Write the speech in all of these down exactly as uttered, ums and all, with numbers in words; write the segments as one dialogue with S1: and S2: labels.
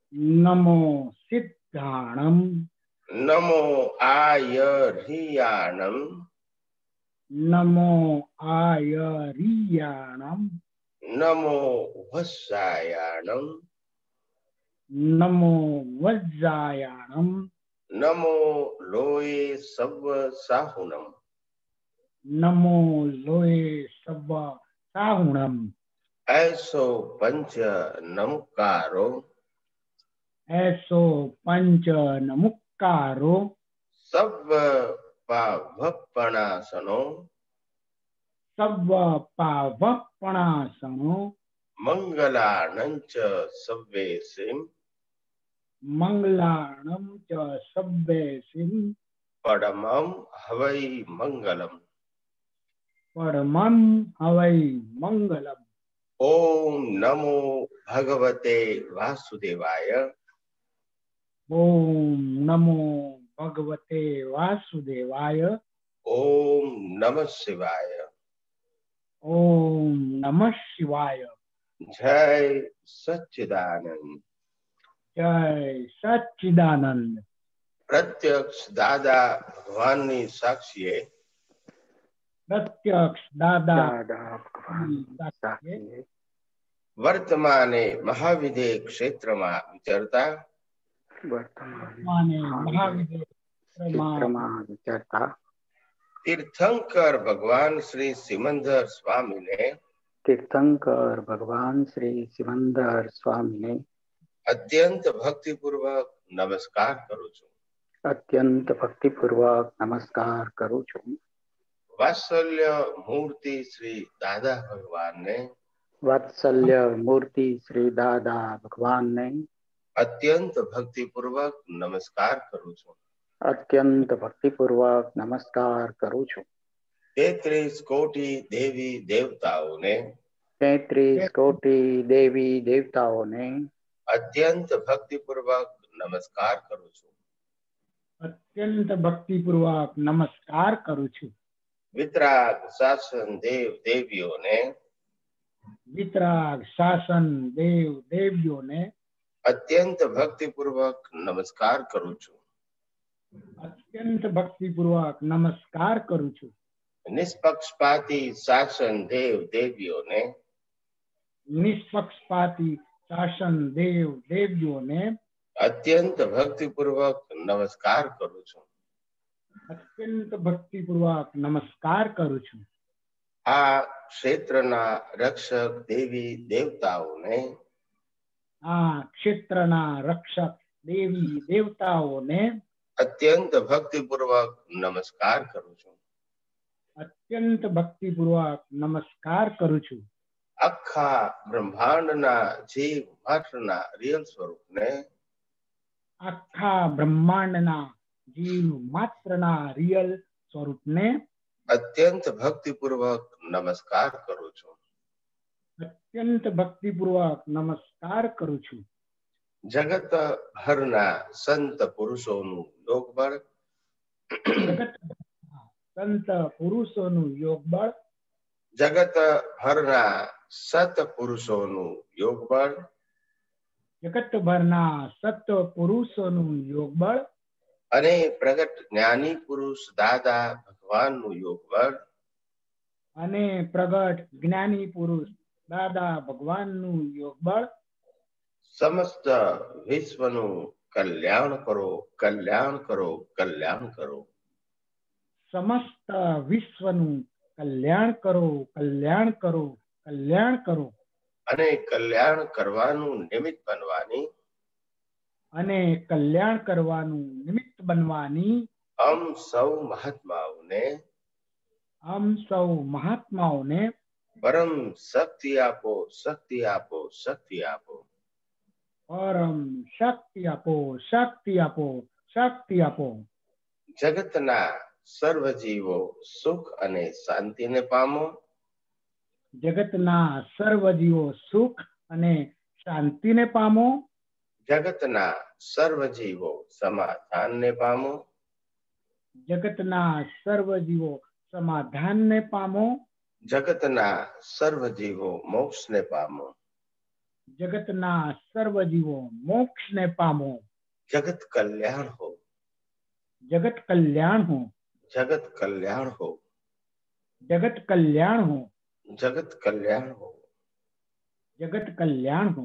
S1: नमो सिद्धाणम
S2: नमो आयर्याणम
S1: नमो आयरियाणम
S2: नमो वत्सायाणम
S1: नमो वज्रायाणम
S2: नमो लोये सव साहुनम
S1: नमो लोये सव्व साहुणम
S2: ऐसो पंच नमकारो
S1: ऐसो पंच नमुक्कारो
S2: सव पावपणासनो
S1: सव्व पावपणासनो
S2: मंगलानंच सव्वेसिम
S1: मंगलाणं च सव्वेसिं
S2: परमं हवै मंगलम।
S1: परमं हवै मंगलम्।
S2: ओम नमो भगवते वासुदेवाय।
S1: ओम नमो भगवते वासुदेवाय।
S2: ओम नमः शिवाय।
S1: ओम नमः शिवाय।
S2: जय सच्चिदानंद।
S1: जय सच्चिदानंद।
S2: प्रत्यक्ष दादा भगवान ની સાક્ષીએ
S1: प्रत्यक्ष दादा
S3: दादा भगवान
S1: साक्षी
S3: साक्षी
S2: વર્તમાને મહાવિદ્ય ક્ષેત્રમાં વિચરતા
S3: वर्तमान
S1: माने
S3: महाविद्य
S1: महाविद्य
S3: क्षेत्रमा विचरता
S2: તીર્થંકર ભગવાન શ્રી સિમંદર સ્વામીને
S3: तीर्थंकर भगवान श्री सिमंदर स्वामी ने
S2: અત્યંત ભક્તિપૂર્વક નમસ્કાર કરું છું.
S3: अत्यंत भक्तिपूर्वक नमस्कार करूँ છું.
S2: વાત્સલ્ય મૂર્તિ શ્રી દાદા ભગવાનને
S3: वात्सल्य मूर्ति श्री दादा भगवान ने
S2: અત્યંત ભક્તિપૂર્વક નમસ્કાર કરું છું.
S3: अत्यंत भक्तिपूर्वक नमस्कार करूँ છું.
S2: તેત્રીસ કોટી દેવી દેવતાઓને
S3: तैतीस कोटि देवी देवताओं ने
S2: અત્યંત ભક્તિપૂર્વક નમસ્કાર કરું છું.
S1: अत्यंत भक्तिपूर्वक नमस्कार करूँ છું.
S2: વિતરાગ શાસન દેવ દેવીઓને
S1: वितराग शासन देव देवियों
S2: અત્યંત ભક્તિપૂર્વક નમસ્કાર કરું છું.
S1: अत्यंत भक्तिपूर्वक नमस्कार करूँ છું.
S2: નિષ્પક્ષપાતી શાસન દેવ દેવીઓને
S1: निष्पक्षपाती शासन देव देवियों ने
S2: અત્યંત ભક્તિપૂર્વક નમસ્કાર કરું છું.
S1: अत्यंत भक्तिपूर्वक नमस्कार करूँ છું.
S2: આ ક્ષેત્રના રક્ષક દેવી દેવતાઓને
S1: आ क्षेत्रना रक्षक देवी देवताओं
S2: અત્યંત ભક્તિપૂર્વક નમસ્કાર કરું છું.
S1: अत्यंत भक्तिपूर्वक नमस्कार करूँ છું.
S2: આખા બ્રહ્માંડના જીવ માત્રના રિયલ સ્વરૂપને
S1: आखा ब्रह्मांडना जीव मात्रना रियल स्वरूप ने
S2: અત્યંત ભક્તિપૂર્વક નમસ્કાર કરું છું.
S1: अत्यंत भक्तिपूर्वक नमस्कार करूँ છું.
S2: જગત ભરના સંત પુરુષોનું યોગબળ
S1: जगत संत पुरुषों योग बल
S2: જગત ભરના સત પુરુષોનું યોગબળ
S1: जगत भरना सत्य पुरुषों योग बल
S2: અને પ્રગટ જ્ઞાની પુરુષ દાદા ભગવાનનું યોગબળ
S1: अने प्रगट ज्ञानी पुरुष दादा भगवान योग बल
S2: સમસ્ત વિશ્વનું કલ્યાણ કરો કલ્યાણ કરો કલ્યાણ કરો.
S1: समस्त विश्व कल्याण करो कल्याण करो कल्याण करो
S2: અને કલ્યાણ કરવાનું નિમિત્ત બનવાની
S1: अने कल्याण करवानु निमित्त बनवानी
S2: અમ સૌ મહાત્માઓને
S1: हम सौ महात्माओं ने
S2: પરમ શક્તિ આપો શક્તિ આપો શક્તિ આપો.
S1: परम शक्ति आपो शक्ति आपो शक्ति आपो.
S2: જગતના સર્વ જીવો સુખ અને શાંતિને પામો.
S1: जगतना सर्व जीवो सुख अने शांति ने पामो.
S2: જગતના સર્વ જીવો સમાધાનને પામો.
S1: जगतना सर्व जीवो समाधान ने पामो.
S2: જગતના સર્વ જીવો મોક્ષને પામો.
S1: જગતના સર્વ જીવો મોક્ષને પામો.
S2: जगत कल्याण हो,
S1: જગત કલ્યાણ हो,
S2: जगत कल्याण हो,
S1: जगत कल्याण हो,
S2: जगत कल्याण हो।
S1: जगत कल्याण हो।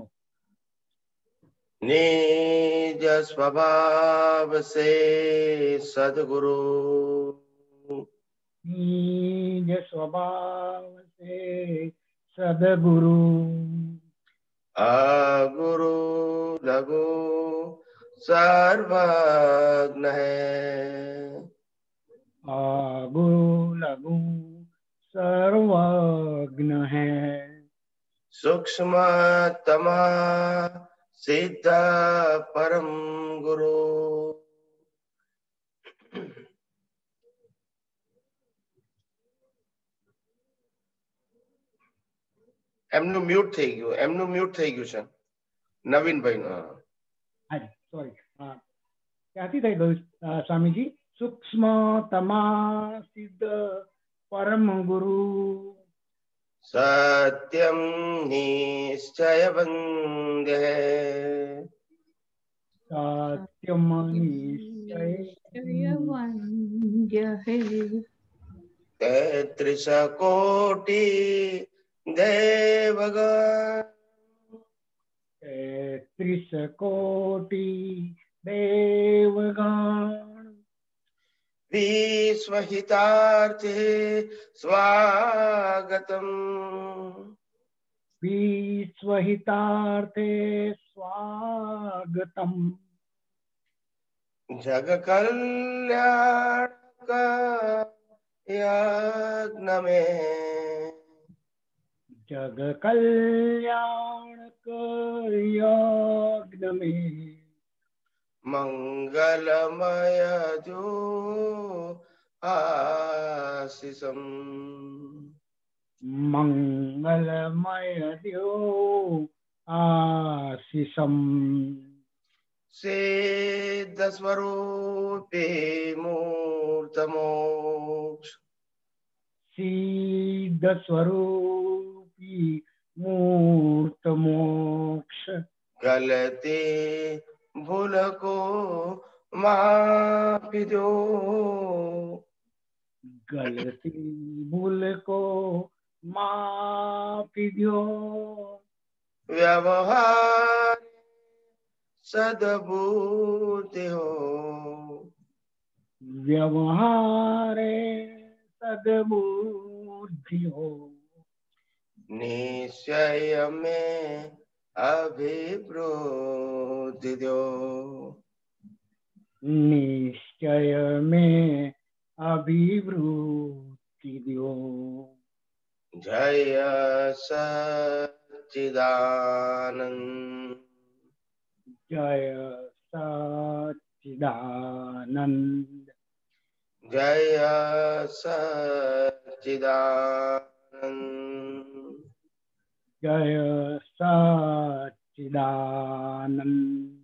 S2: निज स्वभाव से सद्गुरु,
S1: निज स्वभाव से सद्गुरु,
S2: अगुरु लघु सर्वज्ञ है,
S1: गुरु लघु सर्वज्ञ है,
S2: सूक्ष्मतम सिद्ध परम गुरु। એમનું મ્યુટ થઈ ગયું, એમનું મ્યુટ થઈ ગયું છે નવીનભાઈ નું।
S1: હાજી સોરી, ક્યાંથી થઈ ગયું સ્વામીજી? સૂક્ષ્મતમા સિદ્ધ પરમ ગુરુ,
S2: सत्यम निश्चय वंद्य है,
S1: सत्यम निश्चय
S4: वंद्य है,
S2: तैत्रिश कोटि देवगण,
S1: तैत्रिश कोटि देवगण,
S2: विश्वहितार्थे स्वागतम,
S1: विश्वहितार्थे स्वागतम,
S2: जग कल्याण यज्ञ में,
S1: जग कल्याण यज्ञ में,
S2: मंगलमय जो आशीषम,
S1: मंगलमय द्यो आशीषम,
S2: सिद्ध स्वरूपे मूर्त मोक्ष,
S1: सिद्ध स्वरूपी मूर्त मोक्ष,
S2: गलती भूल को माफी दो,
S1: गलती भूल को माफी दो,
S2: व्यवहार सद्बुद्धि हो,
S1: व्यवहारे सद्बुद्धि हो,
S2: निश्चय में अभिवृद्धि दो,
S1: निश्चय में अभिवृद्धि दो,
S2: जय सच्चिदानंद,
S1: जय सच्चिदानंद,
S2: जय सच्चिदानंद,
S1: जय सच्चिदानंद।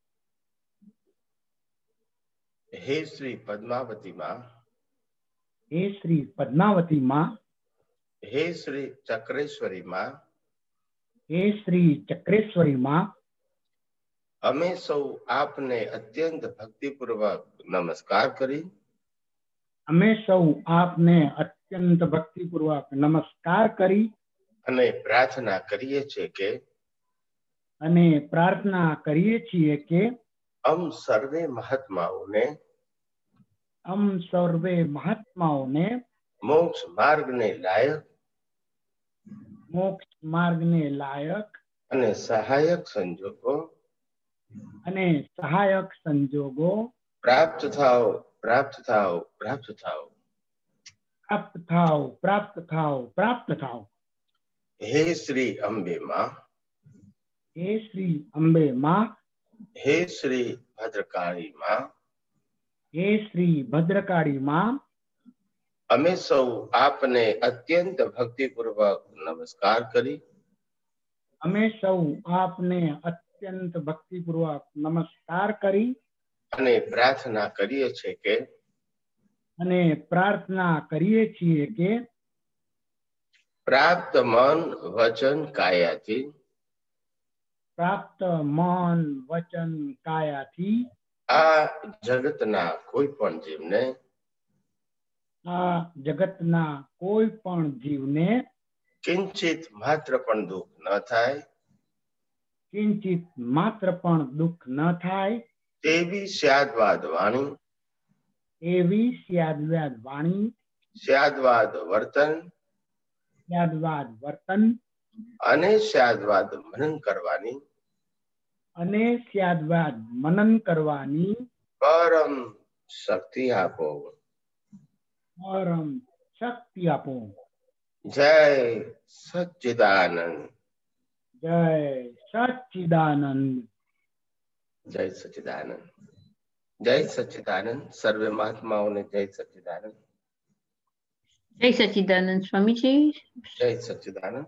S2: हे श्री पद्मावती माँ,
S1: हे श्री पद्मावती माँ,
S2: हे श्री चक्रेश्वरी माँ,
S1: हे श्री चक्रेश्वरी माँ,
S2: અમે સૌ આપને અત્યંત ભક્તિપૂર્વક નમસ્કાર કરી
S1: અમે સૌ આપને અત્યંત ભક્તિપૂર્વક નમસ્કાર કરી
S2: અને પ્રાર્થના કરીએ છીએ કે
S1: અને પ્રાર્થના કરીએ છીએ કે
S2: અમ સર્વે મહાત્માઓને
S1: અમ સર્વે મહાત્માઓને
S2: મોક્ષ માર્ગને લાયક
S1: મોક્ષ માર્ગને લાયક
S2: અને સહાયક સંજોગો
S1: અને સહાયક સંજોગો
S2: પ્રાપ્ત થાઓ પ્રાપ્ત થાઓ પ્રાપ્ત થાઓ
S1: પ્રાપ્ત થાઓ પ્રાપ્ત થાઓ પ્રાપ્ત થાઓ।
S2: હે શ્રી અંબે માં,
S1: હે શ્રી અંબે માં,
S2: હે શ્રી ભદ્રકાળી માં,
S1: હે શ્રી ભદ્રકાળી માં,
S2: અમે સૌ આપને અત્યંત ભક્તિપૂર્વક નમસ્કાર કરી
S1: અમે સૌ આપને અત્યંત ભક્તિપૂર્વક નમસ્કાર કરી
S2: અને પ્રાર્થના કરીએ છીએ કે
S1: અને પ્રાર્થના કરીએ છીએ કે
S2: પ્રાપ્ત મન વચન કાયાથી
S1: પ્રાપ્ત મન વચન કાયાથી
S2: આ જગતના કોઈ પણ જીવને
S1: આ જગતના કોઈ પણ જીવને
S2: કિંચિત માત્ર પણ દુઃખ ન થાય
S1: કિંચિત માત્ર પણ દુઃખ ન થાય
S2: તેવી સ્યાદવાદ વાણી
S1: એવી સ્યાદવાદ વાણી
S2: સ્યાદવાદ વર્તન
S1: સ્યાદવાદ વર્તન
S2: અને સ્યાદવાદ મનન કરવાની
S1: અને સ્યાદવાદ મનન કરવાની
S2: પરમ શક્તિ આપો.
S1: પરમ શક્તિ આપો.
S2: જય સચ્ચિદાનંદ.
S1: જય સચ્ચિદાનંદ.
S2: જય સચ્ચિદાનંદ. જય સચ્ચિદાનંદ. સર્વે મહાત્માઓને જય સચ્ચિદાનંદ.
S4: જય સચ્ચિદાનંદ સ્વામીજી.
S2: જય સચ્ચિદાનંદ.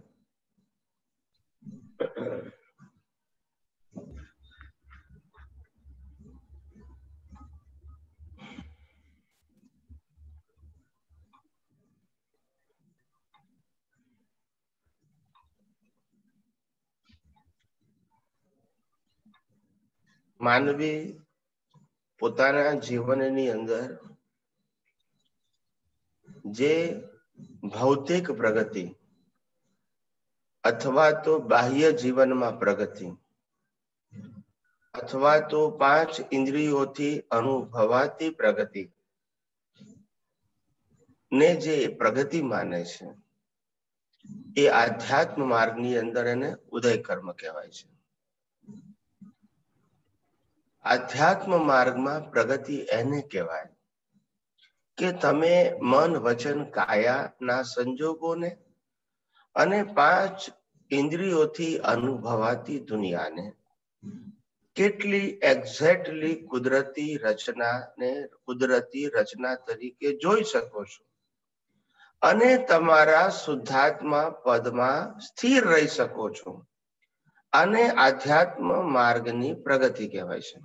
S2: માનવી પોતાના જીવનની અંદર જે ભૌતિક પ્રગતિ અથવા તો બાહ્ય જીવનમાં પ્રગતિ અથવા તો પાંચ ઇન્દ્રિયોથી અનુભવાતી પ્રગતિ ને જે પ્રગતિ માને છે એ આધ્યાત્મ માર્ગની અંદર એને ઉદય કર્મ કહેવાય છે. આધ્યાત્મ માર્ગમાં પ્રગતિ એને કહેવાય કે તમે મન વચન કાયાના સંજોગોને અને પાંચ ઇન્દ્રિયોથી અનુભવાતી દુનિયાને કેટલી એક્ઝેક્ટલી કુદરતી રચનાને કુદરતી રચના તરીકે જોઈ શકો છો અને તમારા શુદ્ધાત્મા પદમાં સ્થિર રહી શકો છો. અને આધ્યાત્મ માર્ગની પ્રગતિ કહેવાય છે.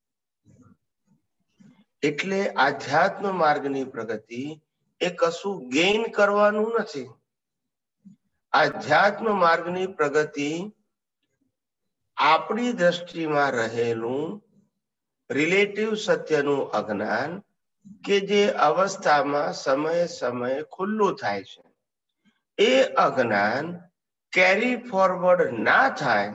S2: એટલે આધ્યાત્મ માર્ગની પ્રગતિ એ કશું ગેઇન કરવાનું નથી. આધ્યાત્મ માર્ગની પ્રગતિ આપણી દ્રષ્ટિમાં રહેલું રિલેટિવ સત્યનું અજ્ઞાન કે જે અવસ્થામાં સમયે સમયે ખુલ્લું થાય છે એ અજ્ઞાન કેરી ફોરવર્ડ ના થાય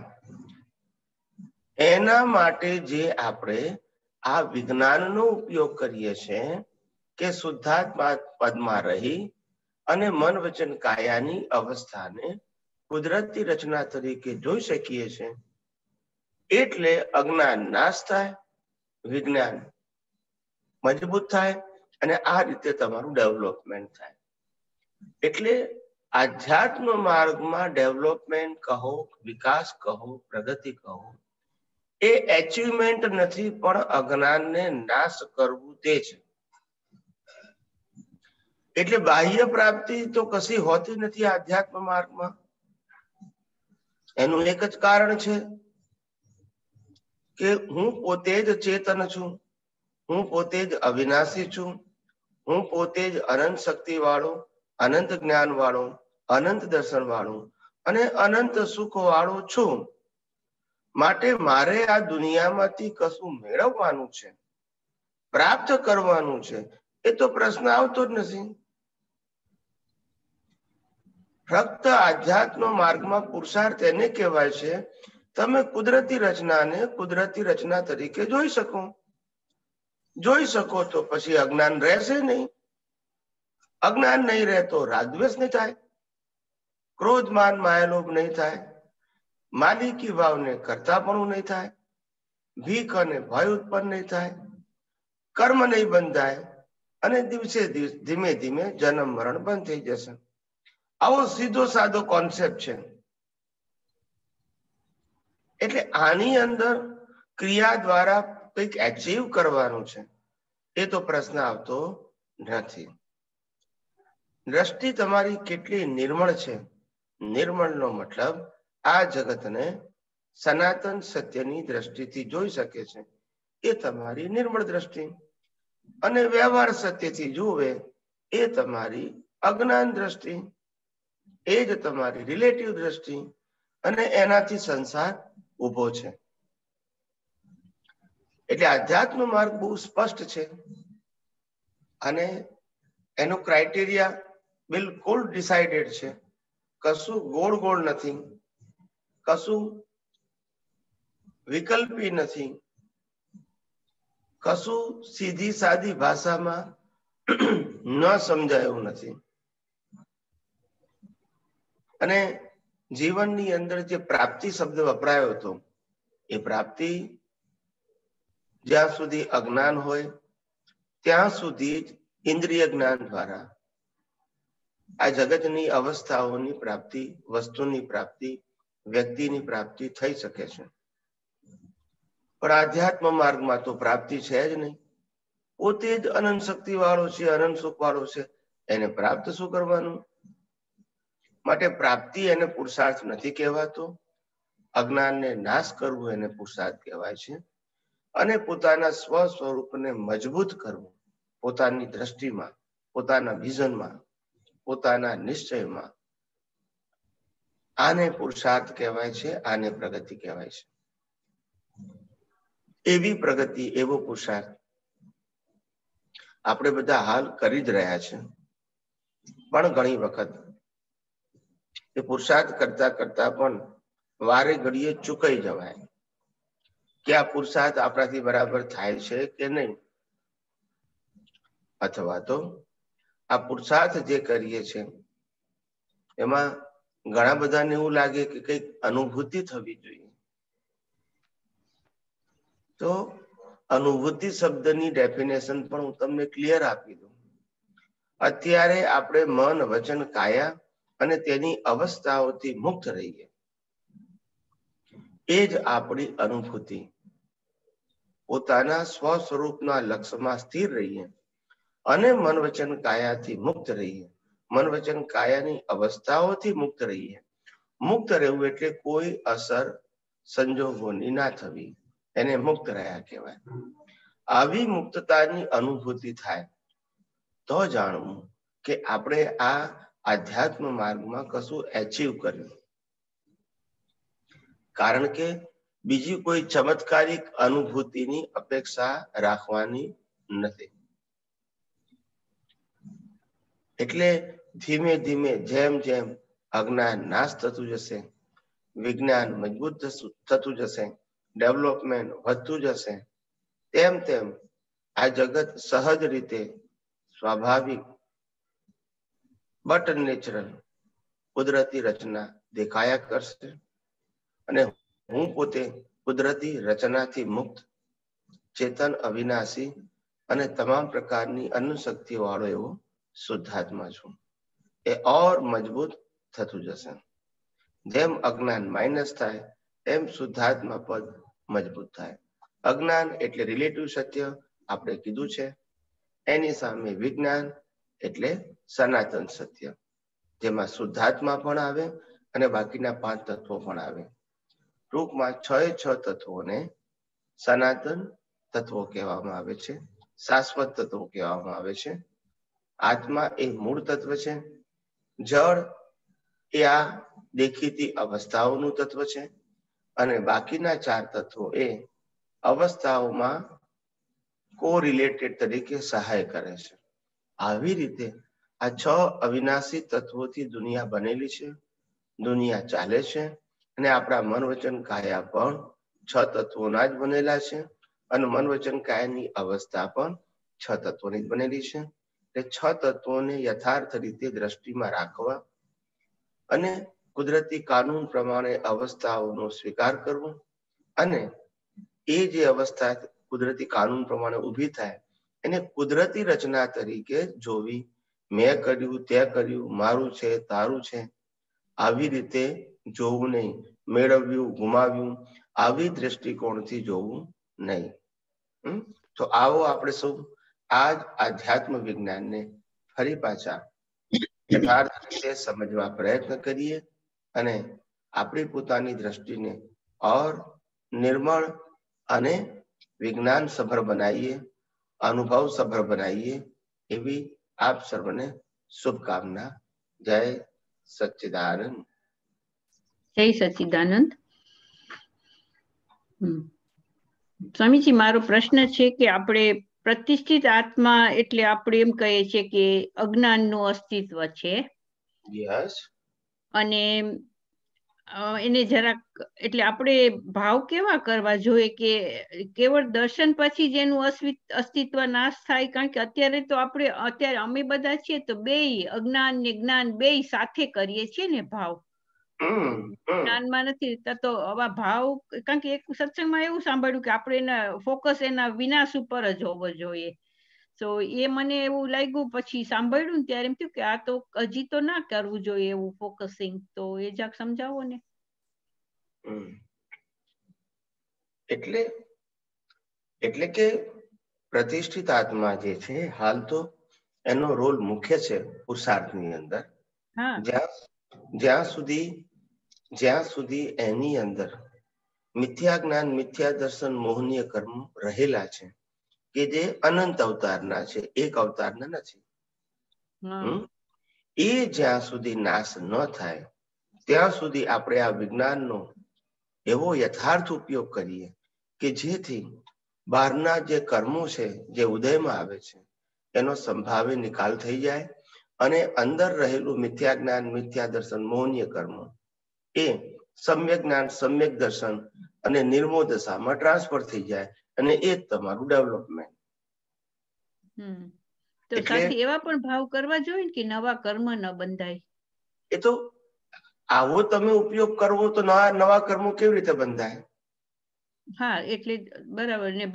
S2: એના માટે જે આપણે આ વિજ્ઞાનનો ઉપયોગ કરીએ છીએ કે શુદ્ધાત્મા પદમાં રહી અને મન વચન કાયાની અવસ્થાને કુદરતી રચના તરીકે જોઈ શકીએ છીએ. એટલે અજ્ઞાન નાશ થાય, વિજ્ઞાન મજબૂત થાય અને આ રીતે તમારું ડેવલપમેન્ટ થાય. એટલે આધ્યાત્મ માર્ગમાં ડેવલપમેન્ટ કહો, વિકાસ કહો, પ્રગતિ કહો એ એચિવમેન્ટ નથી પણ અજ્ઞાનને નાશ કરવું તે છે. એટલે બાહ્ય પ્રાપ્તિ તો કશી હોતી નથી આધ્યાત્મ માર્ગમાં. એનું એક જ કારણ છે કે હું પોતે જ ચેતન છું, હું પોતે જ અવિનાશી છું, હું પોતે જ અનંત શક્તિ વાળો, અનંત જ્ઞાન વાળો, અનંત દર્શન વાળો અને અનંત સુખ વાળો છું. માટે મારે આ દુનિયામાંથી કશું મેળવવાનું છે, પ્રાપ્ત કરવાનું છે એ તો પ્રશ્ન આવતો જ નથી. ફક્ત આધ્યાત્મ માર્ગમાં પુરુષાર્થ એને કહેવાય છે તમે કુદરતી રચનાને કુદરતી રચના તરીકે જોઈ શકો. જોઈ શકો તો પછી અજ્ઞાન રહેશે નહીં. અજ્ઞાન નહીં રહે તો રાગદ્વેષ નહીં થાય, ક્રોધ માન માયાલોભ નહીં થાય, માલિકી ભાવને કરતાપણું નહીં થાય, ભીખ અને ભય ઉત્પન્ન નહીં થાય, કર્મ નહીં બંધાય અને દિવસે દિવસ ધીમે ધીમે જન્મ મરણ બંધ થઈ જશે. આવો સીધો સાદો કોન્સેપ્ટ છે. એટલે આની અંદર ક્રિયા દ્વારા કંઈક એચીવ કરવાનું છે એ તો પ્રશ્ન આવતો નથી. દ્રષ્ટિ તમારી કેટલી નિર્મળ છે. નિર્મળનો મતલબ આ જગતને સનાતન સત્યની દ્રષ્ટિથી જોઈ શકે છે એ તમારી નિર્મળ દ્રષ્ટિ. અને વ્યવહાર સત્યથી જુએ એ તમારી અજ્ઞાન દ્રષ્ટિ. એ જ તમારી રિલેટિવ દ્રષ્ટિ. અને એનાથી સંસાર ઉભો છે. એટલે આધ્યાત્મ માર્ગ બહુ સ્પષ્ટ છે અને એનો ક્રાઇટેરિયા બિલકુલ ડિસાઇડેડ છે. કશું ગોળ ગોળ નથી, કશું વિકલ્પી નથી, કશું સીધી સાદી ભાષામાં ન સમજાય એવું નથી. અને જીવનની અંદર જે પ્રાપ્તિ શબ્દ વપરાયો હતો એ પ્રાપ્તિ જ્યાં સુધી અજ્ઞાન હોય ત્યાં સુધી જ ઇન્દ્રિય જ્ઞાન દ્વારા આ જગતની અવસ્થાઓની પ્રાપ્તિ, વસ્તુની પ્રાપ્તિ, વ્યક્તિની પ્રાપ્તિ થઈ શકે છે. પણ આધ્યાત્મ માર્ગમાં તો પ્રાપ્તિ છે જ નહીં. પોતે જ અનંત શક્તિ વાળો છે, અનંત સુખ વાળો છે, એને પ્રાપ્ત શું કરવાનું? માટે પ્રાપ્તિ એને પુરુષાર્થ નથી કહેવાતો. અજ્ઞાનને નાશ કરવું એને પુરુષાર્થ કહેવાય છે. અને પોતાના સ્વ સ્વરૂપને મજબૂત કરવું, પોતાની દ્રષ્ટિમાં, પોતાના વિઝનમાં, પોતાના નિશ્ચયમાં, આને પુરુષાર્થ કહેવાય છે, આને પ્રગતિ કહેવાય છે. એવી પ્રગતિ, એવો પુરુષાર્થ આપણે બધા હાલ કરી જ રહ્યા છે. પણ ઘણી વખત એ પુરુષાર્થ કરતા કરતા પણ વારે ઘડીએ ચૂકાઈ જવાય કે આ પુરુષાર્થ આપણાથી બરાબર થાય છે કે નહીં. અથવા તો આ પુરુષાર્થ જે કરીએ છીએ એમાં ઘણા બધાને એવું લાગે કે કઈક અનુભૂતિ થવી જોઈએ. તો અનુભૂતિ શબ્દની ડેફિનેશન પણ હું તમને ક્લિયર આપી દઉં. અત્યારે આપણે મન, વચન, કાયા અને તેની અવસ્થાઓથી મુક્ત રહીએ, એ જ આપણી અનુભૂતિ. પોતાના સ્વ સ્વરૂપના લક્ષ્યમાં સ્થિર રહીએ અને મન, વચન, કાયાથી મુક્ત રહીએ, મન, વચન, કાયાની અવસ્થાઓથી મુક્ત રહીએ. મુક્ત રહેવું એટલે કોઈ અસર સંજોગોની ના થવી, એને મુક્ત રહ્યા કહેવાય. આવી મુક્તતાની અનુભૂતિ થાય તો જાણવું કે આપણે આ આધ્યાત્મ માર્ગમાં કશું એચીવ કર્યું. કારણ કે બીજી કોઈ ચમત્કારિક અનુભૂતિની અપેક્ષા રાખવાની નથી. એટલે ધીમે ધીમે જેમ જેમ અજ્ઞાન નાશ થતું જશે, વિજ્ઞાન મજબૂત થતું જશે, ડેવલપમેન્ટ વધતું જશે, તેમ તેમ આ જગત સહજ રીતે સ્વાભાવિક બટ નેચરલ કુદરતી રચના દેખાયા કરશે. અને હું પોતે કુદરતી રચનાથી મુક્ત, ચેતન, અવિનાશી અને તમામ પ્રકારની અનુશક્તિ વાળો એવો શુદ્ધાત્મા છું. એ ઓર મજબૂત થતું જશે. જેમ અજ્ઞાન માઇનસ થાય એમ શુદ્ધાત્મા પદ મજબૂત થાય. અજ્ઞાન એટલે રિલેટિવ સત્ય, આપણે કીધું છે. એની સામે વિજ્ઞાન એટલે સનાતન સત્ય, જેમાં શુદ્ધાત્મા પણ આવે અને બાકીના પાંચ તત્વો પણ આવે. ટૂંકમાં છ એ છ તત્વોને સનાતન તત્વો કહેવામાં આવે છે, શાશ્વત તત્વો કહેવામાં આવે છે. આત્મા એ મૂળ તત્વ છે, જળ એ આ દેખીતી અવસ્થાઓનું તત્વ છે અને બાકીના ચાર તત્વો એ અવસ્થાઓમાં કોરિલેટેડ તરીકે સહાય કરે છે. આવી રીતે આ છ અવિનાશી તત્વોથી દુનિયા બનેલી છે, દુનિયા ચાલે છે. અને આપણા મન, વચન, કાયા પણ છ તત્વોના જ બનેલા છે અને મન, વચન, કાયાની અવસ્થા પણ છ તત્વોની જ બનેલી છે. એ છ તત્વોને યથાર્થ રીતે દ્રષ્ટિમાં રાખવા અને કુદરતી કાનૂન પ્રમાણે અવસ્થાઓનો સ્વીકાર કરવો અને એ જે અવસ્થા કુદરતી કાનૂન પ્રમાણે ઊભી થાય એને કુદરતી રચના તરીકે જોવી. મેં કર્યું, તે કર્યું, મારું છે, તારું છે, આવી રીતે જોવું નહીં. મેળવ્યું, ગુમાવ્યું, આવી દ્રષ્ટિકોણથી જોવું નહીં. તો આવો આપણે સૌ આ જ આધ્યાત્મ વિજ્ઞાનને ફરી પાછા યથાર્થ રીતે સમજવા પ્રયત્ન કરીએ અને આપણી પોતાની દ્રષ્ટિને ઓર નિર્મળ અને વિજ્ઞાન સભર બનાવીએ, અનુભવ સભર બનાવીએ, એવી આપ સર્વને શુભકામના. જય સચ્ચિદાનંદ.
S4: જય સચ્ચિદાનંદ. હમ. સ્વામીજી, મારો પ્રશ્ન છે કે આપણે પ્રતિષ્ઠિત આત્મા એટલે આપણે એમ કહીએ છીએ કે અજ્ઞાનનું અસ્તિત્વ છે.
S2: યસ.
S4: અને એને જરાક એટલે આપણે ભાવ કેવા કરવા જોઈએ કે કેવળ દર્શન પછી જ એનું અસ્તિત્વ નાશ થાય? કારણ કે અત્યારે તો આપણે અત્યારે અમે બધા છીએ તો બેય અજ્ઞાન ને જ્ઞાન બેય સાથે કરીએ છીએ ને ભાવ. જ્ઞાનમાં નથી તો આવા ભાવ, કારણ કે એક સત્સંગમાં એવું સાંભળ્યું કે આપણે એના ફોકસ એના વિનાશ ઉપર જ હોવો જોઈએ. તો એ મને એવું લાગ્યું, પછી સાંભળ્યું ને ત્યારે એમ થયું કે આ તો હજી તો ના કરવું જોઈએ એવું ફોકસિંગ. તો એ જરાક સમજાવો ને.
S2: એટલે એટલે કે પ્રતિષ્ઠિત આત્મા જે છે હાલ તો એનો રોલ મુખ્ય છે પુરુષાર્થની અંદર. જ્યાં જ્યાં સુધી જ્યાં સુધી એની અંદર મિથ્યા જ્ઞાન, મિથ્યા દર્શન, મોહનીય કર્મ રહેલા છે કે જે અનંત અવતારના છે, એક અવતારના નથી. એ જ્યાં સુધી નાશ ન થાય ત્યાં સુધી આપણે આ વિજ્ઞાનનો એવો યથાર્થ ઉપયોગ કરીએ કે જેથી બહારના જે કર્મો છે જે ઉદયમાં આવે છે એનો સંભાવે નિકાલ થઈ જાય અને અંદર રહેલું મિથ્યા જ્ઞાન, મિથ્યા દર્શન, મોહનીય કર્મ એ સમ્યક જ્ઞાન, સમ્યક દર્શન અને નિર્મો દશામાં ટ્રાન્સફર થઈ જાય અને એ જ તમારું ડેવલપમેન્ટ.
S4: તો સાથે એવા પણ ભાવ કરવા જોઈએ કે નવા કર્મ ન બંધાય.
S2: એ તો આવો તમે ઉપયોગ કરવો તો નવા નવા કર્મો કેવી રીતે બંધાય?
S4: હા, એટલે બરાબર ને.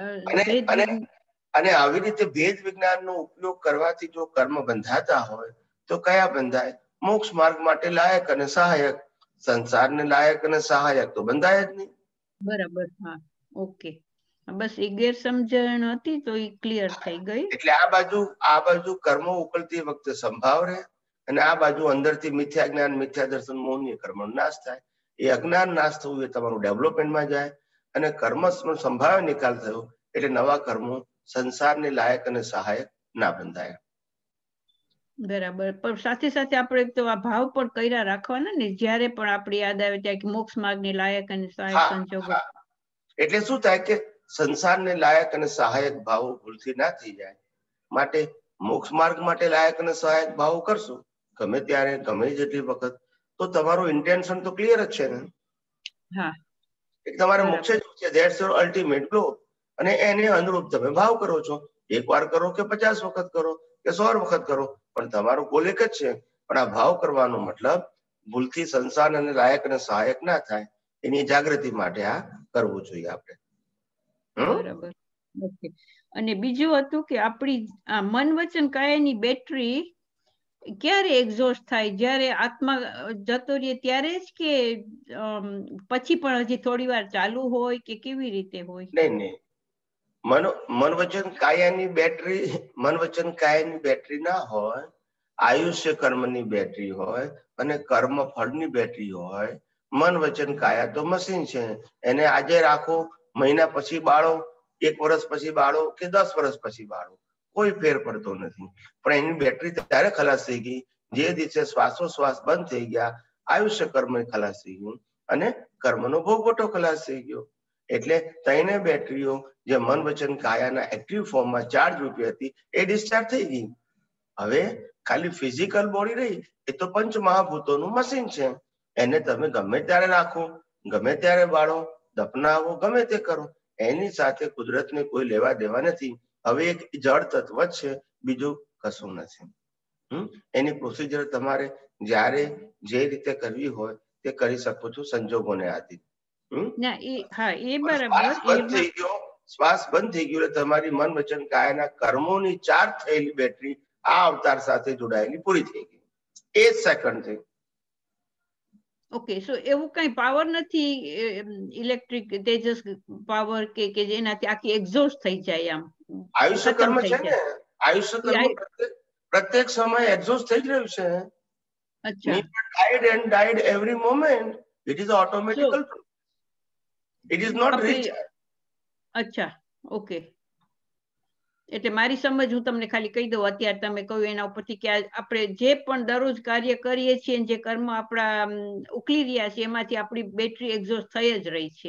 S2: અને આવી રીતે ભેદ વિજ્ઞાનનો ઉપયોગ કરવાથી જો કર્મ બંધાતા હોય તો કયા બંધાય? મોક્ષ માર્ગ માટે લાયક અને સહાયક. સંસારને લાયક અને સહાયક તો બંધાય જ નહીં.
S4: બરાબર. હા, ઓકે. બસ એ ગેરસમજણ હતી તો એ ક્લિયર થઈ ગઈ.
S2: એટલે આ બાજુ આ બાજુ કર્મો ઉકળતી વખતે સંભાવ રહે અને આ બાજુ અંદરથી મિથ્યા જ્ઞાન, મિથ્યા દર્શન, મોહનીય કર્મનો નાશ થાય. એ અજ્ઞાન નાશ થવું એ તમારું ડેવલપમેન્ટમાં જાય અને કર્મનો સંભાવ્ય નિકાલ થયો એટલે નવા કર્મો સંસારને લાયક અને સહાયક ના બંધાય.
S4: બરાબર. પણ સાથે સાથે આપણે તો આ ભાવ પણ કર્યા રાખવાના ને, જ્યારે પણ આપણે યાદ આવે ત્યાં કે મોક્ષ માર્ગને લાયક અને સહાયક સંજોગો.
S2: એટલે શું થાય કે સંસારને લાયક અને સહાયક ભાવો ભૂલથી ના થઈ જાય માટે મોક્ષ માર્ગ માટે લાયક અને સહાયક ભાવો કરશો ગમે ત્યારે, ગમે જેટલી વખત, તો તમારું ઇન્ટેન્શન તો ક્લિયર જ છે ને.
S4: હા,
S2: એટલે તમારે મોક્ષ જ છે, ધેટ્સ યોર અલ્ટિમેટ ગોલ. અને એને અનુરૂપ તમે ભાવ કરો છો. એક વાર કરો કે પચાસ વખત કરો કે સો વખત કરો, પણ તમારો ગોલ એક જ છે. પણ આ ભાવ કરવાનો મતલબ ભૂલથી સંસાર અને લાયક અને સહાયક ના થાય એની જાગૃતિ માટે આ કરવું જોઈએ આપણે.
S4: બરાબર. ઓકે. અને બીજું હતું કે આપણી આ મન વચન કાયાની બેટરી ક્યારે એક્ઝોસ્ટ થાય? જ્યારે આત્મા જતો રહે ત્યારે જ કે પછી પણ હજી થોડી વાર ચાલુ હોય કે કેવી રીતે હોય?
S2: નહીં નહીં, મન મન વચન કાયાની બેટરી મન વચન કાયાની બેટરી ના હોય, આયુષ્ય કર્મની બેટરી હોય અને કર્મ ફળની બેટરી હોય. મન વચન કાયા તો મશીન છે, એને આજે રાખો, મહિના પછી બાળો, એક વર્ષ પછી બાળો કે દસ વર્ષ પછી બાળો, કોઈ ફેર પડતો નથી. પણ એની બેટરી ત્યારે ખલાસ થઈ ગઈ જે દિવસે શ્વાસોશ્વાસ બંધ થઈ ગયા, આયુષ્ય કર્મ ખલાસ થઈ ગયું અને કર્મનો ભોગવટો ખલાસ થઈ ગયો. એટલે ત્રણે બેટરીઓ જે મન વચન કાયાના એક્ટિવ ફોર્મમાં ચાર્જ રૂપી હતી એ ડિસ્ચાર્જ થઈ ગઈ. હવે ખાલી ફિઝિકલ બોડી રહી, એ તો પંચ મહાભૂતોનું મશીન છે. એને તમે ગમે ત્યારે રાખો, ગમે ત્યારે બાળો, દફનાવો, ગમે તે કરો, એની સાથે કુદરતને કોઈ લેવા દેવા નથી. હવે એક જળ તત્વ જ છે, બીજું કશું નથી. હમ એની પ્રોસિજર તમારે જ્યારે જે રીતે કરવી હોય તે કરી શકો છો સંજોગોને આધીન. શ્વાસ બંધ થઈ ગયો શ્વાસ બંધ થઈ ગયો એટલે તમારી મન વચન કાયાના કર્મોની ચાર્જ થયેલી બેટરી આ અવતાર સાથે જોડાયેલી પૂરી થઈ ગઈ. એ જ સેકન્ડ થઈ.
S4: ઓકે, સો એવું કઈ પાવર નથી ઇલેક્ટ્રિક તેજસ પાવર કે કે જેનાથી આખી એક્ઝોસ્ટ થઈ જાય? આમ
S2: આયુષ્ય કર્મ છે ને, આયુષ્ય કર્મ પ્રત્યેક સમય એક્ઝોસ્ટ થઈ જ રહ્યું છે.
S4: અચ્છા.
S2: died and died every moment. It is automatical. It is not recharge.
S4: અચ્છા, ઓકે. એટલે મારી સમજ હું તમને ખાલી કહી દઉં, અત્યારે તમે કહ્યું એના ઉપરથી કે આપણે જે પણ દરરોજ કાર્ય કરીએ છીએ, જે કર્મ આપણા ઉકલી રહ્યા છે એમાંથી આપણી બેટરી એક્ઝોસ્ટ થઈ જ રહી છે.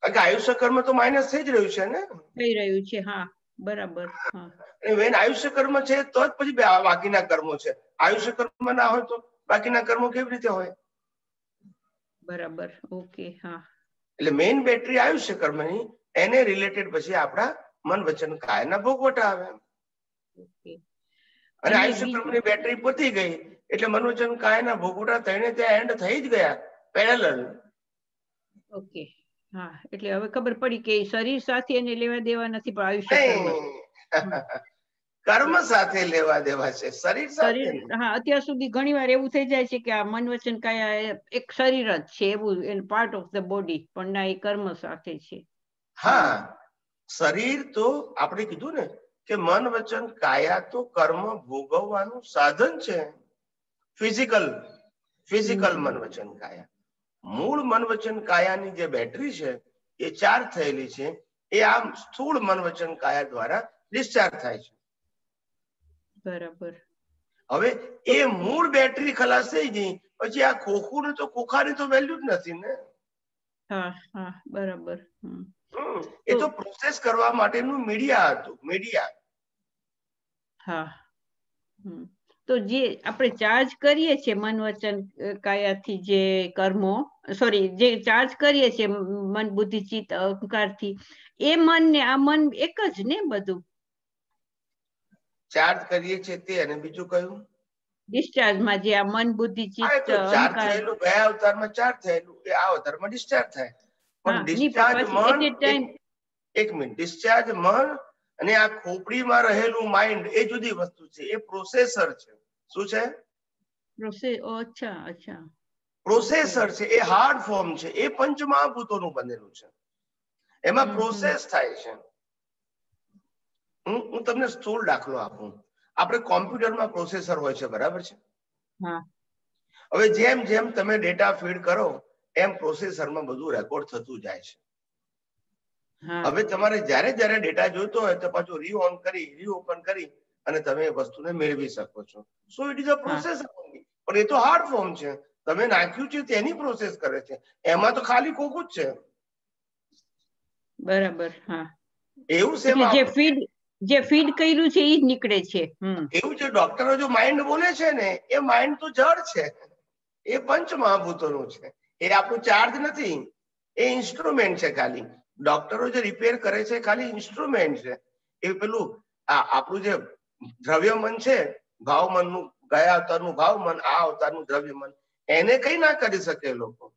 S2: કારણ કે આયુષ્ય કર્મ તો માઇનસ થઈ જ રહ્યું છે ને,
S4: થઈ રહ્યું છે. હા બરાબર. હા
S2: વેન આયુષ્ય કર્મ છે તો જ પછી બાકીના કર્મો છે. આયુષ્ય કર્મ ના હોય તો બાકીના કર્મો કેવી રીતે હોય?
S4: બરાબર. ઓકે. હા
S2: એટલે મેઇન બેટરી આયુષ્ય કર્મની, એને રિલેટેડ પછી આપણા મન વચન કાયના ભોગવટા આવે.
S4: ઓકે.
S2: અને આયુષ્ય કર્મની બેટરી પતી ગઈ એટલે મન વચન કાયના ભોગવટા થઈને ત્યાં એન્ડ થઈ જ ગયા પેરેલલ.
S4: ઓકે. હા એટલે હવે ખબર પડી કે શરીર સાથે એને લેવા દેવા નથી, પણ આયુષ્ય કર્મ
S2: કર્મ સાથે લેવા દેવા છે, શરીર સાથે
S4: શરીર. હા અત્યાર સુધી ઘણી વાર એવું થઈ જાય છે કે આ મન વચન કાયા એક શરીર જ છે, એવું an part of the body, પણ ના એ કર્મ સાથે છે.
S2: હા શરીર તો આપણે કીધું ને કે મન વચન કાયા તો કર્મ ભોગવવાનું સાધન છે. ફિઝિકલ ફિઝિકલ મન વચન કાયા. મૂળ મન વચન કાયાની જે બેટરી છે એ ચાર્જ થયેલી છે, એ આમ સ્થૂળ મન વચન કાયા દ્વારા ડિસ્ચાર્જ થાય છે.
S4: બરાબર.
S2: હવે એ મૂળ બેટરી ખલાસ થઈ ગઈ પછી આ ખોખું ને તો ખોખાની તો વેલ્યુ જ નથી ને.
S4: હા હા બરાબર.
S2: એ તો પ્રોસેસ કરવા માટેનું મીડિયા હતું, મીડિયા.
S4: હા. તો જે આપણે ચાર્જ કરીએ છીએ મન વચન કાયાથી, જે કર્મો સોરી જે ચાર્જ કરીએ છીએ મન બુદ્ધિ ચિત્ત અહંકારથી, એ મન ને આ મન એક જ ને બધું?
S2: ચાર્જ કરીએ છીએ તે, અને બીજું કયું?
S4: ડિસ્ચાર્જમાં જે આ મન બુદ્ધિ ચિત્ત
S2: ચાર્જ
S4: અહંકાર.
S2: થયેલું ગયા અવતારમાં ચાર્જ થયેલું એ આ અવતારમાં ડિસ્ચાર્જ થાય. પણ ડિસ્ચાર્જ મન, એક મિનિટ, ડિસ્ચાર્જ મન અને આ ખોપડીમાં રહેલું માઇન્ડ એ જુદી વસ્તુ છે, એ પ્રોસેસર છે. શું છે?
S4: અચ્છા અચ્છા
S2: પ્રોસેસર છે, એ હાર્ડ ફોર્મ છે, એ પંચ મહાભૂતોનું બનેલું છે, એમાં પ્રોસેસ થાય છે. હું હું તમને સ્થૂળ દાખલો આપું. આપણે કોમ્પ્યુટરમાં પ્રોસેસર હોય છે, બરાબર છે? હવે જેમ જેમ તમે ડેટા ફીડ કરો એમ પ્રોસેસરમાં બધું રેકોર્ડ થતું જાય છે. હવે તમારે જ્યારે જ્યારે ડેટા જોઈતો હોય તો પાછું રી ઓન કરી રી ઓપન કરી અને તમે એ વસ્તુને મેળવી શકો છો. So it is a processor only. પણ એ તો હાર્ડ ફોર્મ છે, તમે નાખ્યું છે તેની પ્રોસેસ કરે છે, એમાં તો ખાલી ખોખું જ છે.
S4: બરાબર. હા
S2: એવું છે
S4: એટલે જે ફીડ જે ફીડ કર્યું છે એ જ નીકળે છે.
S2: એવું છે. ડોક્ટરો જો માઇન્ડ બોલે છે ને, એ માઇન્ડ તો જડ છે, એ પંચ મહાભૂતોનું છે, એ આપણું ચાર્જ નથી, એ ઇન્સ્ટ્રુમેન્ટ છે. ખાલી ડોક્ટરો જે રિપેર કરે છે ખાલી ઇન્સ્ટ્રુમેન્ટ છે. એ પેલું આપણું જે દ્રવ્ય મન છે, ભાવ મનનું, ગયા અવતારનું ભાવ મન, આ અવતારનું દ્રવ્ય મન, એને કઈ ના કરી શકે લોકો.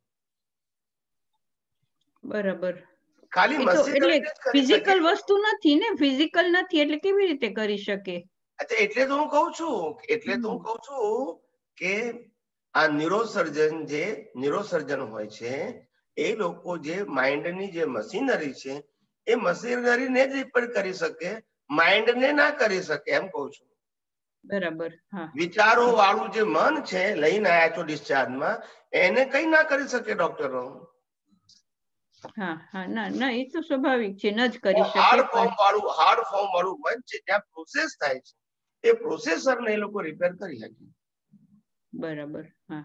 S4: બરાબર.
S2: ખાલી
S4: એટલે ફિઝિકલ વસ્તુ નથી ને, ફિઝિકલ નથી એટલે કેવી રીતે કરી શકે?
S2: એટલે તો હું કઉ છું એટલે તો હું કઉ છું કે આ ન્યુરોસર્જન જે ન્યુરોસર્જન હોય છે, એ લોકો જે માઇન્ડની જે મશીનરી છે એ મશીનરીને જ રિપેર કરી શકે, માઇન્ડને ના કરી શકે, એમ કઉ છું.
S4: બરાબર. હા
S2: વિચારો વાળું જે મન છે, લઈને આયા છો ડિસ્ચાર્જમાં, એને કઈ ના કરી શકે ડોક્ટરો.
S4: હા હા ના ના એ તો સ્વાભાવિક છે, ન જ કરી શકે.
S2: હાર્ડ ફોર્મ વાળું હાર્ડ ફોર્મ વાળું મન છે, ત્યાં પ્રોસેસ થાય છે, એ પ્રોસેસરને એ લોકો રિપેર કરી શકે.
S4: બરાબર. હા.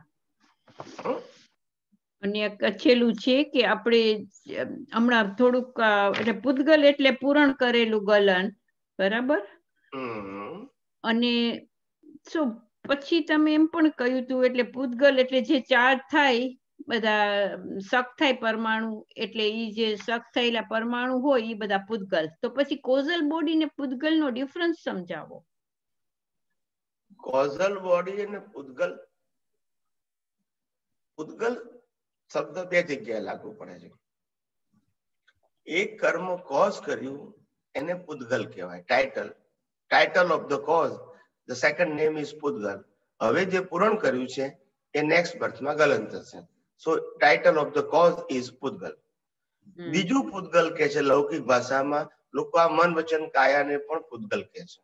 S4: અને છેલ્લું છે કે આપણે હમણાં થોડુંક એટલે પૂતગલ એટલે પૂરણ કરેલું ગલન, બરાબર? અને શું પછી તમે એમ પણ કહ્યું હતું, એટલે પૂતગલ એટલે જે ચાર્જ થાય, બધા શક થાય પરમાણુ, એટલે ઈ જે શક થયેલા પરમાણુ હોય એ બધા પૂતગલ. તો પછી કોઝલ બોડી ને પૂતગલ નો ડિફરન્સ સમજાવો.
S2: કોઝલ બોડી અને પૂતગલ, પૂતગલ શબ્દ બે જગ્યાએ લાગુ પડે છે. એક કર્મ કોઝ કર્યું એને પૂતગલ કહેવાય, title title of the cause, the second name is પૂતગલ. હવે જે પૂરણ કર્યું છે એ નેક્સ્ટ બર્થમાં ગલન થશે. So title of the cause is પૂતગલ. બીજું પૂતગલ કે છે લૌકિક ભાષામાં, લોકો આ મન વચન કાયાને પણ પૂતગલ કહે છે.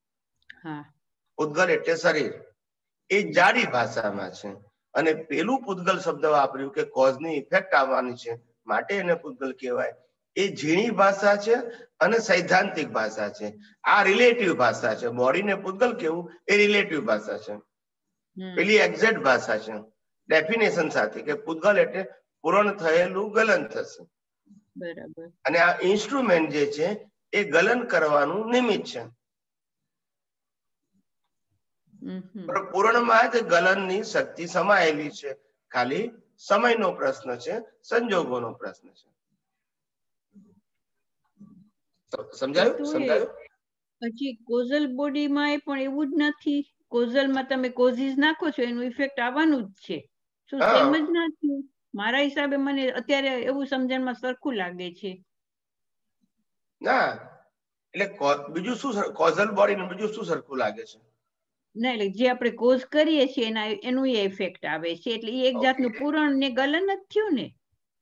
S2: પૂતગલ એટલે શરીર, એ જાડી ભાષામાં છે. અને પેલું પૂતગલ શબ્દ વાપર્યું કે કોઝની ઇફેક્ટ આવવાની છે માટે એને પૂતગલ કહેવાય, એ ઝીણી ભાષા છે અને સૈદ્ધાંતિક ભાષા છે. આ રિલેટિવ ભાષા છે. બોડીને પૂતગલ કેવું એ રિલેટિવ ભાષા છે. પેલી એક્ઝેક્ટ ભાષા છે ડેફિનેશન સાથે, કે પૂતગલ એટલે પૂરણ થયેલું ગલન થશે.
S4: બરાબર.
S2: અને આ ઇન્સ્ટ્રુમેન્ટ જે છે એ ગલન કરવાનું નિમિત્ત છે. પણ પૂર્ણમાં જ ગલનની શક્તિ સમાયેલી છે. ખાલી સમયનો પ્રશ્ન છે, સંજોગોનો પ્રશ્ન છે. સમજાયું? સમજાયું?
S4: પછી કોઝલ બોડીમાં એ પણ એવું જ નથી. કોઝલમાં તમે કોઝિસ નાખો છો એનું ઇફેક્ટ આવવાનું જ છે. શું સેમ જ ના થયું? મારા હિસાબે મને અત્યારે એવું સમજણમાં સરખું લાગે છે.
S2: ના, એટલે બીજું શું કોઝલ બોડી ને બીજું શું સરખું લાગે છે?
S4: ના, એટલે જે આપણે કોઝ કરીએ છીએ એના એનું એ ઇફેક્ટ આવે છે. એટલે એ એક જાતનું પૂરણ ને ગલન જ થયું ને.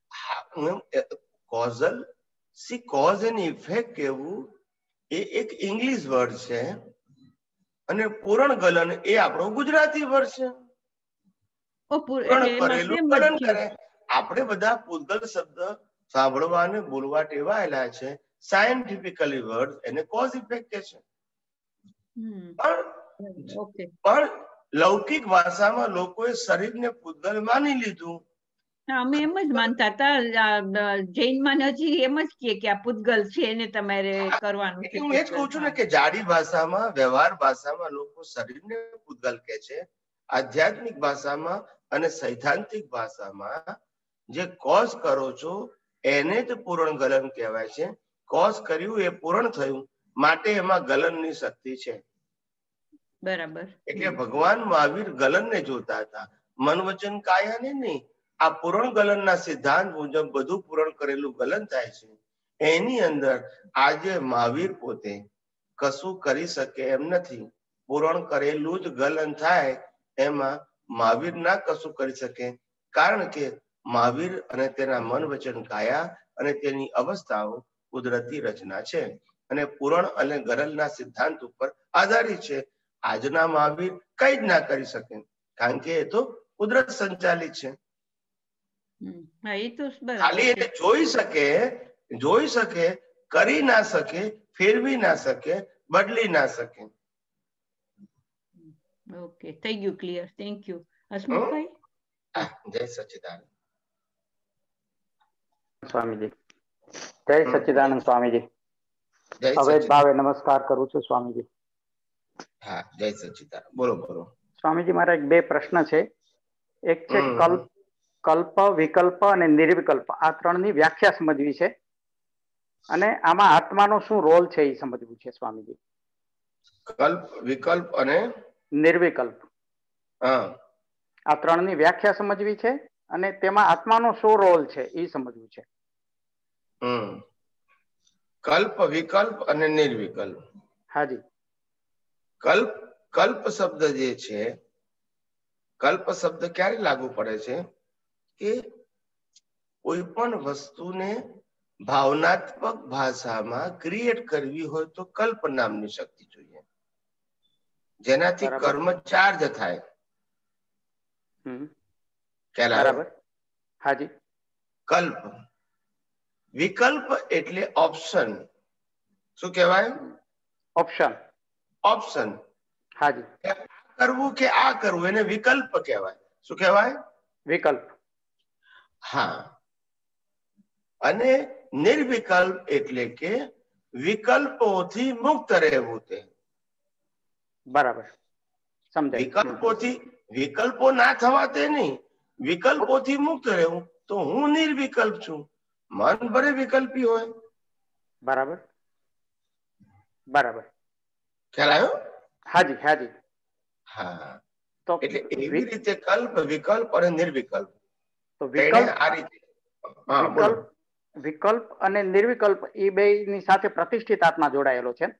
S2: Causal see cause and effect કેવું એ એક ઇંગ્લિશ વર્ડ છે અને પૂરણ ગલન એ આપણો ગુજરાતી વર્ડ છે. પૂરણ કરેલું ગલન કરે. આપણે બધા પૂતગલ શબ્દ સાંભળવા અને બોલવા ટેવાયેલા છે. સાયન્ટિફિકલી વર્ડ એને કોઝ ઇફેક્ટ કે છે. પણ લૌકિક ભાષામાં લોકોએ શરીરને પૂતગલ માની લીધું.
S4: અમે એમ જ માનતા હતા. જૈનમાં હજી એમ જ કહે કે આ પૂતગલ છે એને તમારે કરવાનું છે.
S2: હું એ જ કહું છું ને કે જાડી ભાષામાં વ્યવહાર ભાષામાં લોકો શરીરને પૂતગલ કહે છે. આધ્યાત્મિક ભાષામાં અને સૈદ્ધાંતિક ભાષામાં જે કોઝ કરો છો એને જ પૂરણ ગલન કહેવાય છે. કોઝ કર્યું એ પૂરણ થયું માટે એમાં ગલનની શક્તિ છે.
S4: બરાબર. એટલે
S2: ભગવાન મહાવીર ગલનને જોતા હતા, મન વચન કાયાને નહીં. આ પૂરણ ગલનના સિદ્ધાંત મુજબ બધું પૂરણ કરેલું ગલન થાય છે. એની અંદર આજે મહાવીર પોતે કશું કરી શકે એમ નથી. પૂરણ કરેલું જ ગલન થાય એમાં મહાવીર ના કશું કરી શકે, કારણ કે મહાવીર અને તેના મન વચન કાયા અને તેની અવસ્થાઓ કુદરતી રચના છે અને પૂરણ અને ગલનના સિદ્ધાંત ઉપર આધારિત છે. આજના મહાવીર કઈ જ ના કરી શકે, કારણ કે એ તો કુદરત સંચાલિત છે. ખાલી એટલે જોઈ શકે, જોઈ શકે, કરી ના શકે, ફેરવી ના શકે, બદલી ના શકે.
S4: ઓકે, થઈ ગયું ક્લિયર. Thank you. હસમુખભાઈ.
S2: જય સચ્ચિદાનંદ
S3: સ્વામીજી. જય સચ્ચિદાનંદ સ્વામીજી. હવે ભાવે નમસ્કાર કરું છું સ્વામીજી.
S2: હા, જય સચ્ચિદાનંદ. બોલો બોલો
S3: સ્વામીજી. મારા એક બે પ્રશ્ન છે. એક છે કલ્પ, કલ્પ, વિકલ્પ અને નિર્વિકલ્પ, આ ત્રણની વ્યાખ્યા સમજવી છે અને આમાં આત્માનો શું રોલ છે એ સમજવું છે સ્વામીજી.
S2: કલ્પ, વિકલ્પ અને
S3: નિર્વિકલ્પ,
S2: હા,
S3: આ ત્રણની વ્યાખ્યા સમજવી છે અને તેમાં આત્માનો શું રોલ છે એ સમજવું છે.
S2: હમ કલ્પ, વિકલ્પ અને નિર્વિકલ્પ.
S3: હાજી.
S2: કલ્પ, કલ્પ શબ્દ જે છે, કલ્પ શબ્દ ક્યારે લાગુ પડે છે કે કોઈ પણ વસ્તુને ભાવનાત્મક ભાષામાં ક્રિએટ કરવી હોય તો કલ્પ નામની શક્તિ જોઈએ, જેનાથી કર્મ ચાર્જ થાય.
S3: બરાબર. હાજી.
S2: કલ્પ. વિકલ્પ એટલે ઓપ્શન. શું કહેવાય?
S3: ઓપ્શન.
S2: ઓપ્શન.
S3: હાજી.
S2: આ કરવું કે આ કરવું એને વિકલ્પ કહેવાય. શું કહેવાય?
S3: વિકલ્પ.
S2: હા. અને નિર્વિકલ્પ એટલે કે વિકલ્પોથી મુક્ત રહેવું. તે
S3: બરાબર સમજાય.
S2: વિકલ્પોથી વિકલ્પો ના થવા તે નહીં, વિકલ્પોથી મુક્ત રહેવું. તો હું નિર્વિકલ્પ છું. મન ભરે વિકલ્પી હોય.
S3: બરાબર બરાબર.
S2: ખ્યાલ આવ્યો?
S3: હાજી હાજી.
S2: હા, તો એટલે એવી રીતે કલ્પ, વિકલ્પ અને નિર્વિકલ્પ.
S3: તો વિકલ્પ
S2: આ રીતે હા બોલો.
S3: વિકલ્પ અને નિર્વિકલ્પ એ બે ની સાથે પ્રતિષ્ઠિત આત્મા જોડાયેલો છે.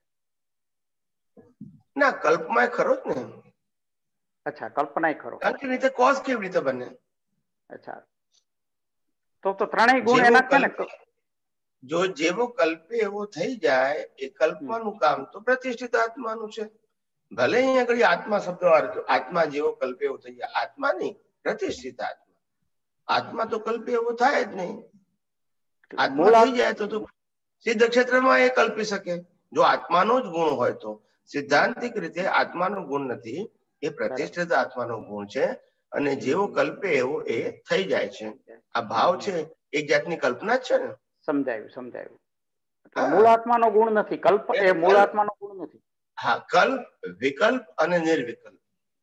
S2: ના, કલ્પમાં ખરો જ ને.
S3: અચ્છા, કલ્પના ખરો.
S2: કારણ કે રીતે કોઝ કેવી રીતે બને?
S3: અચ્છા, તો તો ત્રણેય ગુણ એના છે ને.
S2: જો જેવો કલ્પે એવો થઈ જાય, એ કલ્પવાનું કામ તો પ્રતિષ્ઠિત આત્માનું છે. ભલે અહીંયા આગળ આત્મા શબ્દ આત્મા જેવો કલ્પે એવો થઈ જાય, આત્મા નહીં, પ્રતિષ્ઠિત આત્મા. આત્મા તો કલ્પે એવો થાય જ નહીં. આત્મા થઈ જાય તો સિદ્ધ ક્ષેત્રમાં એ કલ્પી શકે, જો આત્માનો જ ગુણ હોય તો. સિદ્ધાંતિક રીતે આત્માનો ગુણ નથી, એ પ્રતિષ્ઠિત આત્માનો ગુણ છે અને જેવો કલ્પે એવો એ થઈ જાય છે. આ ભાવ છે એક જાતની કલ્પના જ છે ને.
S3: સમજાયું સમજાયું. મૂળ આત્માનો ગુણ નથી, કલ્પ એ મૂળ આત્માનો ગુણ નથી.
S2: હા, કલ્પ, વિકલ્પ અને નિર્વિકલ્પ.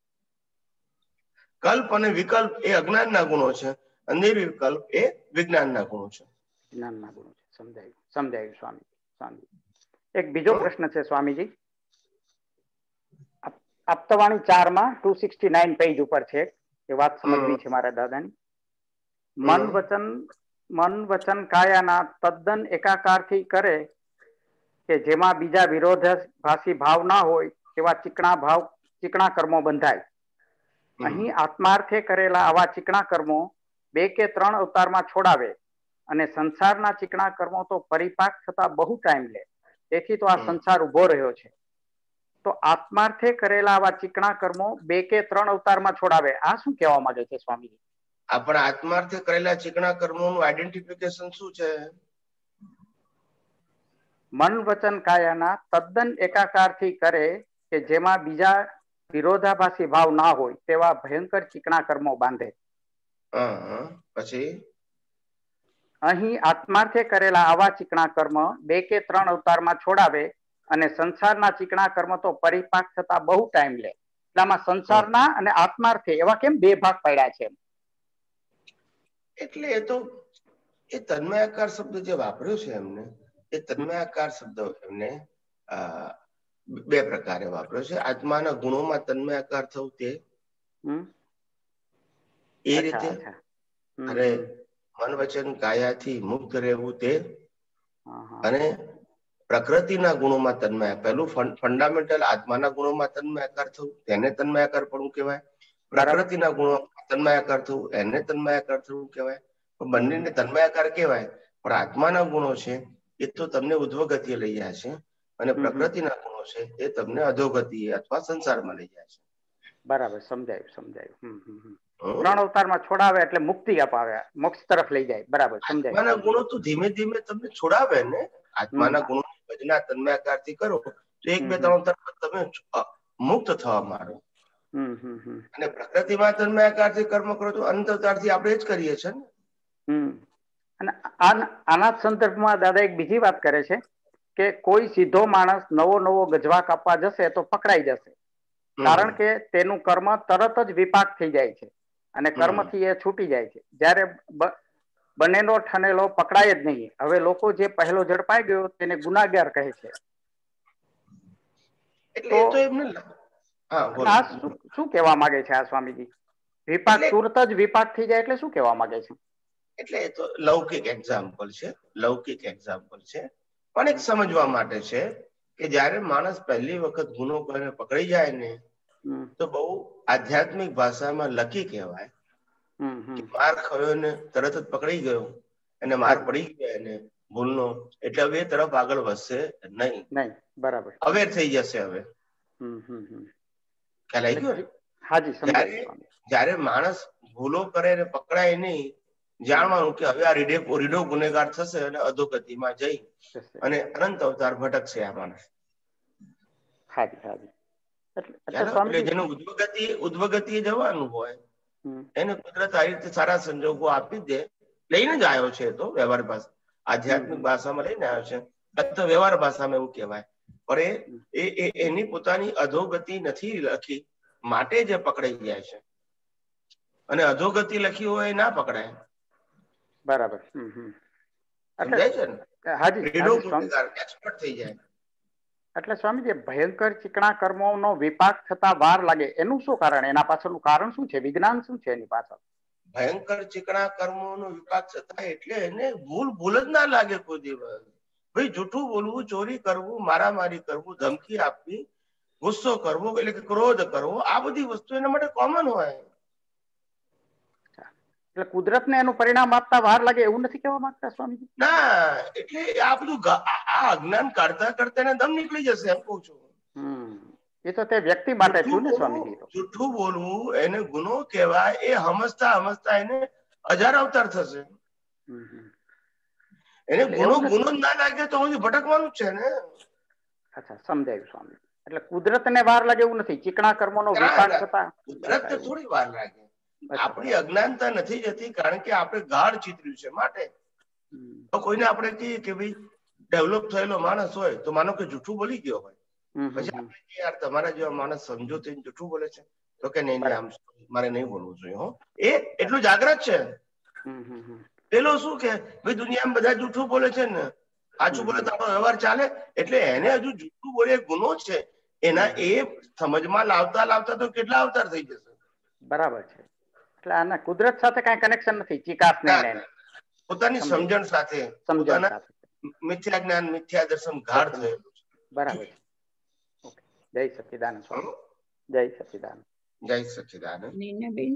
S2: કલ્પ અને વિકલ્પ એ અજ્ઞાનના ગુણો છે, અને નિર્વિકલ્પ એ વિજ્ઞાનના ગુણો છે.
S3: જ્ઞાનના ગુણો છે. સમજાયું સમજાયું સ્વામી. સ્વામી એક બીજો પ્રશ્ન છે સ્વામીજી. આપતવાણી ચાર માં ટુ સિક્સટી નાઇન પેજ ઉપર છે, એ વાત સમજવી છે મારા દાદાની. મન વચન મન વચન કાયાના તદ્દન એકાકારથી કરે કે જેમાં બીજા વિરોધાભાસી ભાવ ના હોય તેવા ચીકણા ભાવ ચીકણા કર્મો બંધાય. અહીં આત્માર્થે કરેલા આવા ચીકણા કર્મો બે કે ત્રણ અવતારમાં છોડાવે અને સંસારના ચીકણા કર્મો તો પરિપાક થતા બહુ ટાઈમ લે. તેથી તો આ સંસાર ઉભો રહ્યો છે. તો આત્માર્થે કરેલા આવા ચીકણા કર્મો બે કે ત્રણ અવતારમાં છોડાવે, આ શું કહેવા માંગે છે સ્વામીજી?
S2: આપણા આત્માર્થે કરેલા ચીકણા કર્મોનું આઈડેન્ટિફિકેશન શું છે?
S3: મન વચન કાયાના તદ્દન એકાકારથી કરે કે જેમાં બીજા વિરોધાભાસી ભાવ ના હોય તેવા ભયંકર ચીકણા કર્મો બાંધે.
S2: પછી
S3: અહીં આત્માર્થે કરેલા આવા ચીકણા કર્મ બે કે ત્રણ અવતારમાં છોડાવે અને સંસારના ચીકણા કર્મ તો પરિપાક થતા બહુ ટાઈમ લે. એટલામાં સંસારના અને આત્માર્થે એવા કેમ બે ભાગ પાડ્યા છે?
S2: એટલે એ તો એ તન્મયાકાર શબ્દ જે વાપર્યો છે એમને, એ તન્મયાકાર શબ્દ એમને બે પ્રકારે વાપર્યો છે. આત્માના ગુણોમાં તન્મયાકાર થવું તે એ રીતે, અને મન વચન કાયાથી મુક્ત રહેવું તે, અને પ્રકૃતિના ગુણોમાં તન્મય, પેલું ફંડામેન્ટલ આત્માના ગુણોમાં તન્મયાકાર થવું તેને તન્મયાકાર પણ કહેવાય. પ્રકૃતિના ગુણો તન્મયાકાર થવું એને તન્મયાકાર થવું કહેવાય. બંનેને તન્મયાકાર કહેવાય, પણ આત્માના ગુણો છે એ તો તમને ઉધ્વગતિએ લઈ જાય છે, અને પ્રકૃતિના ગુણો છે એ તમને અધોગતિએ અથવા સંસારમાં લઈ જાય છે.
S3: બરાબર, સમજાયું સમજાયું. ત્રણ અવતારમાં છોડાવે એટલે મુક્તિ અપાવે, મોક્ષ તરફ લઈ જાય. બરાબર, સમજાયું.
S2: આત્માના ગુણો તો ધીમે ધીમે તમને છોડાવે ને. આત્માના ગુણો ભજના તન્મયાકાર થી કરો તો એક બે ત્રણ અવતાર તમે મુક્ત થવા માંડો. અને પ્રકૃતિમાં તન્મયાકાર થી કર્મ કરો તો અનંત અવતાર થી આપણે જ કરીએ છીએ ને.
S3: અને આના સંદર્ભમાં દાદા એક બીજી વાત કરે છે કે કોઈ સીધો માણસ નવો નવો ગજવા કાપવા જશે તો પકડાઈ જશે, કારણ કે તેનું કર્મ તરત જ વિપાક થઈ જાય છે અને કર્મથી એ છૂટી જાય છે. જ્યારે બનેલો ઠનેલો પકડાય જ નહીં. હવે લોકો જે પહેલો ઝડપાઈ ગયો તેને ગુનાગાર કહે છે.
S2: એટલે તો એમને
S3: આ શું કહેવા માંગે છે આ સ્વામીજી? વિપાક તુરત જ વિપાક થઈ જાય એટલે શું કહેવા માંગે છે?
S2: એટલે એ તો લૌકિક એક્ઝામ્પલ છે, લૌકિક એક્ઝામ્પલ છે, પણ એક સમજવા માટે છે કે જયારે માણસ પહેલી વખત ગુનો કરીને પકડી જાય ને તો બહુ આધ્યાત્મિક ભાષામાં લકી કહેવાય. માર ખાયો ને તરત જ પકડી ગયો અને માર પડી ગયો એને ભૂલનો, એટલે હવે એ તરફ આગળ વધશે નહીં.
S3: નહીં, બરાબર,
S2: અવેર થઈ જશે. હવે ખ્યાલ આવી ગયો?
S3: હાજી, સમજાય.
S2: જયારે માણસ ભૂલો કરે ને પકડાય નહીં, જાણવાનું કે હવે આ રીડે રીડો ગુનેગાર થશે અને અધોગતિમાં જઈ અને અનંત અવતાર ભટકશે આ માણસ.
S3: હાજી હાજી.
S2: એટલે જેને ઉદ્વગતિ ઉદ્વગતિએ જવાનું હોય એને કુદરત આ રીતે સારા સંજોગો આપી દે. લઈને જ આવ્યો છે તો વ્યવહાર ભાષા, આધ્યાત્મિક ભાષામાં લઈને આવ્યો છે, અથવા વ્યવહાર ભાષામાં એવું કહેવાય. પણ એ એની પોતાની અધોગતિ નથી લખી માટે જે પકડાઈ જાય છે, અને અધોગતિ લખી હોય ના પકડાય.
S3: બરાબર,
S2: સમજાય છે ને? એક્સપર્ટ થઈ જાય.
S3: એટલે સ્વામી, જે ભયંકર ચીકણા કર્મોનો વિપાક થતા વાર લાગે એનું શું કારણ? એના પાછળનું કારણ શું છે? વિજ્ઞાન શું છે એની પાછળ?
S2: ભયંકર ચીકણા કર્મોનો વિપાક થતા એટલે એને ભૂલ ભૂલ જ ના લાગે કોઈ દિવસ. ભાઈ જૂઠું બોલવું, ચોરી કરવું, મારામારી કરવું, ધમકી આપવી, ગુસ્સો કરવો એટલે કે ક્રોધ કરવો, આ બધી વસ્તુ એના માટે કોમન હોય.
S3: એટલે કુદરતને એનું પરિણામ આપતા વાર લાગે એવું નથી કહેવા માંગતા સ્વામીજી?
S2: ના, એટલે આ બધું આ અજ્ઞાન કરતા કરતા એને દમ નીકળી જશે એમ કઉ છું.
S3: એ તો તે વ્યક્તિ માટે થયું ને સ્વામીજી.
S2: જૂઠું બોલવું એને ગુનો કહેવાય, એ સમજતા સમજતા એને હજાર અવતાર થશે. એને ગુનો ગુનો ના લાગે તો ભટકવાનું જ છે ને.
S3: અચ્છા, સમજાયું સ્વામી. એટલે કુદરતને વાર લાગે એવું નથી, ચીકણા કર્મોનો વિપાક થતા
S2: કુદરતને થોડી વાર લાગે. આપણી અજ્ઞાનતા નથી જતી, કારણ કે આપણે ગાઢ ચિતર્યું છે માટે. તો કોઈને આપણે કહીએ કે ભાઈ ડેવલપ થયેલો માણસ હોય તો માનો કે જૂઠું બોલી ગયો હોય, પછી આપણે યાર તમારા જેવા માણસ સમજો તો જૂઠું બોલે છે, તો કે નહીં આમ મારે નહીં બોલવું જોઈએ. હો એ એટલું જાગ્રત છે. પેલો શું કે ભાઈ દુનિયામાં બધા જૂઠું બોલે છે ને, સાચું બોલે તો આપણો વ્યવહાર ચાલે, એટલે એને હજુ જૂઠું બોલે ગુનો છે, એના એ સમજમાં લાવતા લાવતા તો કેટલા અવતાર થઈ જશે.
S3: બરાબર છે. એટલે આના કુદરત સાથે કઈ કનેક્શન નથી, ચિકાસ નહીં,
S2: પોતાની સમજણ સાથે, પોતાના મિથ્યા જ્ઞાન મિથ્યા દર્શન ગાઢ થયેલું છે.
S3: બરાબર છે. ઓકે, જય સચ્ચિદાનંદ સ્વામી. જય સચ્ચિદાનંદ.
S2: જય સચ્ચિદાનંદ.
S4: નીનાબેન.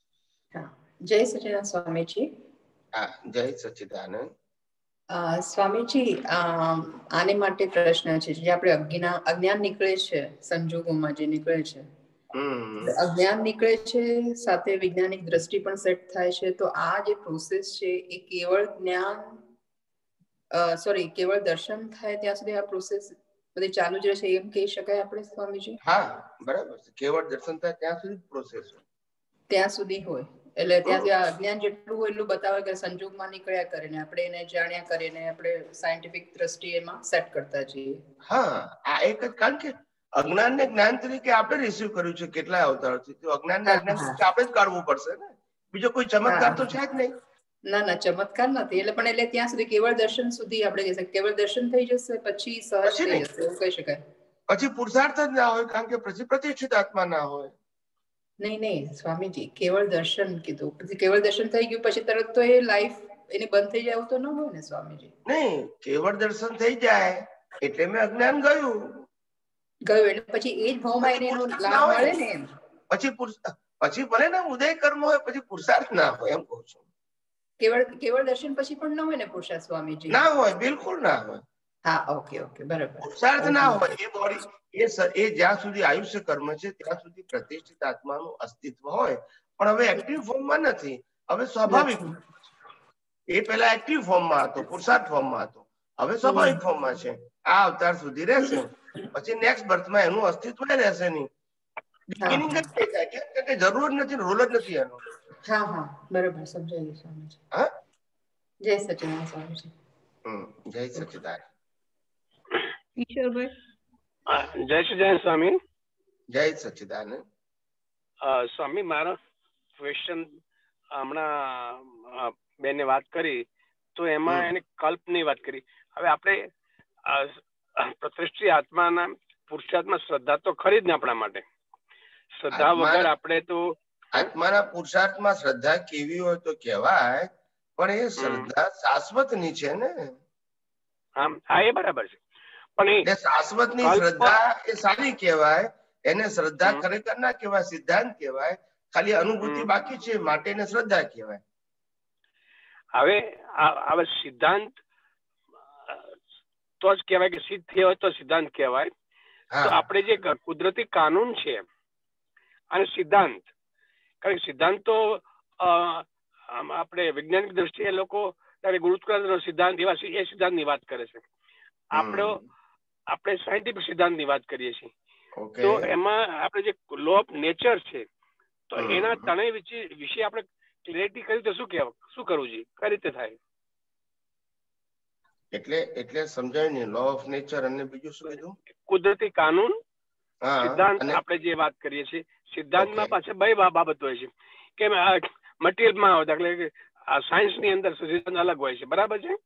S5: જય સચ્ચિદાનંદ સ્વામીજી.
S2: હા, જય સચ્ચિદાનંદ.
S5: સ્વામીજી, આને માટે પ્રશ્ન છે, જે આપણે અજ્ઞાન અજ્ઞાન નીકળે છે, સંજોગોમાં જે નીકળે છે, અજ્ઞાન નીકળે છે, સાથે વૈજ્ઞાનિક દ્રષ્ટિ પણ સેટ થાય છે, તો આ જે પ્રોસેસ છે એ કેવળ જ્ઞાન સોરી કેવળ દર્શન થાય ત્યાં સુધી આ પ્રોસેસ બધી ચાલુ જ રહેશે એમ કહી શકાય આપણે સ્વામીજી?
S2: હા, બરાબર છે. કેવળ દર્શન થાય ત્યાં સુધી પ્રોસેસ હોય, ત્યાં
S5: સુધી હોય. એટલે ત્યાંથી આ અજ્ઞાન જેટલું હોય એટલું બતાવે કે સંજોગમાં નીકળ્યા કરીને આપણે એને જાણ્યા કરીને આપણે સાયન્ટિફિક દ્રષ્ટિએ એમાં સેટ કરતા જઈએ.
S2: હા, આ એક જ, કારણ કે અજ્ઞાન ને જ્ઞાન તરીકે આપણે રિસીવ કર્યું છે કેટલાય અવતારથી, તો અજ્ઞાન ને અજ્ઞાન તરીકે આપણે જ કાઢવું પડશે ને, બીજો કોઈ ચમત્કાર તો છે જ નહીં.
S5: ના ના, ચમત્કાર નથી. એટલે પણ એટલે ત્યાં સુધી કેવળ દર્શન સુધી આપણે કહી શકીએ, કેવળ દર્શન થઈ જશે પછી સહજ થઈ જશે એવું કહી શકાય.
S2: પછી પુરુષાર્થ જ ના હોય, કારણ કે પછી પ્રતિષ્ઠિત આત્મા ના હોય.
S5: નહીં નહીં સ્વામીજી, કેવળ દર્શન કીધું, પછી કેવળ દર્શન થઈ ગયું પછી તરત તો એ લાઈફ એની બંધ થઈ જાય એવું તો ન હોય ને સ્વામીજી?
S2: નહીં, કેવળ દર્શન થઈ જાય એટલે મેં અજ્ઞાન ગયું
S5: ગયું એટલે પછી એ જ ભાવમાં એને એનો લાભ મળે ને એમ.
S2: પછી પછી ભલે ને ઉદય કર્મ હોય પછી પુરુષાર્થ ના હોય, એમ કહું છું.
S5: કેવળ કેવળ દર્શન પછી પણ ન હોય ને પુરુષાર્થ સ્વામીજી?
S2: ના હોય, બિલકુલ ના હોય.
S5: હા, ઓકે ઓકે, બરાબર.
S2: પુરુષાર્થ ના હોય. એ બોડી એ એ જ્યાં સુધી આયુષ્ય કર્મ છે ત્યાં સુધી પ્રતિષ્ઠિત આત્માનું અસ્તિત્વ હોય, પણ હવે એક્ટિવ ફોર્મમાં નથી, હવે સ્વાભાવિક. એ પેલા એક્ટિવ ફોર્મમાં હતો, પુરુષાર્થ ફોર્મમાં હતો, હવે સ્વાભાવિક ફોર્મમાં છે. આ અવતાર સુધી રહેશે, પછી નેક્સ્ટ બર્થમાં એનું અસ્તિત્વ રહેશે નહીં. બિગિનિંગ જ થઈ જાય, કેમ કે જરૂર નથી, રોલ જ નથી એનો.
S5: હા હા, બરાબર, સમજાઈ ગયું સ્વામીજી.
S2: હા,
S5: જય સચ્ચિદાનંદ સ્વામીજી.
S2: હમ, જય સચ્ચિદાનંદ.
S4: ઈશ્વરભાઈ.
S6: જય સચ્ચિદાનંદ સ્વામી.
S2: જય સચ્ચિદાનંદ
S6: સ્વામી. મારો ક્વેશ્ચન, હમણાં બેને વાત કરી તો એમાં એને કલ્પની વાત કરી. હવે આપણે પ્રતિષ્ઠિત આત્માના પુરુષાર્થમાં શ્રદ્ધા તો ખરી જ ને આપણા માટે. શ્રદ્ધા વગર આપણે તો
S2: આત્માના પુરુષાર્થમાં શ્રદ્ધા કેવી હોય તો કહેવાય, પણ એ શ્રદ્ધા શાશ્વતની છે ને.
S6: હા, એ બરાબર છે, પણ
S2: શાશ્વત ની શ્રદ્ધા એ સારી કહેવાય. એને શ્રદ્ધા ખરેખર ના કહેવાય, સિદ્ધાંત કહેવાય. ખાલી અનુભૂતિ બાકી છે માટે એને શ્રદ્ધા કહેવાય.
S6: હવે હવે સિદ્ધાંત તો જ કહેવાય કે સિદ્ધ થયો હોય તો સિદ્ધાંત કહેવાય. તો આપણે જે કુદરતી કાનૂન છે અને સિદ્ધાંત, કારણ કે સિદ્ધાંત તો આપણે વૈજ્ઞાનિક દ્રષ્ટિએ લોકો ગુરુત્વાકર્ષણનો સિદ્ધાંત એવા એ સિદ્ધાંત ની વાત કરે છે. આપણો આપણે સાયન્ટિફિક સિદ્ધાંત ની વાત કરીએ છીએ. તો એમાં આપણે જે લો ઓફ નેચર છે તો એના ત્રણેય વિશે આપણે ક્લેરિટી કરી તો શું કહેવાય, શું કરવું જોઈએ, કઈ રીતે થાય?
S2: એટલે એટલે સમજાય ને, લો ઓફ નેચર અને બીજું શું કીધું?
S6: કુદરતી કાનૂન, સિદ્ધાંત. આપણે જે વાત કરીએ છીએ સિદ્ધાંતમાં પાછળ બે બાબત હોય છે કે મટીરિયલમાં હોય, એટલે કે સાયન્સ ની અંદર સિદ્ધાંત અલગ હોય છે, બરાબર છે?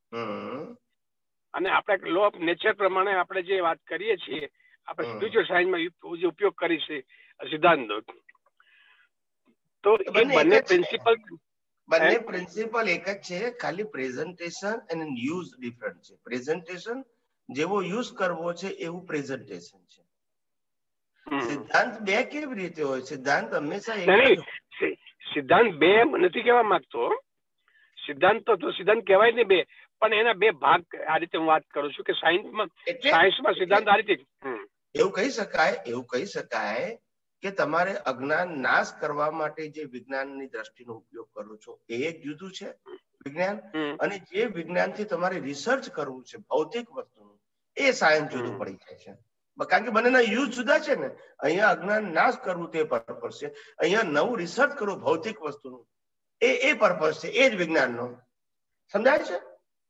S6: અને આપણે લો ઓફ નેચર પ્રમાણે આપણે જે વાત કરીએ છીએ, આપણે સ્પિરિચ્યુઅલ સાયન્સમાં જે ઉપયોગ કરી છે સિદ્ધાંતો, તો એ બંને પ્રિન્સિપલ
S2: બંને પ્રિન્સિપલ એક જ છે, ખાલી પ્રેઝન્ટેશન અને યુઝ ડિફરન્ટ છે. પ્રેઝન્ટેશન જેવો યુઝ કરવો છે એવું પ્રેઝન્ટેશન છે. સિદ્ધાંત બે કેવી રીતે હોય? સિદ્ધાંત હંમેશા એક જ.
S6: સિદ્ધાંત બે નથી કહેવા માંગતો. સિદ્ધાંત તો સિદ્ધાંત કહેવાય ને બે, પણ એના બે ભાગ. આ રીતે હું વાત કરું છું કે સાયન્સમાં સાયન્સમાં સિદ્ધાંત આ રીતે
S2: એવું કહી શકાય એવું કહી શકાય કે તમારે અજ્ઞાન નાશ કરવા માટે જે વિજ્ઞાનની દ્રષ્ટિનો ઉપયોગ કરો છો એ એક જુદું છે વિજ્ઞાન, અને જે વિજ્ઞાનથી તમારે રિસર્ચ કરવું છે ભૌતિક વસ્તુનું એ સાયન્સ જુદું પડી જાય છે. કારણ કે બંનેના યુઝ જુદા છે ને. અહીંયા અજ્ઞાન નાશ કરવું તે પર્પઝ છે, અહીંયા નવું રિસર્ચ કરવું ભૌતિક વસ્તુનું એ એ પર્પઝ છે, એ જ વિજ્ઞાનનો. સમજાય છે?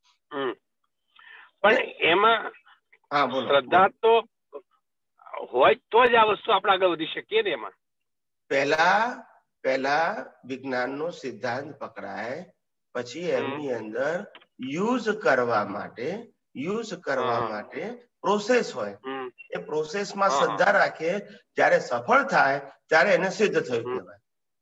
S6: પણ એમાં
S2: હા બોલો.
S6: શ્રદ્ધા તો હોય તો જ આ વસ્તુ આપણે આગળ વધી શકીએ ને. એમાં
S2: પહેલા પહેલા વિજ્ઞાનનો સિદ્ધાંત પકડાય, પછી એમની અંદર યુઝ કરવા માટે યુઝ કરવા માટે પ્રોસેસ હોય. એ પ્રોસેસમાં શ્રદ્ધા રાખીએ, જ્યારે સફળ થાય ત્યારે એને સિદ્ધ થયું કહેવાય.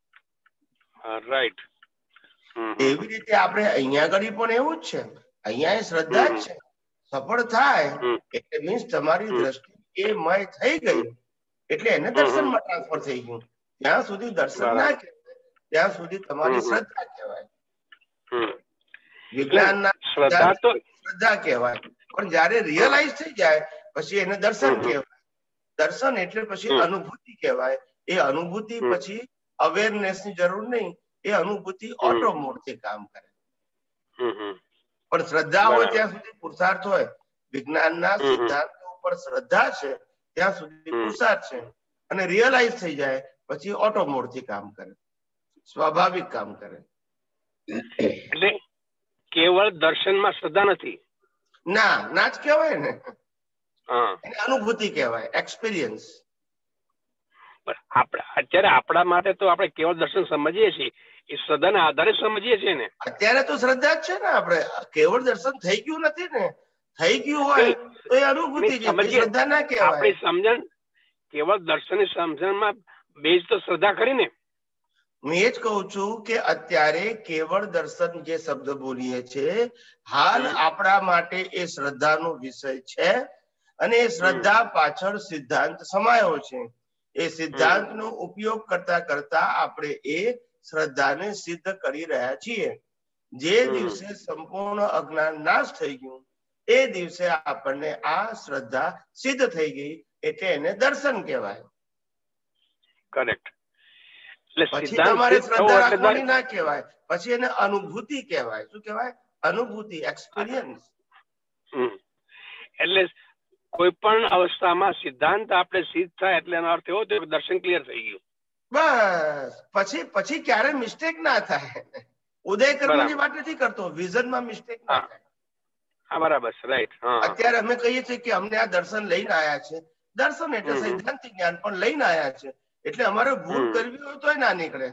S6: રાઈટ.
S2: એવી રીતે આપણે અહીંયા આગળ પણ એવું જ છે. અહીંયા શ્રદ્ધા જ છે. સફળ થાય એટલે મીન્સ તમારી દ્રષ્ટિ એ મય થઈ ગઈ એટલે એને દર્શનમાં ટ્રાન્સફર થઈ ગયું. ત્યાં સુધી દર્શન ના કહેવાય, ત્યાં સુધી તમારી શ્રદ્ધા કહેવાય. વિજ્ઞાનના શ્રદ્ધા તો શ્રદ્ધા કહેવાય, પણ જયારે રિયલાઇઝ થઈ જાય પછી એને દર્શન કહેવાય. દર્શન એટલે પછી અનુભૂતિ કહેવાય. એ અનુભૂતિ પછી અવેરનેસ ની જરૂર નહીં, એ અનુભૂતિ ઓટો મોડ થી કામ કરે. પણ શ્રદ્ધા હોય ત્યાં સુધી પુરુષાર્થ હોય. વિજ્ઞાનના સિદ્ધાંતો ઉપર શ્રદ્ધા છે ત્યાં સુધી પુરુષાર્થ છે, અને રિયલાઇઝ થઈ જાય પછી ઓટો મોડ થી કામ કરે, સ્વાભાવિક કામ કરે.
S6: એટલે કેવળ દર્શનમાં શ્રદ્ધા નથી.
S2: ના ના જ કહેવાય ને, અનુભૂતિ કહેવાય, એક્સપિરિયન્સ.
S6: અત્યારે આપણા માટે તો આપણે કેવળ દર્શન સમજીએ છીએ, એ શ્રદ્ધાના આધારે સમજીએ છીએ ને.
S2: અત્યારે તો શ્રદ્ધા જ છે ને. આપણે કેવળ દર્શન થઈ ગયું નથી ને. થઈ ગયું હોય તો એ અનુભૂતિ છે, શ્રદ્ધા ના કહેવાય.
S6: આપણી સમજણ કેવળ દર્શનની સમજણમાં બેઝ તો શ્રદ્ધા ખરી ને.
S2: હું એ જ કહું છું કે અત્યારે કેવળ દર્શન જે શબ્દ બોલીએ છીએ, હાલ આપણા માટે એ શ્રદ્ધાનો વિષય છે, અને એ શ્રદ્ધા પાછળ સિદ્ધાંત સમાયો છે. એ સિદ્ધાંતનો ઉપયોગ કરતા કરતા આપણે એ શ્રદ્ધાને સિદ્ધ કરી રહ્યા છીએ. જે દિવસે સંપૂર્ણ અજ્ઞાન નાશ થઈ ગયું એ દિવસે આપણને આ શ્રદ્ધા સિદ્ધ થઈ ગઈ એટલે એને દર્શન કહેવાય.
S6: કરેક્ટ.
S2: પછી તમારે શ્રદ્ધા રાખવાની ના કહેવાય, પછી એને અનુભૂતિ કહેવાય. શું કહેવાય? અનુભૂતિ, એક્સપિરિયન્સ.
S6: એટલે કોઈ પણ અવસ્થામાં સિદ્ધાંત આપણે સિદ્ધ થાય એટલે એનો અર્થ એવો થયો કે દર્શન ક્લિયર થઈ ગયું.
S2: બસ પછી પછી ક્યારે મિસ્ટેક ના થાય. ઉદય કર્મની વાત નથી કરતો, વિઝનમાં મિસ્ટેક ના થાય.
S6: હા બરાબર, રાઈટ.
S2: અત્યારે અમે કહીએ છીએ કે અમને આ દર્શન લઈને આયા છે. દર્શન એટલે સૈદ્ધાંતિક જ્ઞાન, પણ લઈને આયા છે એટલે અમારે ભૂલ કરવી હોય તોય ના નીકળે.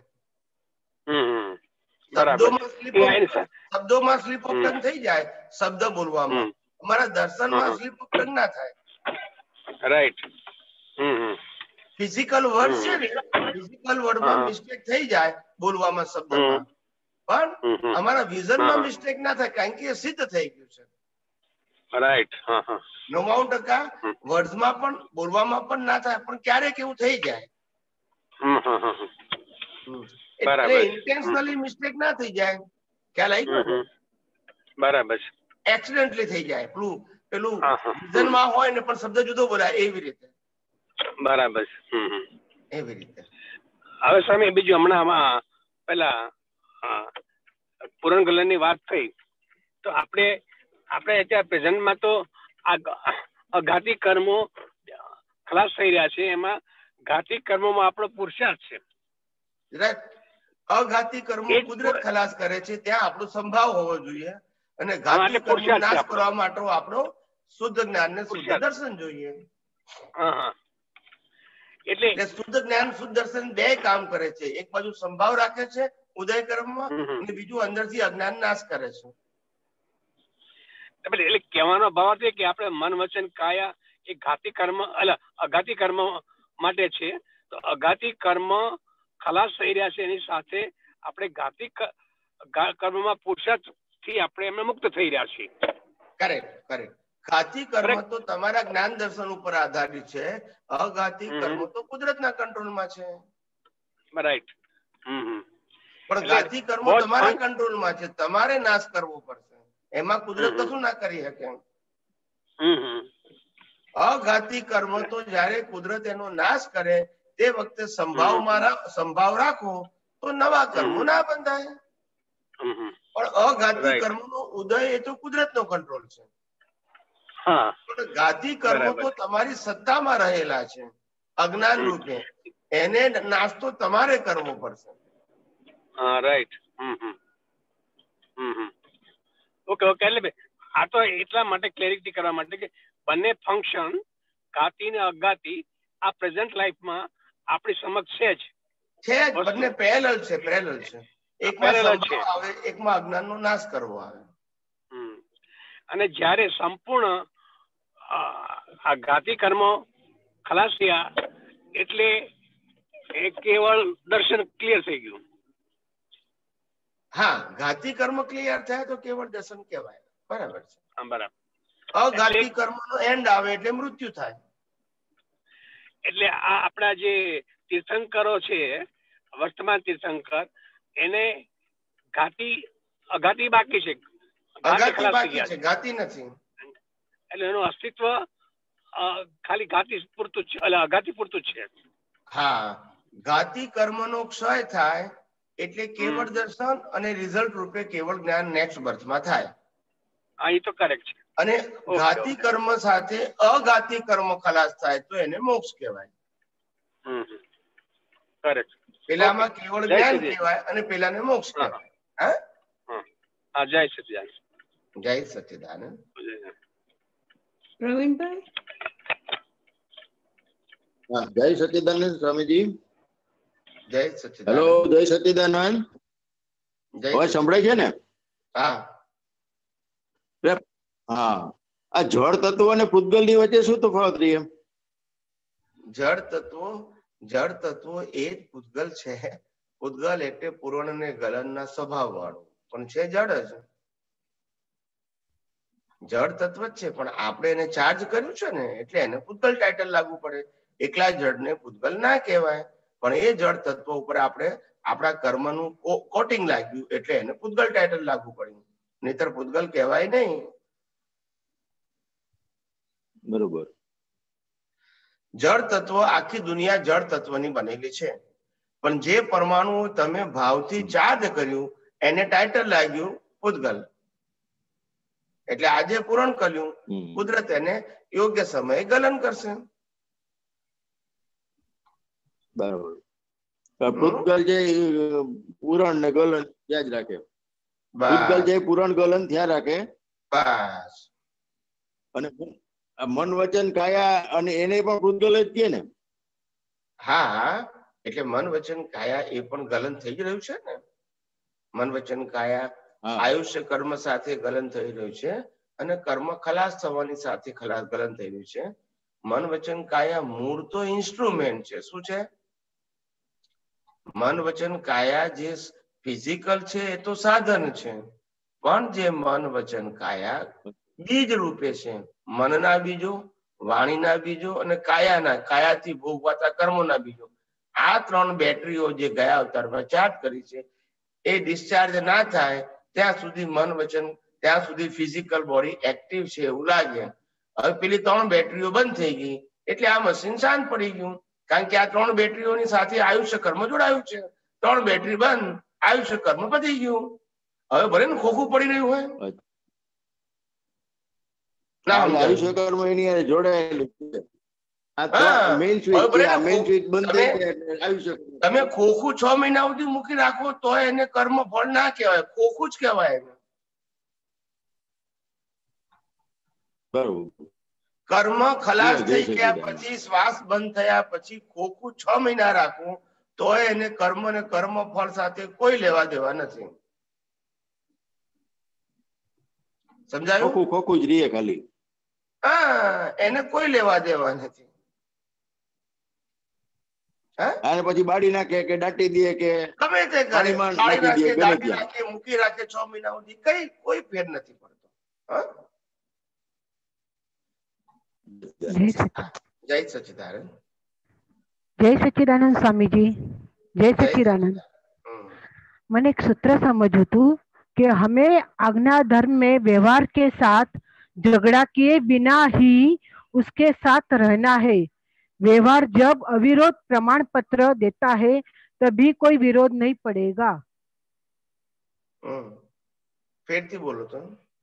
S2: શબ્દોમાં સ્લીપ ઓફ ટંગ થઈ જાય, શબ્દ બોલવામાં. અમારા દર્શનમાં સ્લીપ ઓફ ટંગ ના થાય.
S6: રાઈટ.
S2: ફિઝિકલ વર્ડ છે ને, ફિઝિકલ વર્ડમાં મિસ્ટેક થઈ જાય બોલવામાં, શબ્દમાં, પણ અમારા વિઝનમાં મિસ્ટેક ના થાય કારણ કે એ સિદ્ધ થઈ ગયું છે.
S6: રાઈટ.
S2: નવ્વાણું ટકા વર્ડ્સમાં પણ બોલવામાં પણ ના થાય, પણ ક્યારેક એવું થઈ જાય. એટલે ઇન્ટેન્શનલી મિસ્ટેક ના થઈ જાય. ખ્યાલ આવી ગયો?
S6: બરાબર.
S2: એક્સિડન્ટલી થઈ જાય. પેલું પેલું વિઝનમાં હોય ને પણ શબ્દ જુદો બોલાય, એવી રીતે.
S6: બરાબર.
S2: એવી રીતે.
S6: હવે સ્વામી બીજું હમણાં પેલા પૂરણ કલ્યાણ ની વાત થઈ, તો આપણે આપણે અત્યારે પ્રેઝન્ટમાં તો આ અઘાતી કર્મો ખલાસ થઈ રહ્યા છે. એમાં ઘાતી કર્મોમાં આપણો પુરુષાર્થ છે.
S2: અઘાતી કર્મો કુદરત ખલાસ કરે છે, ત્યાં આપણો સંભાવ હોવો જોઈએ, અને ઘાતી કર્મો નાશ કરવા માટે આપણો શુદ્ધ જ્ઞાન ને શુદ્ધ દર્શન જોઈએ. એટલે શુદ્ધ જ્ઞાન શુદ્ધ દર્શન બે કામ કરે છે. એક બાજુ સંભાવ રાખે છે ઉદય કર્મમાં, અને બીજું અંદરથી અજ્ઞાન નાશ કરે છે.
S6: એટલે કહેવાનો ભાવ છે કે આપણે મન વચન કાયા એ ઘાતી કર્મ એટલે અઘાતી કર્મ માટે છે. તો અઘાતી કર્મ ખલાસ થઈ રહ્યા છે, એની સાથે આપણે ઘાતી કર્મમાં પુરુષાર્થ થી આપણે એમને મુક્ત થઈ રહ્યા છીએ.
S2: Correct correct. ઘાતી કર્મ તો તમારા જ્ઞાન દર્શન ઉપર આધારિત છે. અઘાતી કર્મ તો કુદરતના કંટ્રોલમાં છે.
S6: રાઈટ.
S2: પણ ઘાતી કર્મો તમારા કંટ્રોલમાં છે, તમારે નાશ કરવો પડશે. એમાં કુદરત કશું ના કરી શકે. અઘાતી કર્મ તો જયારે કુદરત એનો નાશ કરે તે વખતે સંભાવમાં સંભાવ રાખો તો નવા કર્મો ના બંધાય. પણ અઘાતી કર્મ નો ઉદય એ તો કુદરત નો કંટ્રોલ છે. પણ ઘાતી કર્મો તો તમારી સત્તામાં રહેલા છે, અજ્ઞાન રૂપે. એને નાશ તો તમારે કરવો પડશે.
S6: રાઈટ. ઓકે ઓકે એટલે આ તો એટલા માટે ક્લેરિટી કરવા માટે કે બંને ફંક્શન ઘાતી ને અઘાતી આ પ્રેઝન્ટ લાઈફમાં આપણી સમક્ષ છે જ
S2: છે જ, બંને પેરેલલ છે, પેરેલલ છે. એકમાં સંભાવ આવે, એકમાં અજ્ઞાનનો નાશ કરવો આવે.
S6: અને જ્યારે સંપૂર્ણ આ ઘાતી કર્મો ખલાસ થયા એટલે એ કેવળ દર્શન ક્લિયર થઈ ગયું.
S2: હા, ઘાતી કર્મ ક્લિયર થાય તો કેવળ દર્શન કહેવાય. બરાબર છે.
S6: બરાબર.
S2: અઘાતી કર્મનો એન્ડ આવે એટલે મૃત્યુ થાય.
S6: એટલે આ આપણા જે તીર્થંકરો છે, વર્તમાન તીર્થંકર, એને ઘાતી અઘાતી બાકી છે,
S2: અઘાતી બાકી છે, ઘાતી નથી.
S6: એટલે એનું અસ્તિત્વ ખાલી ઘાતી પૂરતું જ છે, એટલે અઘાતી પૂરતું જ છે.
S2: હા, ઘાતી કર્મનો ક્ષય થાય એટલે કેવળ દર્શન અને રિઝલ્ટ રૂપે કેવળ જ્ઞાન નેક્સ્ટ બર્થમાં થાય.
S6: હા, એ તો કરેક્ટ છે.
S2: અને ઘાતી કર્મ સાથે અઘાતી કર્મ ખલાસ થાય તો એને મોક્ષ કહેવાય.
S6: Hmm correct.
S2: પેલામાં કેવળ જ્ઞાન કહેવાય અને પેલાને મોક્ષ કહેવાય. હા
S6: હા, જય સચિદાનંદ.
S2: જય સચિદાનંદ.
S4: પ્રવીણભાઈ.
S7: હા, જય સચિદાનંદ સ્વામીજી.
S2: જય સચિદાનંદ.
S7: હેલો, જય સચિદાનંદ. અવાજ સંભળાય છે ને?
S2: હા
S7: હા. આ જળ તત્વ અને પૂતગલ ની વચ્ચે શું તફાવત રહી?
S2: જળ તત્વો જળ તત્વો એ જ પૂતગલ છે. પૂતગલ એટલે પૂરણ અને ગલનના સ્વભાવ વાળું, પણ છે જળ જ. જળ તત્વ જ છે, પણ આપણે એને ચાર્જ કર્યું છે ને એટલે એને પૂતગલ ટાઇટલ લાગુ પડે. એકલા જળને પૂતગલ ના કહેવાય, પણ એ જળ તત્વ ઉપર આપણે આપણા કર્મનું કોટિંગ લાગ્યું એટલે એને પૂતગલ ટાઇટલ લાગુ પડ્યું. નહીતર પૂતગલ કહેવાય નહીં.
S7: બરોબર.
S2: જળ તત્વ આખી દુનિયા જળ તત્વની બનેલી છે, પણ જે પરમાણુ તમે ભાવથી ચાર્જ કર્યું એને ટાઇટલ લાગ્યું પૂતગલ. એટલે આજે પૂરણ કર્યું, કુદરત એને યોગ્ય સમયે ગલન કરશે.
S7: બરાબર. પૂતગલ જે પૂરણ ને ગલન ત્યાં જ રાખે. પૂતગલ જે પૂરણ ગલન ત્યાં રાખે.
S2: બસ.
S7: અને મન વચન કાયા અને એને પણ પૂતગલ જ કે ને?
S2: હા, એટલે મન વચન કાયા એ પણ ગલન થઈ રહ્યું છે ને. મન વચન કાયા આયુષ્ય કર્મ સાથે ગલન થઈ રહ્યું છે અને કર્મ ખલાસ થવાની સાથે ખલાસ ગલન થઈ રહ્યું છે. મન વચન કાયા મૂળ તો ઇન્સ્ટ્રુમેન્ટ છે. શું છે? મન વચન કાયા જે ફિઝિકલ છે એ તો સાધન છે, પણ જે મન વચન કાયા બીજ રૂપે છે. મનના બીજો, વાણીના બીજો અને કાયાના કાયાથી ભોગવાતા કર્મોના બીજો. આ ત્રણ બેટરીઓ જે ગયા અવતારમાં ચાર્જ કરી છે એ ડિસ્ચાર્જ ના થાય ત્યાં સુધી મન વચન ત્યાં સુધી ફિઝિકલ બોડી એક્ટિવ છે એવું લાગે. હવે પેલી ત્રણ બેટરીઓ બંધ થઈ ગઈ એટલે આ મશીન શાંત પડી ગયું, કારણ કે આ ત્રણ બેટરીઓની સાથે આયુષ્ય કર્મ જોડાયું છે. ત્રણ બેટરી બંધ, આયુષ્ય કર્મ પતી ગયું. હવે ભલે ને ખોખું પડી રહ્યું હોય,
S7: આયુષ્ય કર્મ એની જોડાયેલું છે.
S2: તમે ખોખું છ મહિના સુધી મૂકી રાખો તો એને કર્મ ફળ ના કહેવાય, ખોખું જ કહેવાય એને. કર્મ ખલાસ થઈ ગયા પછી, શ્વાસ બંધ થયા પછી ખોખું છ મહિના રાખવું તો એને કર્મ અને કર્મ ફળ સાથે કોઈ લેવા દેવા નથી. સમજાયું?
S7: ખોખું ખોખું જ રહીએ ખાલી.
S2: હા, એને કોઈ લેવા દેવા નથી.
S7: અને પછી બાળી નાખે કે દાટી દે કે
S2: ગમે તે કરે, દાટી નાખે, મૂકી રાખે છ મહિના સુધી, કઈ કોઈ ફેર નથી પડતો. જય સચિદાનંદ.
S8: જય સચિદાનંદ સ્વામીજી. જય સચિદાनंद. मैंने एक सूत्र समझू तू कि हमें आज्ञा धर्म में व्यवहार के साथ झगड़ा किए बिना ही उसके साथ रहना है। व्यवहार जब अविरोध प्रमाण पत्र देता है तभी कोई विरोध नहीं पड़ेगा।
S2: फिर थी बोलो तो।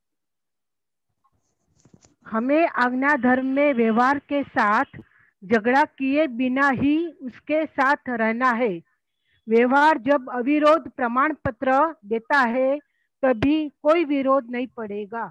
S8: हमें आज्ञा धर्म में व्यवहार के साथ झगड़ा किए बिना ही उसके साथ रहना है। व्यवहार जब अविरोध प्रमाण पत्र देता है तभी कोई विरोध नहीं पड़ेगा।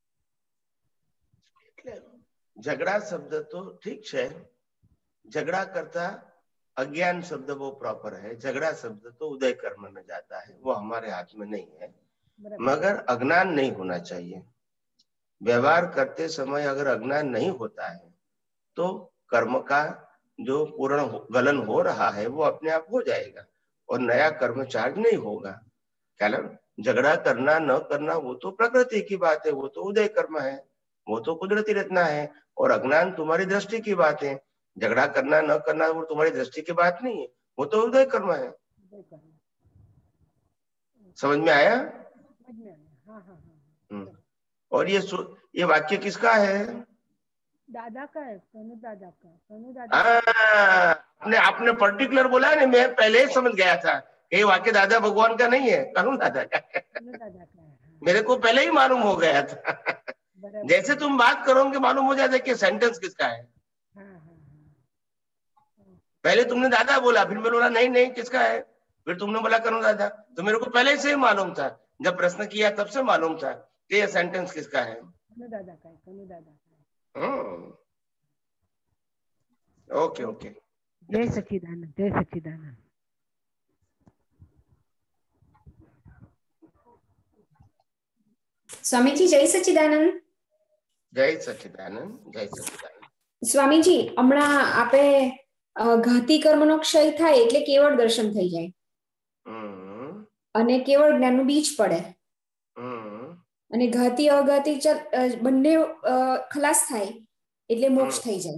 S2: झगड़ा शब्द तो ठीक है, झगड़ा करता अज्ञान शब्द वो प्रॉपर है, झगड़ा शब्द तो उदय कर्म में जाता है, वो हमारे हाथ में नहीं है, मगर अज्ञान नहीं होना चाहिए। व्यवहार करते समय अगर अज्ञान नहीं होता है तो कर्म का जो पूर्ण गलन हो रहा है वो अपने आप हो जाएगा और नया कर्म चार्ज नहीं होगा। क्या झगड़ा करना न करना वो तो प्रकृति की बात है, वो तो उदय कर्म है, वो तो कुदरती रचना है, और अज्ञान तुम्हारी दृष्टि की बात है। झगड़ा करना न करना वो तुम्हारी दृष्टि की बात नहीं है, वो तो उदय कर्म है। समझ में आया? और ये ये वाक्य किसका है?
S8: दादा का है, सोनू दादा का। सोनू दादा
S2: आपने आपने पर्टिकुलर बोला है, मैं पहले ही समझ गया था ये वाक्य दादा भगवान का नहीं है, कानून दादा का है। दादा का है। मेरे को पहले ही मालूम हो गया था। जैसे तुम बात करोगे मालूम हो जाता है कि सेंटेंस किसका है। पहले तुमने दादा बोला, फिर मैंने बोला नहीं नहीं किसका है, फिर तुमने बोला करूँ दादा, तो मेरे को पहले से ही मालूम था, जब प्रश्न किया तब से मालूम था कि ये सेंटेंस किसका है। दादा का है, कनु दादा का है। Okay okay.
S8: जय सच्चिदानंद, जय सच्चिदानंद।
S9: સ્વામીજી જય સચ્ચિદાનંદ।
S2: જય સચ્ચિદાનંદ, જય સચ્ચિદાનંદ।
S9: સ્વામીજી હમણાં આપે ઘાતી કર્મનો ક્ષય થાય એટલે કેવળ દર્શન થઈ જાય અને કેવળ જ્ઞાનનું બીજ પડે અને ઘાતી અઘાતી બંને ખલાસ થાય એટલે મોક્ષ થઈ જાય।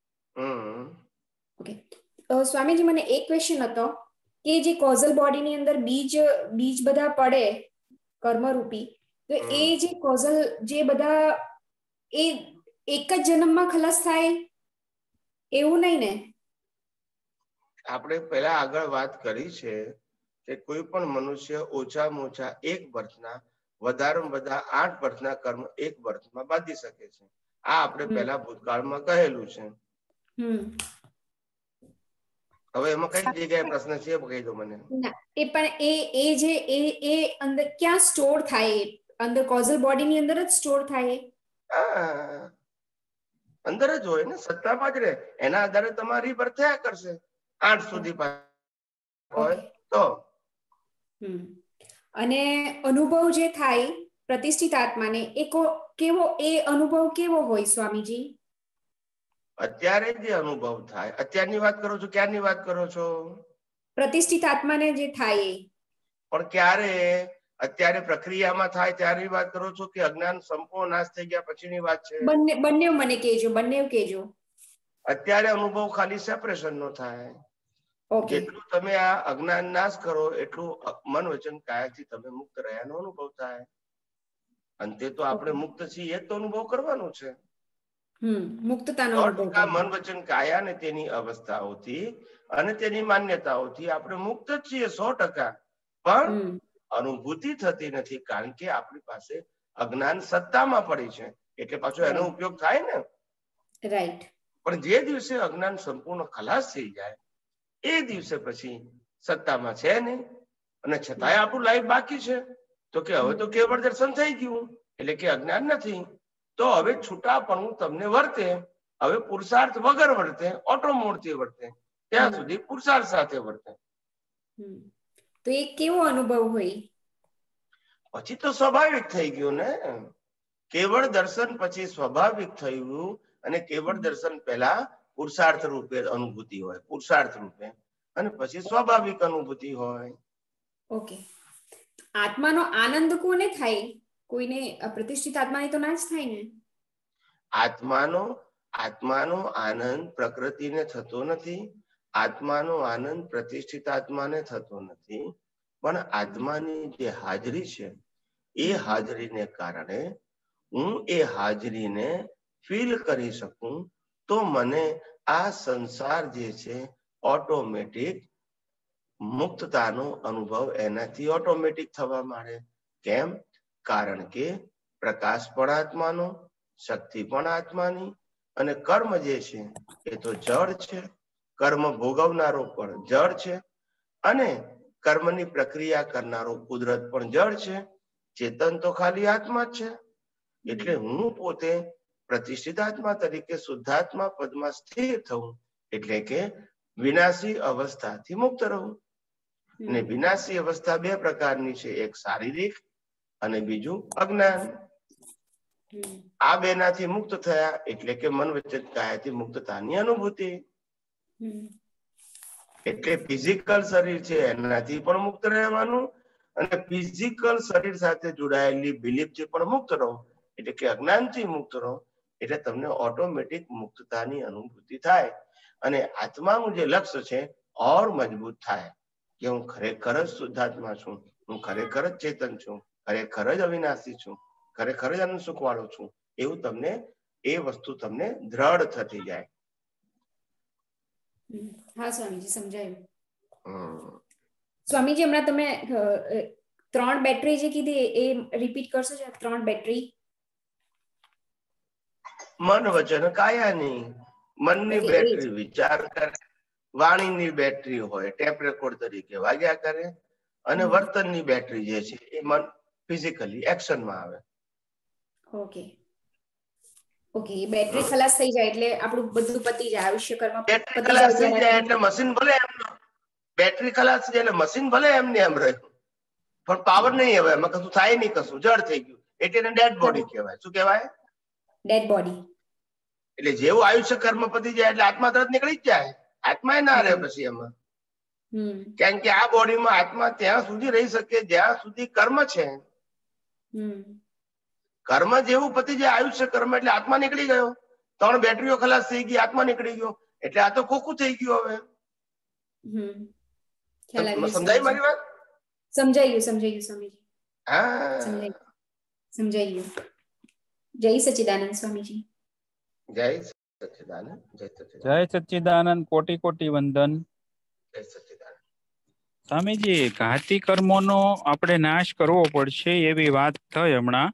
S9: ઓકે સ્વામીજી મને એક ક્વેશ્ચન હતો કે જે કોઝલ બોડીની અંદર બીજ બીજ બધા પડે કર્મરૂપી, તો એ જે કોઝલ જે બધા એ એક જ જન્મમાં ખલાસ થાય એવું નહીં ને?
S2: આપણે પહેલા આગળ વાત કરી છે કે કોઈ પણ મનુષ્ય ઓછામાં ઓછા એક વર્ષના વધારેમાં વધારે આઠ વર્ષના કર્મ એક વર્ષમાં બાંધી શકે છે। આ આપણે પહેલા ભૂતકાળમાં કહેલું છે। હવે એમાં કઈ જગ્યાએ પ્રશ્ન છે કહી દો મને।
S9: એ પણ એ એ જે એ એ અંદર ક્યાં સ્ટોર થાય? અંદર કોઝલ બોડીની અંદર જ સ્ટોર થાય?
S2: અંદર જ હોય ને, સત્તામાં જ રહે, એના આધારે તમારી પર થયા કરશે આઠ સુધી હોય તો।
S9: અને અનુભવ જે થાય પ્રતિષ્ઠિત આત્માને એ કેવો, એ અનુભવ કેવો હોય સ્વામીજી?
S2: અત્યારે જે અનુભવ થાય, અત્યારની વાત કરો છો, ક્યારની વાત કરો છો?
S9: પ્રતિષ્ઠિત આત્માને જે થાય એ
S2: પણ ક્યારે? અત્યારે પ્રક્રિયામાં થાય ત્યારે વાત કરો છો કે અજ્ઞાન સંપૂર્ણ નાશ થઈ ગયા પછીની વાત છે?
S9: બંને બંને મને કહેજો, બંને કહેજો।
S2: અત્યારે અનુભવ ખાલી સેપરેશન નો થાય। જેટલું તમે આ અજ્ઞાન નાશ કરો એટલું મન વચન કાયાથી તમે મુક્ત રહ્યાનો અનુભવ થાય। અંતે તો આપણે મુક્ત છીએ તો અનુભવ કરવાનો છે।
S9: મુક્તતાનો અનુભવ
S2: મન વચન કાયા ને તેની અવસ્થાઓથી અને તેની માન્યતાઓથી આપણે મુક્ત જ છીએ સો ટકા, પણ અનુભૂતિ થતી નથી કારણ કે આપણી પાસે અજ્ઞાન સત્તામાં પડી છે, એટલે પાછો એનો ઉપયોગ થાય ને।
S9: રાઈટ।
S2: પણ જે દિવસે અજ્ઞાન સંપૂર્ણ ખલાસ થઈ જાય એ દિવસે પછી સત્તામાં છે નહીં, અને છતાંય આપણું લાઈફ બાકી છે। તો કે હવે તો કેવળ દર્શન થઈ ગયું એટલે કે અજ્ઞાન નથી, તો હવે છૂટાપણું તમને વર્તે, હવે પુરુષાર્થ વગર વર્તે, ઓટો મોડથી વર્તે, ત્યાં સુધી પુરુષાર્થ સાથે વર્તે।
S9: તો એ કેવો અનુભવ હોય?
S2: પછી તો સ્વાભાવિક થઈ ગયું ને। કેવળ દર્શન પછી સ્વાભાવિક થયું, અને કેવળ દર્શન પહેલા પુરુષાર્થ રૂપે અનુભૂતિ હોય, પુરુષાર્થ રૂપે, અને પછી સ્વાભાવિક અનુભૂતિ હોય।
S9: ઓકે, આત્માનો આનંદ કોને થાય? કોઈને પ્રતિષ્ઠિત આત્માને તો ના જ થાય ને?
S2: આત્માનો આત્માનો આનંદ પ્રકૃતિને થતો નથી, આત્માનો આનંદ પ્રતિષ્ઠિત આત્માને થતો નથી, પણ આત્માની જે હાજરી છે એ હાજરીને કારણે હું એ હાજરીને ફીલ કરી શકું તો મને આ સંસાર જે છે ઓટોમેટિક મુક્તતાનો અનુભવ એનાથી ઓટોમેટિક થવા માંડે। કેમ? કારણ કે પ્રકાશ પણ આત્માનો, શક્તિ પણ આત્માની, અને કર્મ જે છે એ તો જળ છે, કર્મ ભોગવનારો પણ જળ છે, અને કર્મની પ્રક્રિયા કરનારો કુદરત પણ જળ છે। ચેતન તો ખાલી આત્મા જ છે. એટલે હું પોતે પ્રતિષ્ઠિત આત્મા તરીકે શુદ્ધાત્મા પદમાં સ્થિર થવું એટલે કે વિનાશી અવસ્થાથી મુક્ત રહું. અને વિનાશી અવસ્થા બે પ્રકારની છે, એક શારીરિક અને બીજું અજ્ઞાન. આ બેનાથી મુક્ત થયા એટલે કે મન વચન કાયાથી મુક્તતાની અનુભૂતિ. એટલે ફિઝિકલ શરીર છે એનાથી પણ મુક્ત રહેવાનું અને ફિઝિકલ શરીર સાથે જોડાયેલી બિલીફથી પણ મુક્ત રહો એટલે કે અજ્ઞાનથી મુક્ત રહો. એટલે તમને ઓટોમેટિક મુક્તતાની અનુભૂતિ થાય અને આત્માનું જે લક્ષ્ય છે ઓર મજબૂત થાય કે હું ખરેખર જ શુદ્ધાત્મા છું, હું ખરેખર જ ચેતન છું, ખરેખર જ અવિનાશી છું, ખરેખર જ આનંદ સુખ વાળો છું. એવું તમને એ વસ્તુ તમને દ્રઢ થતી જાય.
S9: હા સ્વામીજી, સમજાયું. સ્વામીજી, હમણાં તમે ત્રણ બેટરી જે કીધી એ રિપીટ કરશો? છે ત્રણ બેટરી?
S2: મન વચન કાયાની. મનની બેટરી વિચાર કરે, વાણીની બેટરી હોય ટેપ રેકોર્ડ તરીકે વાગ્યા કરે, અને વર્તનની બેટરી જે છે એ મન ફિઝિકલી એક્શનમાં આવે.
S9: ઓકે ઓકે બેટરી ખલાસ થઈ જાય એટલે આપણું બધું પતી જાય, આયુષ્ય કર્મ
S2: બેટરી ખલાસ થઈ જાય એટલે મશીન ભલે એમ બેટરી ખલાસ થઈ જાય એટલે મશીન ભલે એમને એમ રહ્યું પણ પાવર નહીં આવે, એમાં કશું થાય નહીં, કશું જડ થઈ ગયું એટલે ડેડ બોડી કહેવાય. શું કહેવાય?
S9: Dead body.
S2: એટલે જેવું આયુષ્ય કર્મ પતી જાય એટલે આત્મા તરત નીકળી જ જાય, આત્મા ના રહે પછી એમાં. કારણ કે આ બોડીમાં આત્મા ત્યાં સુધી રહી શકે જ્યાં સુધી કર્મ છે. કર્મ જેવું પતી જાય આયુષ્ય કર્મ એટલે આત્મા નીકળી ગયો. ત્રણ બેટરીઓ ખલાસ થઈ ગઈ, આત્મા નીકળી ગયો એટલે આ તો ખોખું થઈ ગયું. હવે સમજાય મારી વાત?
S9: સમજાઈ ગયું, સમજાઈ ગયું સ્વામીજી.
S2: હા
S9: સમજાઈ ગયું. જય સચ્ચિદાનંદ સ્વામીજી.
S2: જય સચ્ચિદાનંદ. જય સચ્ચિદાનંદ.
S10: જય સચ્ચિદાનંદ. કોટી કોટી વંદન.
S2: જય સચ્ચિદાનંદ.
S10: સ્વામીજી, ઘાતી કર્મોનો આપણે નાશ કરવો પડશે એવી વાત થઈ હમણાં.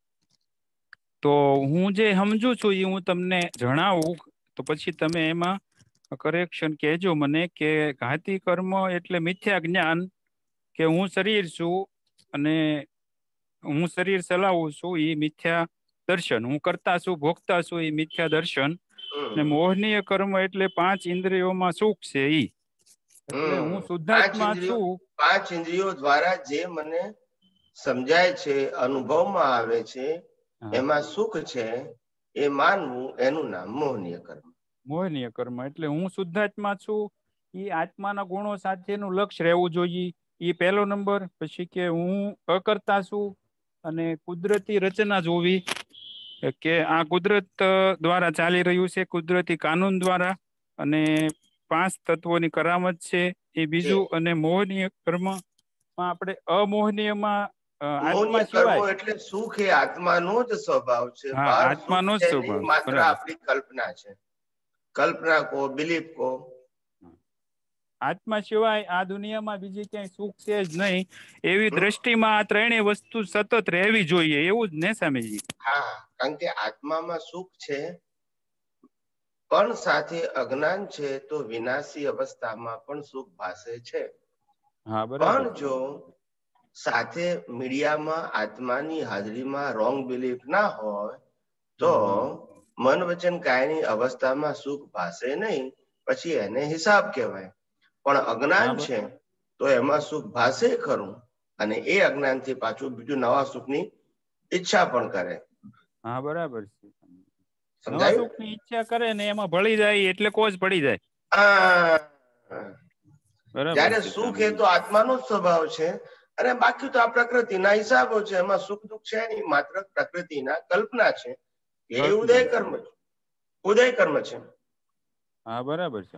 S10: તો હું જે સમજુ છું એ હું તમને જણાવું તો પછી તમે એમાં કરેક્શન કહેજો મને કે ઘાતી કર્મ એટલે મિથ્યા જ્ઞાન કે હું શરીર છું અને હું શરીર ચલાવું છું એ મિથ્યા દર્શન, હું કરતા છું ભોગતા છું એ મિથ્યા દર્શન, ને મોહનીય કર્મ એટલે પાંચ ઇન્દ્રિયોમાં સુખ છે ઈ. એટલે હું શુદ્ધાત્મા છું.
S2: પાંચ ઇન્દ્રિયો દ્વારા જે મને સમજાય છે, અનુભવમાં આવે છે, એમાં સુખ છે એ માનવું, એનું નામ મોહનીય કર્મ.
S10: મોહનીય કર્મ એટલે હું શુદ્ધાત્મા છું એ આત્માના ગુણો સાથેનું લક્ષ્ય રહેવું જોઈએ, એ પહેલો નંબર. પછી કે હું અકર્તા છું અને કુદરતી રચના જોવી કે આ કુદરત દ્વારા ચાલી રહ્યું છે, કુદરતી કાનૂન દ્વારા, અને પાંચ તત્વોની કરામત છે એ બીજું. અને મોહનીય કર્મ આપણે અમોહનીયમાં આત્મા સિવાય
S2: એટલે સુખ એ આત્માનો જ સ્વભાવ છે,
S10: આત્માનો જ સ્વભાવ,
S2: માત્ર આપણી કલ્પના છે. કલ્પના કો, બિલીફ કો.
S10: આત્મા સિવાય આ દુનિયામાં બીજી ક્યાંય સુખ છે જ નહીં એવી દ્રષ્ટિમાં આ ત્રણેય વસ્તુ સતત રહેવી જોઈએ, એવું જ ને સ્વામીજી?
S2: હા, કારણ કે આત્મામાં સુખ છે પણ સાથે અજ્ઞાન છે તો વિનાશી અવસ્થામાં પણ સુખ ભાસે છે. પણ જો સાથે મીડિયામાં આત્માની હાજરીમાં રોંગ બિલીફ ના હોય તો મન વચન કાયની અવસ્થામાં સુખ ભાસે નહીં, પછી એને હિસાબ કહેવાય. પણ અજ્ઞાન છે તો એમાં સુખ ભાસે ખરું અને એ અજ્ઞાન થી પાછું બીજું નવા સુખની ઈચ્છા પણ કરે.
S10: હા, બરાબર છે. નવા સુખની ઈચ્છા કરે ને એમાં ભળી જાય એટલે કોજ પડી જાય.
S2: જયારે સુખ એ તો આત્માનો જ સ્વભાવ છે અને બાકી તો આ પ્રકૃતિના હિસાબો છે, એમાં સુખ દુઃખ છે નહીં, માત્ર પ્રકૃતિના કલ્પના છે. એ ઉદય કર્મ છે, ઉદય કર્મ છે.
S10: હા, બરાબર છે.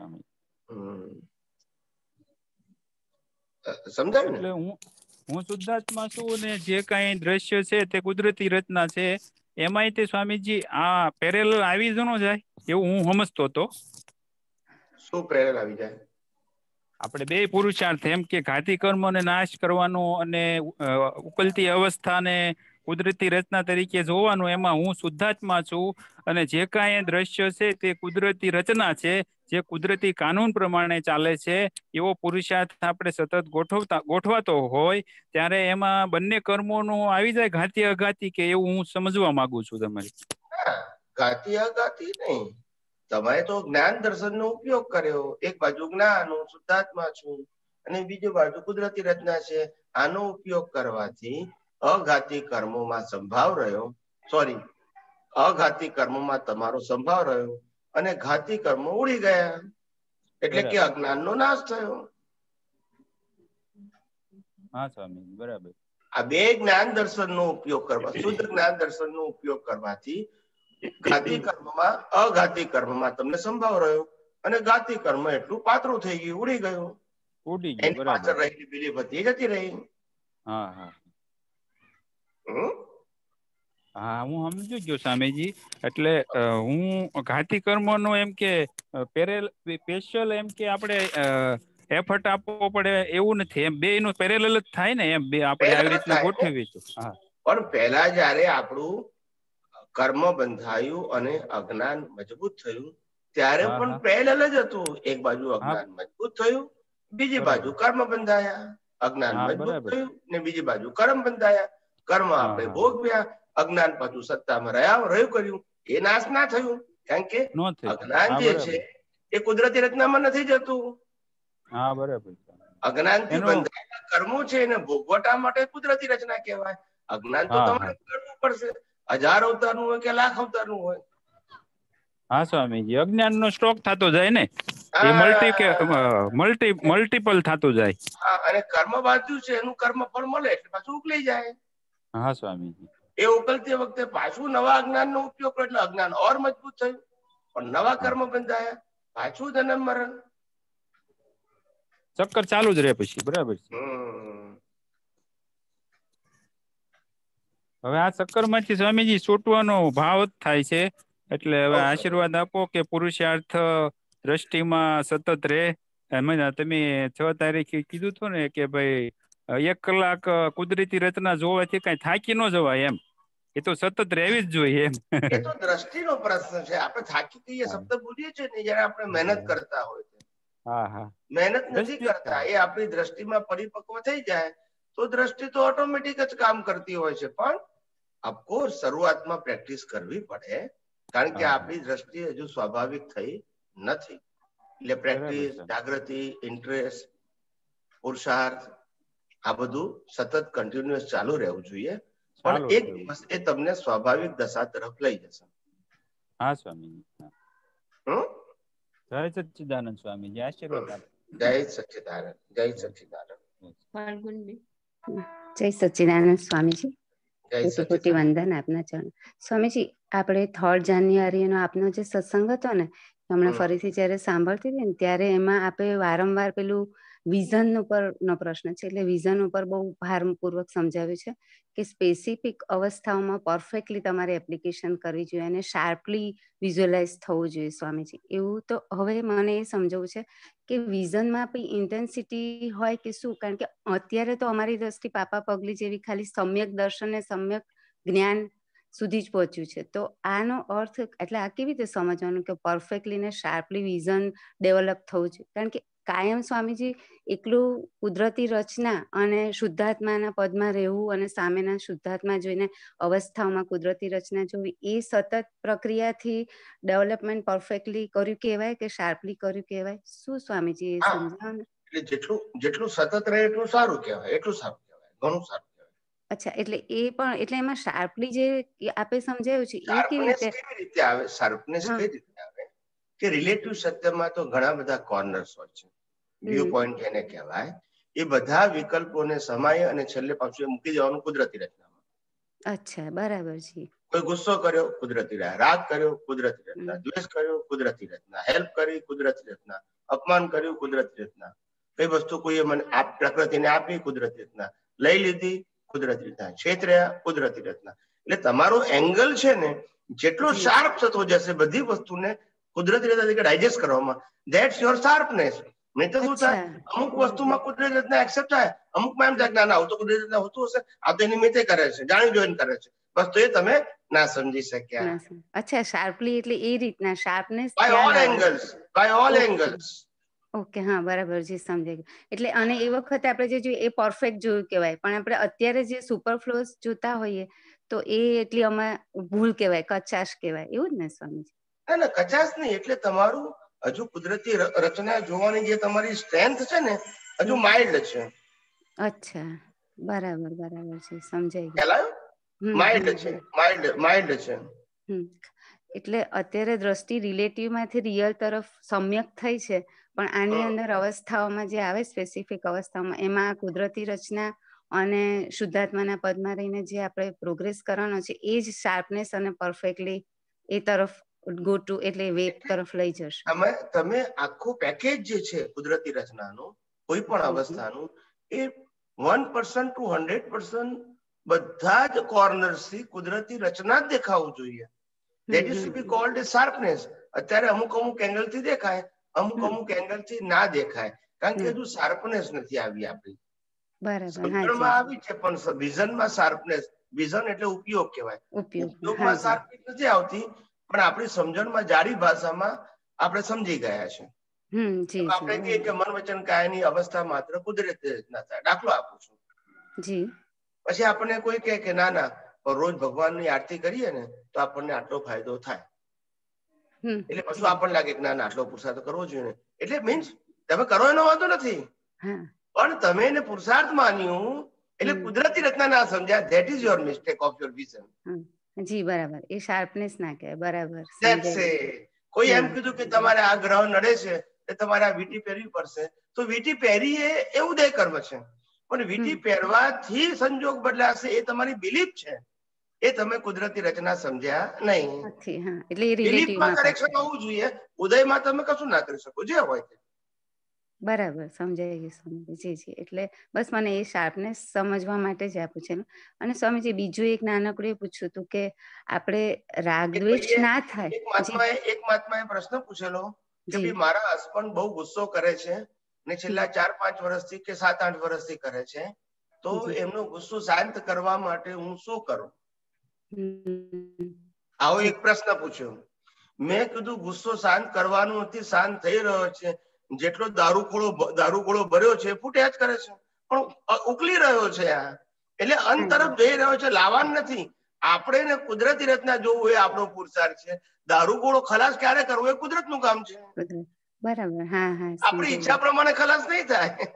S2: સમજાય ને?
S10: એટલે હું હું શુદ્ધાત્મા છું ને જે કઈ દ્રશ્ય છે તે કુદરતી રચના છે, એમાંય તે સ્વામીજી આ પેરેલલ આવી જ ન જાય એવું હું સમજતો હતો.
S2: શું પેરેલલ આવી જાય?
S10: આપણે બે પુરુષાર્થ, એમ કે ઘાતી કર્મોને નાશ કરવાનો અને ઉકલતી અવસ્થાને કુદરતી રચના તરીકે જોવાનું, એમાં હું શુદ્ધાત્મા છું અને જે કાંઈ દ્રશ્ય છે તે કુદરતી રચના છે, જે કુદરતી કાનૂન પ્રમાણે ચાલે છે, એવો પુરુષાર્થ આપણે સતત ગોઠવતા ગોઠવાતો હોય ત્યારે એમાં બંને કર્મોનું આવી જાય ઘાતી અઘાતી, કે એવું હું સમજવા માંગુ છું તમારી?
S2: ઘાતી અઘાતી નહીં, તમે તો જ્ઞાન દર્શન નો ઉપયોગ કર્યો. એક બાજુ જ્ઞાન, હું શુદ્ધાત્મા છું, અને બીજી બાજુ કુદરતી રચના છે. આનો ઉપયોગ કરવાથી અઘાતી કર્મોમાં સંભાવ રહ્યો, સોરી અઘાતી કર્મોમાં તમારો સંભાવ રહ્યો અને ઘાતી કર્મો ઉડી ગયા, એટલે કે અજ્ઞાન નો નાશ થયો.
S10: હા સ્વામી, બરાબર.
S2: આ બે જ્ઞાન દર્શન નો ઉપયોગ કરવા, શુદ્ધ જ્ઞાન દર્શન નો ઉપયોગ કરવાથી ઘાતી કર્મમાં અઘાતી કર્મમાં તમને સંભાવ રહ્યો અને ઘાતી કર્મ એટલું પાતળું થઈ ગયું, ઉડી ગયું,
S10: ઉડી ગયું.
S2: એની પાછળ રહેલી બીલી બધી જતી રહી.
S10: હા હા હા, હું સમજુ ગયો સ્વામીજી. એટલે હું ઘાતી કર્મનો એમ કે પેરેલ સ્પેશિયલ એમ કે આપણે એફર્ટ આપવો પડે એવું નથી, એમ બે નું પેરેલલ જ થાય ને, એમ બે આપણે આવી રીતના ગોઠવી. હા, પણ
S2: પહેલા જયારે આપણું કર્મ બંધાયું અને અજ્ઞાન મજબૂત થયું ત્યારે પણ પેરેલલ જ હતું. એક બાજુ અજ્ઞાન મજબૂત થયું, બીજી બાજુ કર્મ બંધાયા. અજ્ઞાન મજબૂત થયું ને બીજી બાજુ કર્મ બંધાયા. કર્મ આપણે ભોગવ્યા, અજ્ઞાન પાછું સત્તામાં રહ્યા રહ્યું કર્યું, એ નાશ ના થયું. કારણ કે અજ્ઞાન જે છે એ કુદરતી રચનામાં નથી જતું.
S10: હા, બરાબર.
S2: અજ્ઞાન થી બંધાયેલા કર્મો છે એને ભોગવટા માટે કુદરતી રચના કહેવાય. અજ્ઞાન તો તમારે કરવું પડશે, હજાર અવતારનું હોય કે લાખ અવતારનું હોય.
S10: હા સ્વામીજી, અજ્ઞાન નો સ્ટોક થતો જાય ને, એ મલ્ટી કે મલ્ટી મલ્ટીપલ થતો જાય.
S2: હા, અને કર્મ બાંધ્યું છે એનું કર્મ ફળ મળે એટલે પાછું ઉકલી જાય.
S10: હા સ્વામીજી,
S2: એ ઉકલતી વખતે પાછું નવા અજ્ઞાન નો ઉપયોગ કર્યો એટલે અજ્ઞાન ઓર મજબૂત થયું, પણ નવા કર્મ બંધાયા, પાછું જન્મ મરણ,
S10: ચક્કર ચાલુ જ રહે પછી. બરાબર છે. હવે આ ચક્કર માંથી સ્વામીજી છૂટવાનો ભાવ જ થાય છે. એટલે હવે આશીર્વાદ આપો કે પુરુષાર્થ દ્રષ્ટિમાં સતત રહે. તમે છ તારીખે કીધું હતું ને કે ભાઈ એક કલાક કુદરતી રચના જોવાથી કઈ થાકી ન જવાય, એમ એ તો સતત રહેવી જ જોઈએ. એમ
S2: એ તો દ્રષ્ટિનો પ્રશ્ન છે. આપણે થાકી કહીએ શબ્દ બોલીએ છીએ ને જયારે આપણે મહેનત કરતા હોય છે.
S10: હા હા,
S2: મહેનત નથી કરતા, એ આપણી દ્રષ્ટિમાં પરિપક્વ થઈ જાય તો દ્રષ્ટિ તો ઓટોમેટિક જ કામ કરતી હોય છે. પણ ઓફકોર્સ શરૂઆતમાં પ્રેક્ટિસ કરવી પડે, કારણ કે આપણી દ્રષ્ટિ હજુ સ્વાભાવિક થઈ નથી. એટલે પ્રેક્ટિસ, જાગૃતિ, ઇન્ટરેસ્ટ, પુરુષાર્થ, આ બધું સતત કન્ટિન્યુઅસ ચાલુ રહેવું જોઈએ. પણ એક દિવસ એ તમને સ્વાભાવિક દશા તરફ લઈ જશે.
S10: હા સ્વામી. જય સચ્ચિદાનંદ સ્વામીજી, આશીર્વાદ આપો.
S2: જય સચ્ચિદાનંદ, જય સચ્ચિદાનંદ.
S11: જય સચ્ચિદાનંદ સ્વામીજી, કોટી કોટી વંદન આપના ચરણ. સ્વામીજી, આપણે થર્ડ જાન્યુઆરીનો આપનો જે સત્સંગ હતો ને, હમણાં ફરીથી જયારે સાંભળતી હતી ને ત્યારે એમાં આપણે વારંવાર પેલું વિઝન ઉપરનો પ્રશ્ન છે, એટલે વિઝન ઉપર બહુ ભારપૂર્વક સમજાવ્યું છે કે સ્પેસિફિક અવસ્થાઓમાં પરફેક્ટલી તમારે એપ્લિકેશન કરવી જોઈએ અને શાર્પલી વિઝ્યુઅલાઇઝ થવું જોઈએ. સ્વામીજી, એવું તો હવે મને એ સમજવું છે કે વિઝનમાં પણ ઇન્ટેન્સિટી હોય કે શું? કારણ કે અત્યારે તો અમારી દ્રષ્ટિ પાપા પગલી જેવી ખાલી સમ્યક દર્શન ને સમ્યક જ્ઞાન સુધી જ પહોંચ્યું છે. તો આનો અર્થ એટલે આ કેવી રીતે સમજવાનું કે પરફેક્ટલી ને શાર્પલી વિઝન ડેવલપ થવું જોઈએ? કારણ કે કાયમ સ્વામીજી એકલું કુદરતી રચના અને શુદ્ધાત્માના પદમાં રહેવું અને સામેના શુદ્ધાત્મા જોઈને અવસ્થાઓમાં કુદરતી રચના જોવી, એ સતત પ્રક્રિયાથી ડેવલપમેન્ટ પરફેક્ટલી કર્યું કહેવાય કે શાર્પલી કર્યું કહેવાય? શું સ્વામીજી એ સમજાવો.
S2: એટલે જેટલું જેટલું સતત રહે એટલું સારું કહેવાય, એટલું સારું કહેવાય, ઘણું સારું કહેવાય.
S11: અચ્છા, એટલે એ પણ એટલે એમાં શાર્પલી જે આપે સમજાયું છે એ કેવી રીતે
S2: કેવી રીતે આવે? શાર્પનેસ કઈ રીતે આવે કે રિલેટિવ સત્યમાં તો ઘણા બધા કોર્નર્સ હોય છે, વ્યૂ પોઈન્ટ એને કહેવાય. એ બધા વિકલ્પોને સમાય અને છેલ્લે પાછું મૂકી દેવાનું કુદરતી રચનામાં.
S11: અચ્છા, બરાબર છે.
S2: કોઈ ગુસ્સો કર્યો, કુદરતી રચના. રાગ કર્યો, કુદરતી રચના. દ્વેષ કર્યો, કુદરતી રચના. હેલ્પ કરી, કુદરતી રચના. અપમાન કર્યું, કુદરતી રચના. કઈ વસ્તુ કોઈએ મને પ્રકૃતિને આપી, કુદરતી રચના. લઈ લીધી, કુદરતી રચના. છેતર્યા, કુદરતી રચના. એટલે તમારો એંગલ છે ને જેટલો શાર્પ થતો જશે બધી વસ્તુને કુદરતી રચના તરીકે ડાયજેસ્ટ કરવામાં, ધેટ્સ યોર શાર્પનેસ. નહીં તો શું થાય, અમુક વસ્તુમાં કુદરતી રચના એક્સેપ્ટ થાય, અમુકમાં એમ થાય ના ના આવું તો કુદરતી રચના હોતું હશે, આ તો એની મિતે કરે છે, જાણી જોઈને કરે છે, બસ તો એ તમે ના સમજી શક્યા.
S11: અચ્છા, શાર્પલી એટલે એ રીતના sharpness
S2: by all angles, by all angles.
S11: Okay, હા બરાબર, જી સમજાઈ ગયું. એટલે અને એ વખતે આપણે જે જોઈએ એ પરફેક્ટ જોયું કહેવાય, પણ આપણે અત્યારે જે સુપરફ્લોસ જોતા હોઈએ તો એ એટલી અમે ભૂલ કહેવાય, કચાશ કહેવાય, એવું જ ને સ્વામીજી?
S2: ના ના, કચાશ નહીં, એટલે તમારું હજુ કુદરતી રચના જોવાની જે તમારી સ્ટ્રેન્થ છે ને હજુ માઇલ્ડ છે.
S11: અચ્છા, બરાબર બરાબર છે, સમજાઈ
S2: ગયું. માઇલ્ડ છે, માઇલ્ડ માઇલ્ડ છે.
S11: એટલે અત્યારે દ્રષ્ટિ રિલેટિવ માંથી રિયલ તરફ સમ્યક થઈ છે, પણ આની અંદર અવસ્થાઓમાં જે આવે સ્પેસિફિક અવસ્થાઓમાં એમાં કુદરતી રચના અને શુદ્ધાત્માના પદમાં રહીને જે આપણે પ્રોગ્રેસ કરવાનો છે એ જ શાર્પનેસ અને પરફેક્ટલી એ તરફ ગો ટુ એટલે વેબ તરફ લઈ જશે.
S2: તમે તમે આખું પેકેજ જે છે કુદરતી રચનાનું કોઈ પણ અવસ્થાનું એ one percent to hundred percent બધા જ કોર્નર્સ થી કુદરતી રચના જ દેખાવું જોઈએ. That is to be called as sharpness. અત્યારે અમુક અમુક એંગલ થી દેખાય, અમુક અમુક એંગલ થી ના દેખાય, કારણ કે હજુ શાર્પનેસ નથી આવી આપણી. સમજણમાં આવી છે પણ વિઝનમાં શાર્પનેસ, વિઝન એટલે ઉપયોગ કહેવાય, ઉપયોગમાં શાર્પનેસ નથી આવતી, પણ આપણી સમજણમાં જાડી ભાષામાં આપણે સમજી ગયા છે. આપણે કહીએ કે મન વચન કાયાની અવસ્થા માત્ર કુદરતી રચના થાય. દાખલો આપું છું. પછી આપણને કોઈ કહે કે ના ના રોજ ભગવાનની આરતી કરીએ ને તો આપણને આટલો ફાયદો થાય, એટલે પછી આપણને લાગે કે ના ના આટલો પુરુષાર્થ કરવો જોઈએ. એટલે મીન્સ તમે કરો એનો વાંધો નથી, પણ તમે એને પુરુષાર્થ માન્યું એટલે કુદરતી રચના ના સમજ્યા. That is your mistake of your vision.
S11: જી બરાબર, એ શાર્પનેસ ના કહેવાય. બરાબર.
S2: કોઈ એમ કીધું કે તમારે આ ગ્રહ નડે છે એ તમારે આ વીટી પહેરવી પડશે, તો વીટી પહેરી એ એવું દે કર્મ છે, પણ વીટી પહેરવાથી સંજોગ બદલાશે એ તમારી બિલીફ છે, એ તમે કુદરતી રચના સમજ્યા નહીં. બિલીફમાં કરેક્શન હોવું જોઈએ, ઉદયમાં તમે કશું ના કરી શકો, જે હોય તે.
S11: બરાબર, સમજાઈ ગયું. જી જી, એટલે બસ મને એ શાર્પનેસ સમજવા માટે જ આ પૂછેલું. અને સ્વામીજી બીજું એક નાનકડું એ પૂછ્યું હતું કે આપણે રાગ દ્વેષ ના થાય.
S2: એક મહાત્માએ એક મહાત્માએ પ્રશ્ન પૂછેલો કે ભાઈ મારા હસબન્ડ બહુ ગુસ્સો કરે છે ને છેલ્લા ચાર પાંચ વર્ષથી કે સાત આઠ વર્ષથી કરે છે, તો એમનો ગુસ્સો શાંત કરવા માટે હું શું કરું? આવો એક પ્રશ્ન પૂછ્યો. મેં કીધું ગુસ્સો શાંત કરવાનું નથી, શાંત થઈ રહ્યો છે, જેટલો દારૂગોળો દારૂગોળો ભર્યો છે ફૂટ્યા જ કરે છે, પણ ઉકલી રહ્યો છે આ, એટલે અંત તરફ જઈ રહ્યો છે, લાવવાનું નથી. આપણે ને કુદરતી રચના જોવું એ આપણો પુરુષાર્થ છે. દારૂગોળો ખલાસ ક્યારે કરવો એ કુદરત નું કામ છે.
S11: બરાબર. હા હા,
S2: આપણી ઈચ્છા પ્રમાણે ખલાસ નહીં થાય,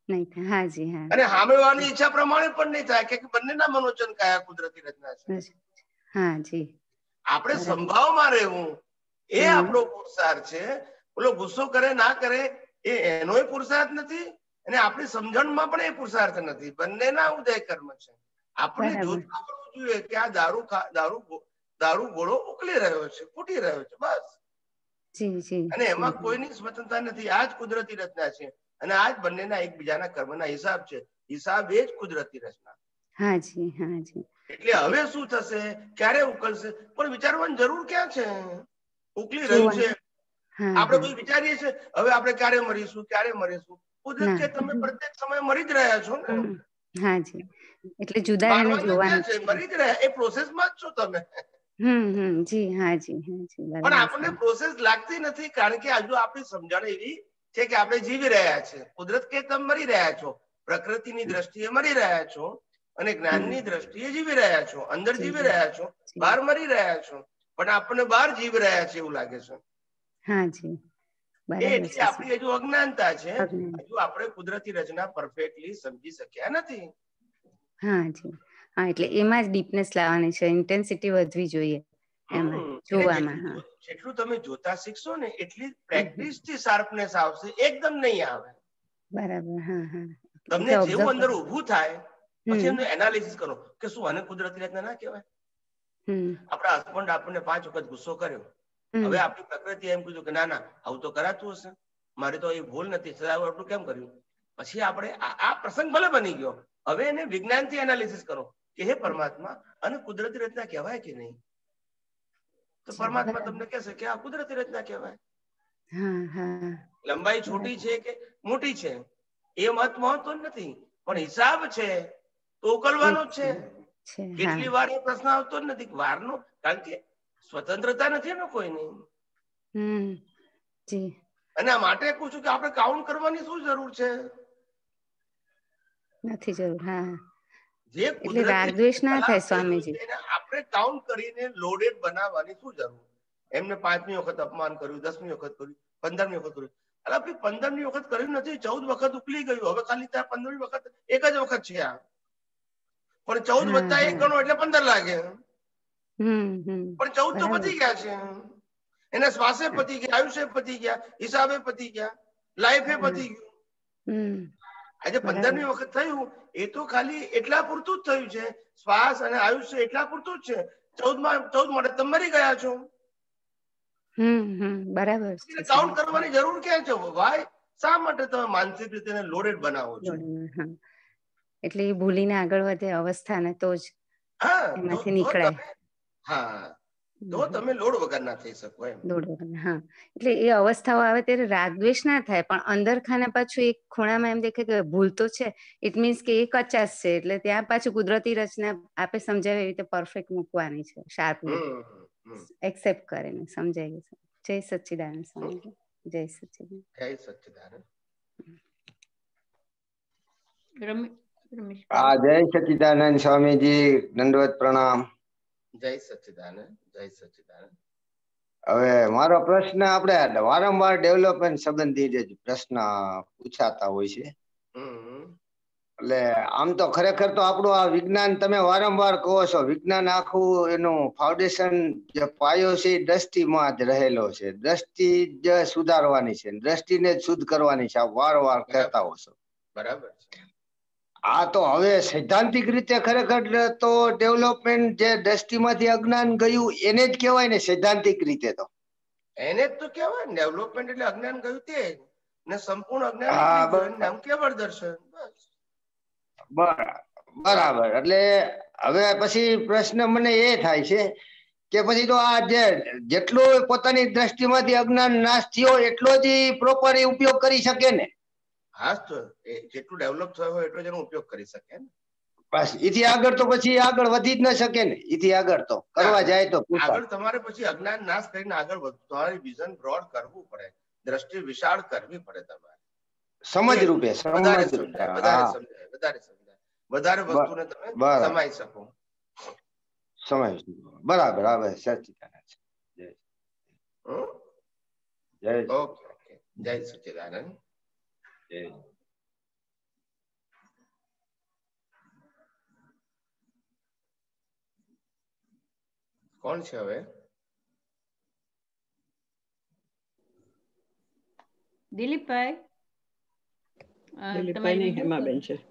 S2: અને સામેવાળાની ઈચ્છા પ્રમાણે પણ નહીં થાય, કે બંનેના મનોચન કયા કુદરતી રચના છે.
S11: હા જી,
S2: આપણે સંભાવમાં રહેવું એ આપણો પુરુષાર્થ છે. ઓલો ગુસ્સો કરે ના કરે એ એનોય પુરુષાર્થ નથી, અને આપણી સમજણમાં પણ એ પુરુષાર્થ નથી. બંનેના ઉદય કર્મ છે. આપણે જોતા પડવું જોઈએ કે આ દારૂ દારૂ દારૂ ગોળો ઉકલી રહ્યો છે, ફૂટી રહ્યો છે, બસ. અને એમાં કોઈની સ્વતંત્રતા નથી. આ જ કુદરતી રચના છે, અને આ જ બંનેના એકબીજાના કર્મના હિસાબ છે. હિસાબ એ જ કુદરતી રચના.
S11: હાજી હાજી.
S2: એટલે હવે શું થશે, ક્યારે ઉકલશે, પણ વિચારવાની જરૂર ક્યાં છે? ઉકલી રહ્યું છે, આપણે બધું વિચારીએ છીએ હવે આપણે ક્યારે મરીશું, ક્યારે મરીશું. કુદરત કે તમે પ્રત્યેક સમય મરી જ રહ્યા છો ને.
S11: હાજી, એટલે જુદા રહીને જોવાનું છે.
S2: મરી જ રહ્યા, એ પ્રોસેસમાં જ છો તમે.
S11: હમ હમ જી હાજી હાજી.
S2: પણ આપણને પ્રોસેસ લાગતી નથી, કારણ કે હજુ આપણી સમજણ એવી છે કે આપણે જીવી રહ્યા છે. કુદરત કે તમે મરી રહ્યા છો, પ્રકૃતિની દ્રષ્ટિએ મરી રહ્યા છો, અને જ્ઞાનની દ્રષ્ટિએ જીવી રહ્યા છો. અંદર જીવી રહ્યા છો, બહાર મરી રહ્યા છો, પણ આપણને બહાર જીવી રહ્યા છે એવું લાગે છે.
S11: હાજી,
S2: એટલે આપણી હજુ અજ્ઞાનતા છે. હજુ આપણે કુદરતી રચના પરફેક્ટલી સમજી શક્યા નથી.
S11: હાજી હા, એટલે એમાં જ ડીપનેસ લાવવાની છે, ઇન્ટેન્સિટી વધવી જોઈએ એમાં જોવામાં.
S2: જેટલું તમે જોતા શીખશો ને એટલી પ્રેક્ટિસ થી શાર્પનેસ આવશે, એકદમ નહીં આવે.
S11: બરાબર. હા હા.
S2: તમને જેવું અંદર ઊભું થાય પછી એનું એનાલિસિસ કરો કે શું આને કુદરતી રચના ના કહેવાય. આપણા હસબન્ડ આપણને પાંચ વખત ગુસ્સો કર્યો, હવે આપણી પ્રકૃતિ એમ કીધું કે ના ના આવું તો કરાતું હશે, મારે તો એ ભૂલ નથી, આટલું કેમ કર્યું? પછી આપણે આ પ્રસંગ ભલે બની ગયો, હવે એને વિજ્ઞાનથી એનાલિસિસ કરો કે હે પરમાત્મા અને કુદરતી રચના કહેવાય કે નહીં? તો પરમાત્મા તમને કહેશે કે આ કુદરતી રચના કહેવાય. લંબાઈ છોટી છે કે મોટી છે એ મત મહત્વ નથી, પણ હિસાબ છે તો ઉકલવાનો જ છે. કેટલી વાર એ પ્રશ્ન આવતો જ નથી વારનો, કારણ કે સ્વતંત્રતા નથી એનો કોઈની. અને આ માટે પૂછું કે આપણે કાઉન્ટ કરવાની શું જરૂર છે?
S11: નથી જરૂર. હા,
S2: જે
S11: એટલે રાગ દ્વેષ ના થાય સ્વામીજી.
S2: આપણે કાઉન્ટ કરીને લોડેડ બનાવવાની શું જરૂર? એમને પાંચમી વખત અપમાન કર્યું, દસમી વખત કર્યું, પંદરમી વખત કર્યું. અરે ભાઈ પંદરમી વખત કર્યું નથી, ચૌદ વખત ઉકલી ગયું, હવે ખાલી ત્યાં પંદરમી વખત એક જ વખત છે આ. પણ ચૌદ વત્તા એક ગણો એટલે પંદર લાગે, પણ ચૌદ તો પતી ગયા છે. એના શ્વાસે પતી ગયા, આયુષ્ય પતી ગયા, હિસાબે પતી ગયા, લાઈફે પતી ગયું. આજે પંદરમી વખત થયું એ તો ખાલી એટલા પૂરતું જ થયું છે, શ્વાસ અને આયુષ્ય એટલા પૂરતું જ છે. ચૌદ માં ચૌદ માટે તમે મરી ગયા છો.
S11: બરાબર.
S2: કાઉન્ટ કરવાની જરૂર ક્યાં છે? ભાઈ શા માટે તમે માનસિક રીતે લોડેડ બનાવો છો?
S11: એટલે એ ભૂલીને આગળ વધે અવસ્થાને તો જ એમાંથી નીકળાય.
S2: હા, તો તમે લોડ વગર ના થઈ શકો એમ.
S11: લોડ વગર. હા, એટલે એ અવસ્થાઓ આવે ત્યારે રાગ દ્વેષ ના થાય, પણ અંદર ખાને પાછું એક ખૂણામાં એમ દેખે કે ભૂલ તો છે. ઇટ મીન્સ કે એ કચાશ છે, એટલે ત્યાં પાછું કુદરતી રચના આપે સમજાવે એવી રીતે પરફેક્ટ મૂકવાની છે, શાર્પલી એક્સેપ્ટ કરીને સમજાય છે. જય સચ્ચિદાનંદ સ્વામી. જય સચ્ચિદાનંદ.
S2: જય સચ્ચિદાનંદ.
S12: હા, જય સચ્ચિદાનંદ સ્વામીજી, દંડવત પ્રણામ.
S2: જય સચ્ચિદાનંદ. જય સચ્ચિદાનંદ.
S12: હવે મારો પ્રશ્ન આપણે વારંવાર ડેવલપમેન્ટ સંબંધી જે પ્રશ્ન પૂછાતા હોય છે, એટલે આમ તો ખરેખર તો આપણું આ વિજ્ઞાન તમે વારંવાર કહો છો, વિજ્ઞાન આખું એનું ફાઉન્ડેશન જે પાયો છે એ દ્રષ્ટિમાં જ રહેલો છે. દ્રષ્ટિ જ સુધારવાની છે, દ્રષ્ટિને જ શુદ્ધ કરવાની છે, આ વારંવાર કહેતા હો છો.
S2: બરાબર છે.
S12: આ તો હવે સૈદ્ધાંતિક રીતે ખરેખર તો ડેવલપમેન્ટ જે દ્રષ્ટિમાંથી અજ્ઞાન ગયું એને જ કહેવાય ને સૈદ્ધાંતિક રીતે તો.
S2: એને જ તો કહેવાય ને ડેવલપમેન્ટ, એટલે અજ્ઞાન ગયું તે જ ને સંપૂર્ણ અજ્ઞાન નીકળી ગયું નામ કેવળ દર્શન.
S12: બરાબર. એટલે હવે પછી પ્રશ્ન મને એ થાય છે કે પછી તો આ જે જેટલો પોતાની દ્રષ્ટિમાંથી અજ્ઞાન નાશ થયો એટલો જ પ્રોપર ઉપયોગ કરી શકે ને?
S2: હા, તો જેટલું ડેવલપ થયો હોય એટલો જ એનો ઉપયોગ કરી શકે ને.
S12: બસ એથી આગળ તો પછી આગળ વધી જ ન શકે ને. એથી આગળ તો કરવા જાય તો
S2: આગળ તમારે પછી અજ્ઞાન નાશ કરીને આગળ તમારી વિઝન બ્રોડ કરવું પડે, દ્રષ્ટિ વિશાળ કરવી પડે. તમારે
S12: સમજ રૂપે
S2: વધારે સમજાય, વધારે સમજાય, વધારે સમજાય, વધારે વસ્તુને તમે સમાઈ શકો.
S12: સમય બરાબર. આવે સચ્ચિદાનંદ. જય
S2: ઓકે ઓકે. જય સચ્ચિદાનંદ.
S12: જય.
S2: કોણ છે હવે?
S4: દિલીપભાઈ.
S13: દિલીપભાઈ નહીં, હેમાબેન છે.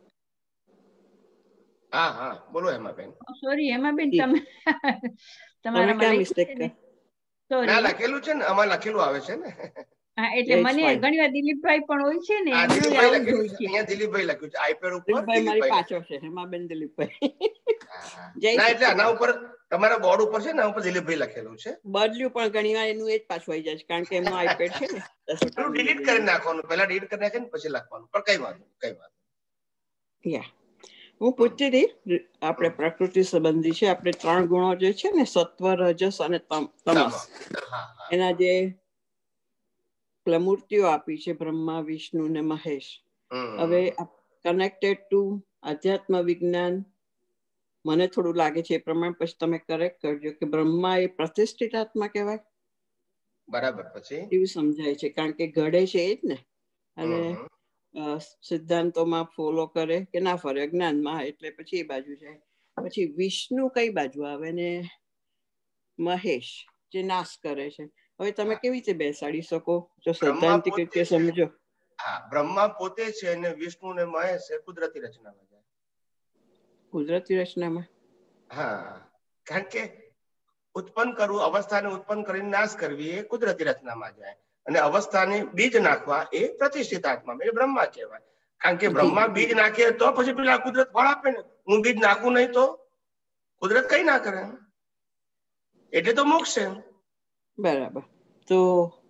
S2: હા હા, બોલો હેમાબેન.
S4: સોરી હેમાબેન, તમે તમારા
S13: મિસ્ટેક
S2: ના લખેલું છે ને, આમાં લખેલું આવે છે ને.
S4: હા, એટલે મને ઘણી વાર દિલીપભાઈ પણ હોય છે ને,
S2: દિલીપભાઈ લખ્યું છે, અહીંયા દિલીપભાઈ લખ્યું છે આઈપેડ ઉપર.
S13: દિલીપભાઈ મારી પાછળ છે, હેમાબેન દિલીપભાઈ.
S2: ના એટલે આના ઉપર તમારા બોર્ડ ઉપર છે ને, આના ઉપર દિલીપભાઈ લખેલું છે.
S13: બદલ્યું પણ ઘણી વાર એનું એ જ પાછું આવી જાય છે, કારણ કે એમનો આઈપેડ છે ને.
S2: પેલું ડિલીટ કરી નાખવાનું, પહેલા ડિલીટ કરી નાખે ને પછી લખવાનું, પણ કઈ વાત કઈ વાત.
S13: યા હું પૂછતી હતી, આપણે પ્રકૃતિ સંબંધી છે, આપણે ત્રણ ગુણો જે છે ને, સત્વ, રજસ અને તમસ, એના જે મૂર્તિઓ આપી છે, બ્રહ્મા, વિષ્ણુ ને મહેશ. હવે કનેક્ટેડ ટુ અધ્યાત્મ વિજ્ઞાન મને થોડું લાગે છે એ પ્રમાણે, પછી તમે કરેક્ટ કરજો કે બ્રહ્મા એ પ્રતિષ્ઠિત આત્મા કહેવાય.
S2: બરાબર. પછી
S13: એવું સમજાય છે, કારણ કે ઘડે છે એ જ ને, અને સિદ્ધાંતોમાં ફોલો કરે કે ના ફરે અજ્ઞાનમાં, એટલે પછી એ બાજુ જાય. પછી વિષ્ણુ કઈ બાજુ આવે ને મહેશ જે નાશ કરે છે. હવે તમે કેવી રીતે બેસાડી શકો જો સૈદ્ધાંતિક રીતે સમજો?
S2: હા, બ્રહ્મા પોતે છે અને વિષ્ણુ ને મહેશ એ કુદરતી રચનામાં જાય.
S13: કુદરતી રચનામાં?
S2: હા, કારણ કે ઉત્પન્ન કરવું, અવસ્થાને ઉત્પન્ન કરીને નાશ કરવી એ કુદરતી રચનામાં જાય, અને અવસ્થાને બીજ નાખવા એ પ્રતિષ્ઠિત આત્મા એ બ્રહ્મા કહેવાય. કારણ કે બ્રહ્મા બીજ નાખે તો પછી પેલા કુદરત ફળ આપે ને. હું બીજ નાખું નહીં તો કુદરત કઈ ના કરે, એટલે તો મોક્ષ છે.
S13: બરાબર. તો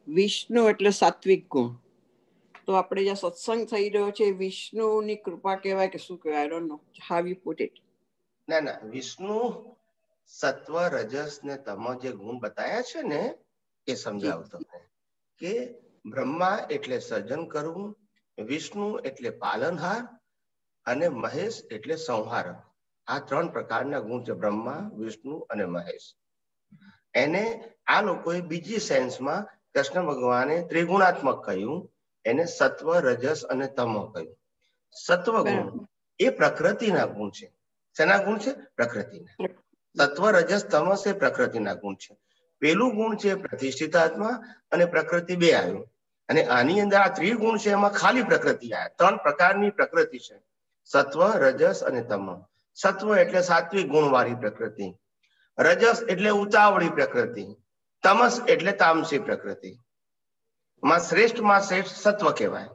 S13: વિષ્ણુ એટલે સાત્વિક ગુણ. તો આપણે જ્યાં સત્સંગ થઈ રહ્યો છે વિષ્ણુની કૃપા કહેવાય કે શું કહેવાય? I don't know how you put it.
S2: ના ના, વિષ્ણુ સત્વ રજસ ને તમ જે ગુણ બતાયા છે ને એ સમજાવું તમને કે બ્રહ્મા એટલે સર્જન કરવું, વિષ્ણુ એટલે પાલનહાર અને મહેશ એટલે સંહારક. આ ત્રણ પ્રકારના ગુણ છે બ્રહ્મા, વિષ્ણુ અને મહેશ. એને આ લોકોએ બીજી સેન્સમાં કૃષ્ણ ભગવાને ત્રિગુણાત્મક કહ્યું, એને સત્વ રજસ અને તમો કહ્યું. સત્વ ગુણ એ પ્રકૃતિના ગુણ છે. શેના ગુણ છે? પ્રકૃતિના. સત્વ રજસ તમસ એ પ્રકૃતિના ગુણ છે. પેલું ગુણ છે પ્રતિષ્ઠિત આત્મા અને પ્રકૃતિ બે આવ્યું, અને આની અંદર આ ત્રિગુણ છે એમાં ખાલી પ્રકૃતિ આવ્યા. ત્રણ પ્રકારની પ્રકૃતિ છે, સત્વ રજસ અને તમ. સત્વ એટલે સાત્વિક ગુણ વાળી પ્રકૃતિ, રજસ એટલે ઉતાવળી પ્રકૃતિ, તમસ એટલે તામસી પ્રકૃતિ. માં શ્રેષ્ઠ માં શ્રેષ્ઠ સત્વ કહેવાય.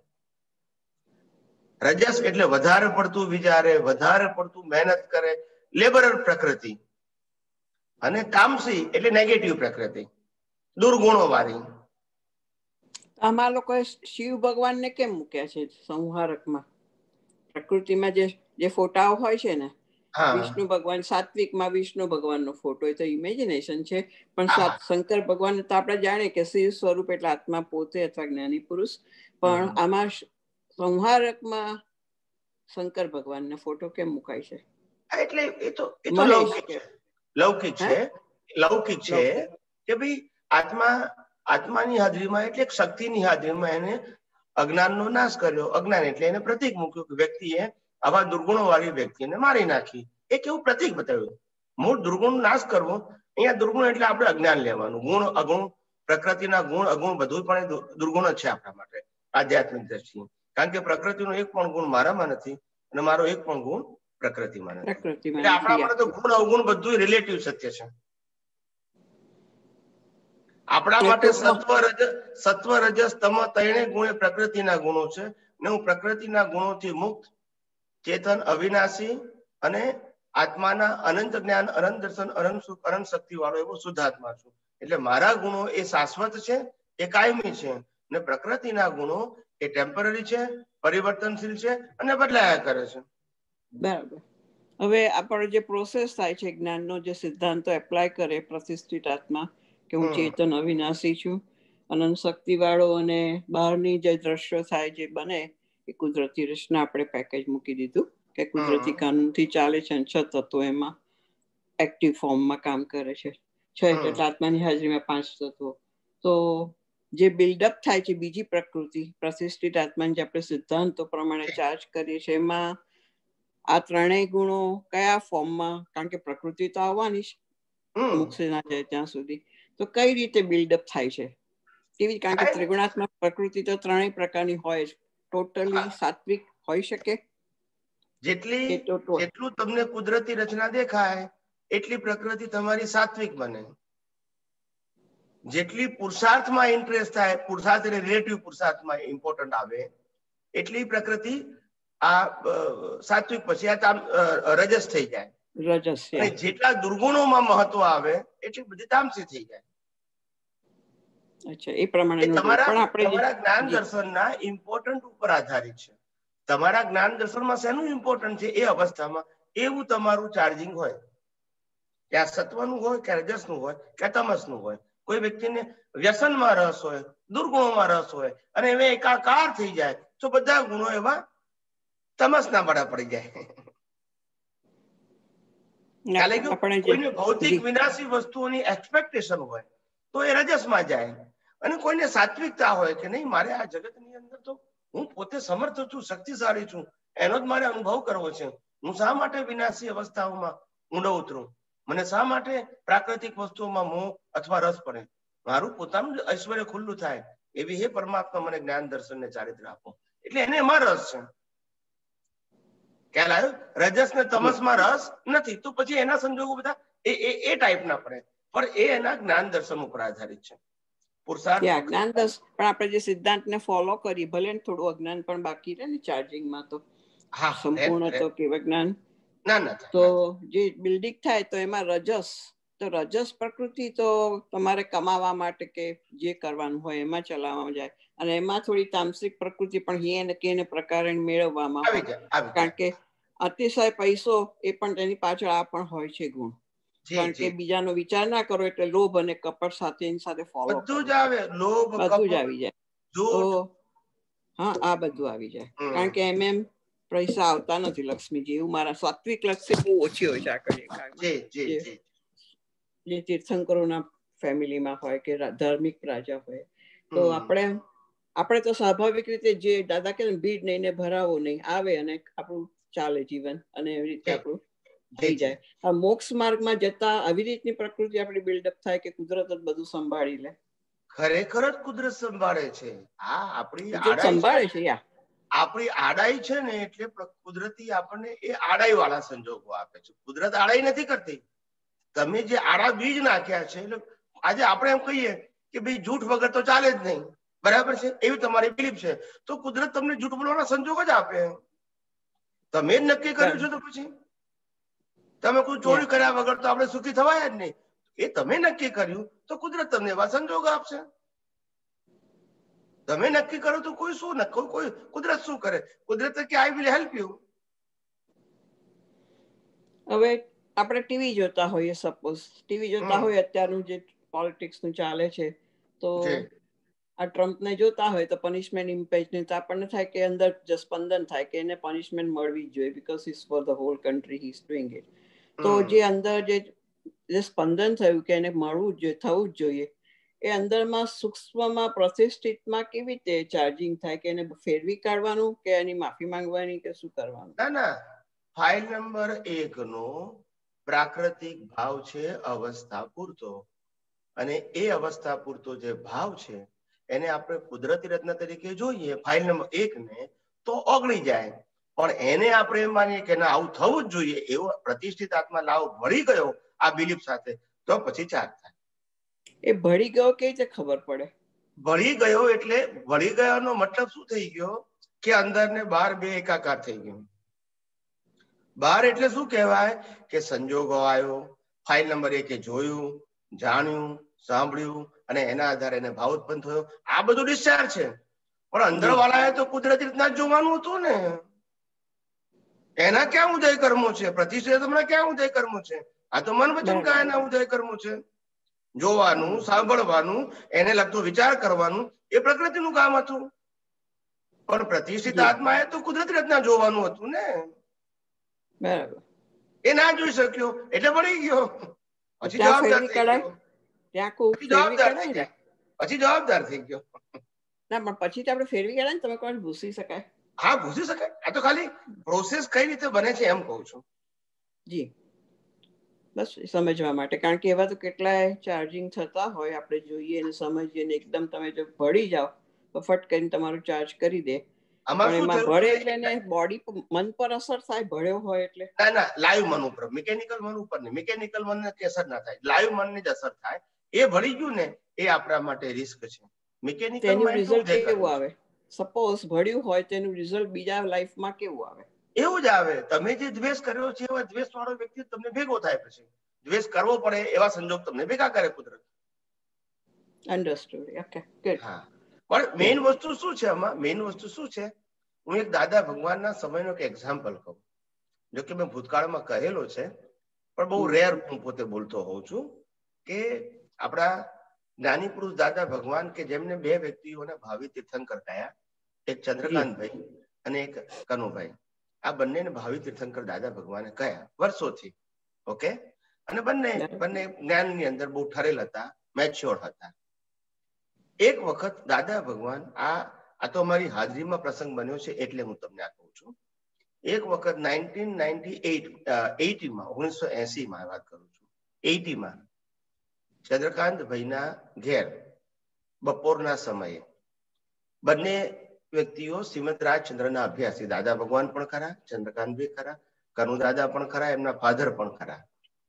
S2: રજસ એટલે વધારે પડતું વિચારે, વધારે પડતું મહેનત કરે, લેબરર પ્રકૃતિ. અને તામસી એટલે નેગેટિવ પ્રકૃતિ, દુર્ગુણો વાળી.
S13: આમાં લોકોએ શિવ ભગવાનને કેમ મૂક્યા છે સંહારકમાં? પ્રકૃતિમાં જે જે ફોટાઓ હોય છે ને, વિષ્ણુ ભગવાન સાત્વિકમાં વિષ્ણુ ભગવાનનો ફોટો, એ તો ઇમેજિનેશન છે. પણ શંકર ભગવાન તો આપણે જાણીએ કે શિવ સ્વરૂપ એટલે આત્મા પોતે અથવા જ્ઞાની પુરુષ. પણ આમાં સંહારકમાં શંકર ભગવાનનો ફોટો કેમ મુકાય છે?
S2: એટલે એ તો એ તો લૌકિક છે. લૌકિક છે લૌકિક છે કે ભાઈ આત્મા આત્માની હાજરીમાં એટલે એક શક્તિની હાજરીમાં એને અજ્ઞાનનો નાશ કર્યો. અજ્ઞાન એટલે એને પ્રતીક મૂક્યું કે વ્યક્તિએ આવા દુર્ગુણો વાળી વ્યક્તિને મારી નાખી. એક એવું પ્રતીક બતાવ્યું. મૂળ દુર્ગુણ નાશ કરવો. અહીંયા દુર્ગુણ એટલે આપણે અજ્ઞાન લેવાનું. ગુણ અગુણ, પ્રકૃતિના ગુણ અગુણ બધું પણ દુર્ગુણ જ છે આપણા માટે આધ્યાત્મિક દ્રષ્ટિએ. કારણ કે પ્રકૃતિનો એક પણ ગુણ મારામાં નથી અને મારો એક પણ ગુણ પ્રકૃતિમાં નથી. એટલે આપણા માટે તો ગુણ અવગુણ બધું રિલેટિવ સત્ય છે. આપણા માટે સત્વ રજ સત્વ રજસ તમ ત્રણે ગુણ પ્રકૃતિના ગુણો છે. ને હું પ્રકૃતિના ગુણોથી મુક્ત, ચેતન, અવિનાશી અને આત્માના અનંત જ્ઞાન, અનંત દર્શન, અનંત સુખ, અનંત શક્તિ વાળો એવો શુદ્ધાત્મા છું. એટલે મારા ગુણો એ શાશ્વત છે, એ કાયમી છે. ને પ્રકૃતિના ગુણો એ ટેમ્પરરી છે, પરિવર્તનશીલ છે અને બદલાયા કરે છે.
S13: બરાબર. હવે આપણો જે પ્રોસેસ થાય છે જ્ઞાનનો, જે સિદ્ધાંતો એપ્લાય કરે પ્રતિષ્ઠિત આત્મા કે હું ચેતન અવિનાશી છું, અનંત શક્તિ વાળો, અને બહારની જે દ્રશ્યો થાય જે બને એ કુદરતી રચના આપણે પેકેજ મૂકી દીધું કે કુદરતી કાનૂનથી ચાલે છે, અને છ તત્વો એમાં એક્ટિવ ફોર્મમાં કામ કરે છે. છ એટલે આત્માની હાજરીમાં પાંચ તત્વો. તો જે બિલ્ડઅપ થાય છે બીજી પ્રકૃતિ, પ્રતિષ્ઠિત આત્માને જે આપણે સિદ્ધાંતો પ્રમાણે ચાર્જ કરીએ છીએ, એમાં આ ત્રણેય ગુણો કયા ફોર્મમાં? કારણ કે પ્રકૃતિ તો આવવાની જ, મુક્તિ ના જાય ત્યાં સુધી. તો કઈ રીતે બિલ્ડઅપ થાય છે? કેવી? કારણ કે ત્રિગુણાત્મક પ્રકૃતિ તો ત્રણેય પ્રકારની હોય જ. ટોટલી સાત્વિક હોઈ શકે?
S2: જેટલી જેટલું તમને કુદરતી રચના દેખાય એટલી પ્રકૃતિ તમારી સાત્વિક બને. જેટલી પુરુષાર્થમાં ઇન્ટરેસ્ટ થાય, પુરુષાર્થ એટલે રિલેટિવ પુરુષાર્થમાં ઇમ્પોર્ટન્ટ આવે, એટલી પ્રકૃતિ આ સાત્વિક પછી આ રજસ થઈ જાય.
S13: રજસ.
S2: અને જેટલા દુર્ગુણોમાં મહત્વ આવે એટલી બધી તામસી થઈ જાય.
S13: અચ્છા, એ પ્રમાણે
S2: તમારા તમારા જ્ઞાન દર્શનના ઇમ્પોર્ટન્ટ ઉપર આધારિત છે. તમારા જ્ઞાન દર્શનમાં શેનું ઇમ્પોર્ટન્ટ છે એ અવસ્થામાં એવું તમારું ચાર્જિંગ હોય. કે આ સત્વનું હોય, કે રજસનું હોય, કે તમસનું હોય. કોઈ વ્યક્તિને વ્યસનમાં રસ હોય, દુર્ગુણોમાં રસ હોય અને હવે એકાકાર થઈ જાય તો બધા ગુણો એવા તમસના બળા પડી જાય. કોઈને ભૌતિક વિનાશી વસ્તુઓની એક્સપેક્ટેશન હોય તો એ રજસમાં જાય, અને કોઈને સાત્વિકતા હોય કે નહીં મારે આ જગતની અંદર તો હું પોતે સમર્થ છું, શક્તિશાળી છું, એનો જ મારે અનુભવ કરવો છે. હું શા માટે વિનાશી અવસ્થાઓમાં ઊંડો ઉતરું? મને શા માટે પ્રાકૃતિક વસ્તુઓમાં મોહ અથવા રસ પડે? મારું પોતાનું ઐશ્વર્ય ખુલ્લું થાય એવી હે પરમાત્મા મને જ્ઞાન દર્શન ને ચારિત્ર આપો. એટલે એને એમાં રસ છે. ખ્યાલ આવ્યો? રજસ ને તમસ માં રસ નથી તો પછી એના સંજોગો બધા એ એ ટાઈપના પડે, પણ એ એના જ્ઞાન દર્શન ઉપર આધારિત છે.
S13: જ્ઞાન દર્શન પણ આપણે જે સિદ્ધાંતને ફોલો કરીએ, ભલે થોડું અજ્ઞાન પણ બાકી રહે ને ચાર્જિંગમાં, તો સંપૂર્ણ તો કેવળ જ્ઞાન ના ના તો જે બિલ્ડિંગ થાય તો એમાં રજસ તો રજસ પ્રકૃતિ તો તમારે કમાવા માટે કે જે કરવાનું હોય એમાં ચલાવવામાં જાય, અને એમાં થોડી તામસિક પ્રકૃતિ પણ હિયે કે એને પ્રકારે મેળવવામાં હોય, કારણ કે અતિશય પૈસો એ પણ તેની પાછળ આ પણ હોય છે ગુણ, કારણ કે બીજાનો વિચાર ના કરો એટલે લોભ અને કપટ સાથે એની સાથે ફોલો
S2: બધું જ આવે, લોભ
S13: બધું જ આવી જાય. તો હા આ બધું આવી જાય, કારણ કે એમ એમ પૈસા આવતા નથી લક્ષ્મીજી, એવું મારા સાત્વિક લક્ષ્મી બહુ ઓછી હોય છે આ જે તીર્થંકરોના ફેમિલીમાં હોય કે ધાર્મિક રાજા હોય. તો આપણે આપણે તો સ્વાભાવિક રીતે જે દાદા કે ભીડ નહીં ને ભરાવો નહીં, આવે અને આપણું ચાલે જીવન અને એવી રીતે આપણું થઈ જાય. આ મોક્ષ માર્ગમાં જતા આવી રીતની પ્રકૃતિ આપણી બિલ્ડઅપ થાય કે કુદરત જ બધું સંભાળી લે.
S2: ખરેખર જ કુદરત સંભાળે છે. આ આપણી
S13: સંભાળે છે યા
S2: આપણી આડાઈ છે ને, એટલે કુદરતી આપણને એ આડાઈ વાળા સંજોગો આપે છે. કુદરત આડાઈ નથી કરતી. તમે જે આડા બીજ નાખ્યા છે, એટલે આજે આપણે એમ કહીએ કે ભાઈ જૂઠ વગર તો ચાલે જ નહીં, બરાબર છે, એવી તમારી બિલીફ છે, તો કુદરત તમને જૂઠ બોલવાના સંજોગ જ આપે. તમે જ નક્કી કર્યું છે તો પછી તમે કોઈ ચોરી કર્યા વગર તો આપણે સુખી થવાય જ નહીં. એ તમે નક્કી કર્યું તો કુદરત તમને એવા સંજોગ આપશે. તમે નક્કી કરો તો કોઈ શું નક્કી, કોઈ કુદરત શું કરે? કુદરત કે આઈ વિલ હેલ્પ યુ.
S13: હવે આપણે ટીવી જોતા હોઈએ, સપોઝ ટીવી જોતા હોય અત્યારનું જે પોલિટિક્સ નું ચાલે છે, તો આ ટ્રમ્પ ને જોતા હોય તો પનિશમેન્ટ ઇમ્પેચમેન્ટ આપણને થાય કે અંદર જ સ્પંદન થાય કે એને પનિશમેન્ટ મળવી જ જોઈએ, because is for the whole country he is doing it. તો જે અંદર જે જે સ્પંદન થયું કે એને મળવું જ જોઈએ, થવું જ જોઈએ, એ અંદરમાં સૂક્ષ્મમાં પ્રતિષ્ઠિતમાં કેવી રીતે ચાર્જિંગ થાય કે એને ફેરવી કાઢવાનું કે એની માફી માંગવાની કે શું કરવાનું?
S2: ના ના, ફાઇલ નંબર એક નો પ્રાકૃતિક ભાવ છે અવસ્થા પૂરતો, અને એ અવસ્થા પૂરતો જે ભાવ છે એને આપણે કુદરતી રચના તરીકે જોઈએ ફાઇલ નંબર એક ને, તો ઓગળી જાય. પણ એને આપણે એમ માનીએ કે ના આવું થવું જ જોઈએ, એવો પ્રતિષ્ઠિત આત્મા લાવ ભળી ગયો આ બિલીફ સાથે, તો પછી ચાર્જ થાય.
S13: એ ભળી ગયો કે રીતે ખબર પડે?
S2: ભળી ગયો એટલે ભળી ગયાનો મતલબ શું થઈ ગયો કે અંદર ને બહાર બે એકાકાર થઈ ગયો. બહાર એટલે શું કહેવાય કે સંજોગો આવ્યો, ફાઇલ નંબર એકે જોયું, જાણ્યું, સાંભળ્યું, અને એના આધારે એને ભાવ ઉત્પન્ન થયો, આ બધું ડિસ્ચાર્જ છે. પણ અંદર વાળાએ તો કુદરતી રીતના જોવાનું હતું ને. એના ક્યાં ઉદય કર્મો છે? પ્રતિષ્ઠિત હમણાં ક્યાં ઉદય કર્મો છે? આ તો મન વચન કાયાના ઉદય કર્મો છે. જોવાનું, સાંભળવાનું, એને લગતો વિચાર કરવાનું એ પ્રકૃતિનું કામ હતું. પણ પ્રતિષ્ઠિત આત્માએ તો કુદરતી રચના જોવાનું હતું ને.
S13: બરાબર.
S2: એ ના જોઈ શક્યો એટલે ભળી ગયો. પછી જવાબદાર થઈ ગયો. જવાબદાર થઈ ગયો. પછી જવાબદાર થઈ ગયો.
S13: ના પણ પછી તો આપણે ફેરવી ગયા ને, તમે કોઈ ભૂસી શકાય?
S2: હા ભૂસી શકાય. આ તો ખાલી પ્રોસેસ કઈ રીતે બને છે એમ કહું છું.
S13: જી બસ સમજવા માટે, કારણ કે એવા તો કેટલાય ચાર્જિંગ થતા હોય, આપણે જોઈએ ને સમજીએ ને એકદમ તમે જો ભળી જાઓ તો ફટ કરીને તમારું ચાર્જ કરી દે. પણ એમાં ભળે એટલે એને બોડી મન પર અસર થાય ભળ્યો હોય એટલે?
S2: ના ના, લાઈવ મન ઉપર, મિકેનિકલ મન ઉપર નહીં. મિકેનિકલ મનને અસર ના થાય, લાઈવ મનને જ અસર થાય. એ ભળી ગયું ને એ આપણા માટે રિસ્ક છે. મિકેનિકલ
S13: તેનું રિઝલ્ટ કેવું આવે? સપોઝ ભળ્યું હોય તેનું રિઝલ્ટ બીજા લાઈફમાં કેવું આવે?
S2: એવું જ આવે. તમે જે દ્વેષ કર્યો છે એવા દ્વેષ વાળો વ્યક્તિ તમને ભેગો થાય. પછી દ્વેષ કરવો પડે એવા સંજોગ તમને ભેગા કરે કુદરત.
S13: અન્ડરસ્ટુડ. Okay good.
S2: હા, પણ મેઇન વસ્તુ શું છે આમાં? મેઇન વસ્તુ શું છે? હું એક દાદા ભગવાનના સમયનો એક એક્ઝામ્પલ કહું. જો કે મેં ભૂતકાળમાં કહેલો છે, પણ બહુ રેર હું પોતે બોલતો હોઉં છું કે આપણા જ્ઞાની પુરુષ દાદા ભગવાન કે જેમને બે વ્યક્તિઓને ભાવિ તીર્થંકર કયા, એક ચંદ્રકાંતભાઈ અને એક કનુભાઈ. આ બંનેને ભાવિ તીર્થંકર દાદા ભગવાને કયા વર્ષોથી. ઓકે. અને બંને બંને જ્ઞાનની અંદર બહુ ઠરેલ હતા, મેચ્યોર હતા. એક વખત દાદા ભગવાન, આ આ તો અમારી હાજરીમાં પ્રસંગ બન્યો છે એટલે હું તમને આ કહું છું. એક વખત નાઇન્ટીન નાઇન્ટી એઇટ એઇટીમાં ઓગણીસો એસી માં વાત કરું છું, એઇટીમાં ચંદ્રકાંતભાઈના ઘેર બપોરના સમયે બંને વ્યક્તિઓ શ્રીમદ રાજચંદ્રના અભ્યાસી, દાદા ભગવાન પણ ખરા, ચંદ્રકાંતભાઈ ખરા, કનુ દાદા પણ ખરા, એમના ફાધર પણ ખરા.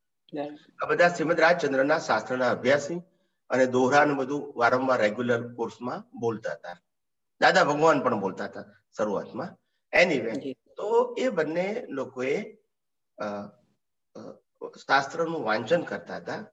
S2: આ બધા શ્રીમદ રાજચંદ્રના શાસ્ત્રના અભ્યાસી અને દોહરાનું બધું વારંવાર રેગ્યુલર કોર્સમાં બોલતા હતા. દાદા ભગવાન પણ બોલતા હતા શરૂઆતમાં. એનીવે, તો એ બંને લોકોએ શાસ્ત્રનું વાંચન કરતા હતા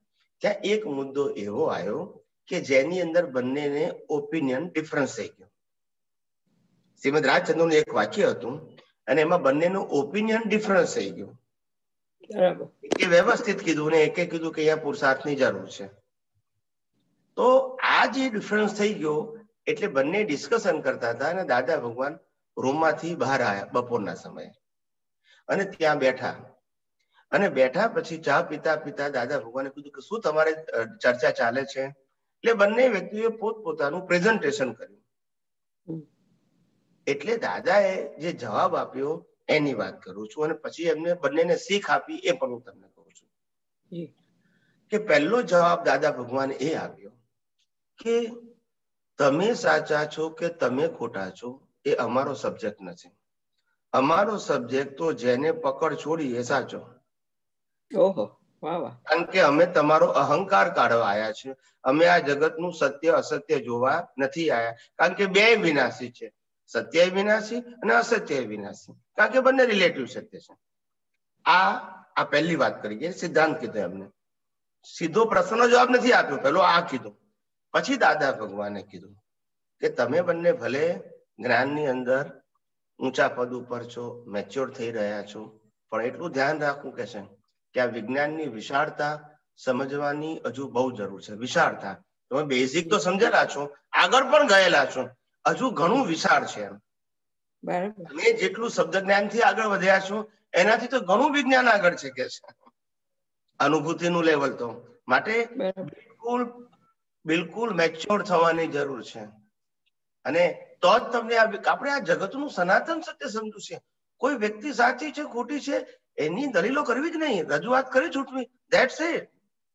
S2: ત્યાં એક મુદ્દો એવો આવ્યો કે જેની અંદર બંનેને ઓપિનિયન ડિફરન્સ થઈ ગયો. શ્રીમદ રાજચંદ્રનું એક વાક્ય હતું અને એમાં બંનેનું ઓપિનિયન ડિફરન્સ થઈ ગયું. એ વ્યવસ્થિત કીધું ને એકે કીધું કે અહીંયા પુરુષાર્થની જરૂર છે. તો આ જે ડિફરન્સ થઈ ગયો એટલે બંને ડિસ્કશન કરતા હતા અને દાદા ભગવાન રૂમમાંથી બહાર આવ્યા બપોરના સમયે અને ત્યાં બેઠા અને બેઠા પછી ચા પીતા પીતા દાદા ભગવાને કીધું કે શું તમારે ચર્ચા ચાલે છે? એટલે બંને વ્યક્તિઓએ પોતપોતાનું પ્રેઝન્ટેશન કર્યું. એટલે દાદાએ જે જવાબ આપ્યો એની વાત કરું છું અને પછી એમને બંનેને શીખ આપી એ પણ હું તમને કહું છું. કે પહેલો જવાબ દાદા ભગવાને એ આપ્યો કે તમે સાચા છો કે તમે ખોટા છો એ અમારો સબ્જેક્ટ નથી. અમારો સબ્જેક્ટ તો જેને પકડ છોડી એ સાચો.
S13: ઓહો, વાહ વાહ.
S2: કારણ કે અમે તમારો અહંકાર કાઢવા આવ્યા છે. અમે આ જગતનું સત્ય અસત્ય જોવા નથી આવ્યા. કારણ કે બે વિનાશી છે, સત્ય વિનાશી અને અસત્ય વિનાશી. કારણ કે બંને રિલેટિવ સત્ય છે. આ આ પહેલી વાત કરી કે સિદ્ધાંત કીધો એમને. સીધો પ્રશ્નનો જવાબ નથી આપ્યો, પેલો આ કીધું. પછી દાદા ભગવાને કીધું કે તમે બંને ભલે જ્ઞાનની અંદર ઊંચા પદ ઉપર છો, મેચ્યોર થઈ રહ્યા છો, પણ એટલું ધ્યાન રાખવું કે છે કે આ વિજ્ઞાનની વિશાળતા સમજવાની હજુ બહુ જરૂર છે. વિશાળતા તમે બેઝિક તો સમજેલા છો, આગળ પણ ગયેલા છો, હજુ ઘણું વિશાળ છે. એમ તમે જેટલું શબ્દ જ્ઞાન થી આગળ વધ્યા છો એનાથી તો ઘણું વિજ્ઞાન આગળ છે કે છે અનુભૂતિનું લેવલ. તો માટે બિલકુલ બિલકુલ મેચ્યોર થવાની જરૂર છે. અને તો જ તમને આપણે આ જગતનું સનાતન સત્ય સમજવું છે. કોઈ વ્યક્તિ સાચી છે ખોટી છે એની દલીલો કરવી જ નહીં, રજૂઆત કરી છૂટવી. That's it.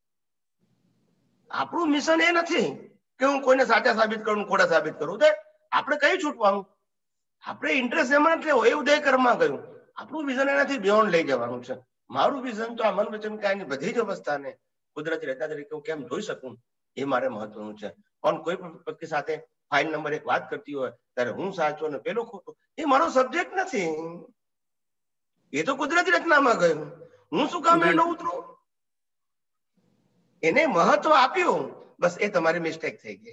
S2: આપણું મિશન એ નથી કે હું કોઈને સાચા સાબિત કરું, ખોટા સાબિત કરું. આપણે કઈ છૂટવાનું, આપણે ઇન્ટરેસ્ટ એમાં નથી હોય. એ ઉદય કર્મમાં ગયું. આપણું વિઝન એનાથી બિયોન્ડ લઈ જવાનું છે. મારું વિઝન તો આ મન વચન કાયની બધી જ અવસ્થાને કુદરતી રચના તરીકે હું કેમ જોઈ શકું એ મારે મહત્વનું છે. પણ કોઈ પણ વ્યક્તિ સાથે ફાઇલ નંબર એક વાત કરતી હોય ત્યારે હું સાચો અને પેલો ખોટો એ મારો સબ્જેક્ટ નથી. એ તો કુદરતી રચનામાં ગયું. હું શું કામ એ ન ઉતરું? એને મહત્વ આપ્યું, બસ એ તમારી મિસ્ટેક થઈ ગઈ.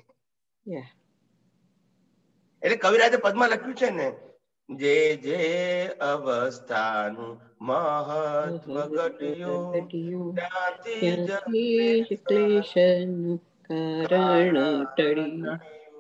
S2: એટલે કવિરાજે પદમાં લખ્યું છે ને, જે જે અવસ્થાનું મહત્વ ઘટ્યું ત્યાંથી ક્લેશનું કારણ ટળ્યું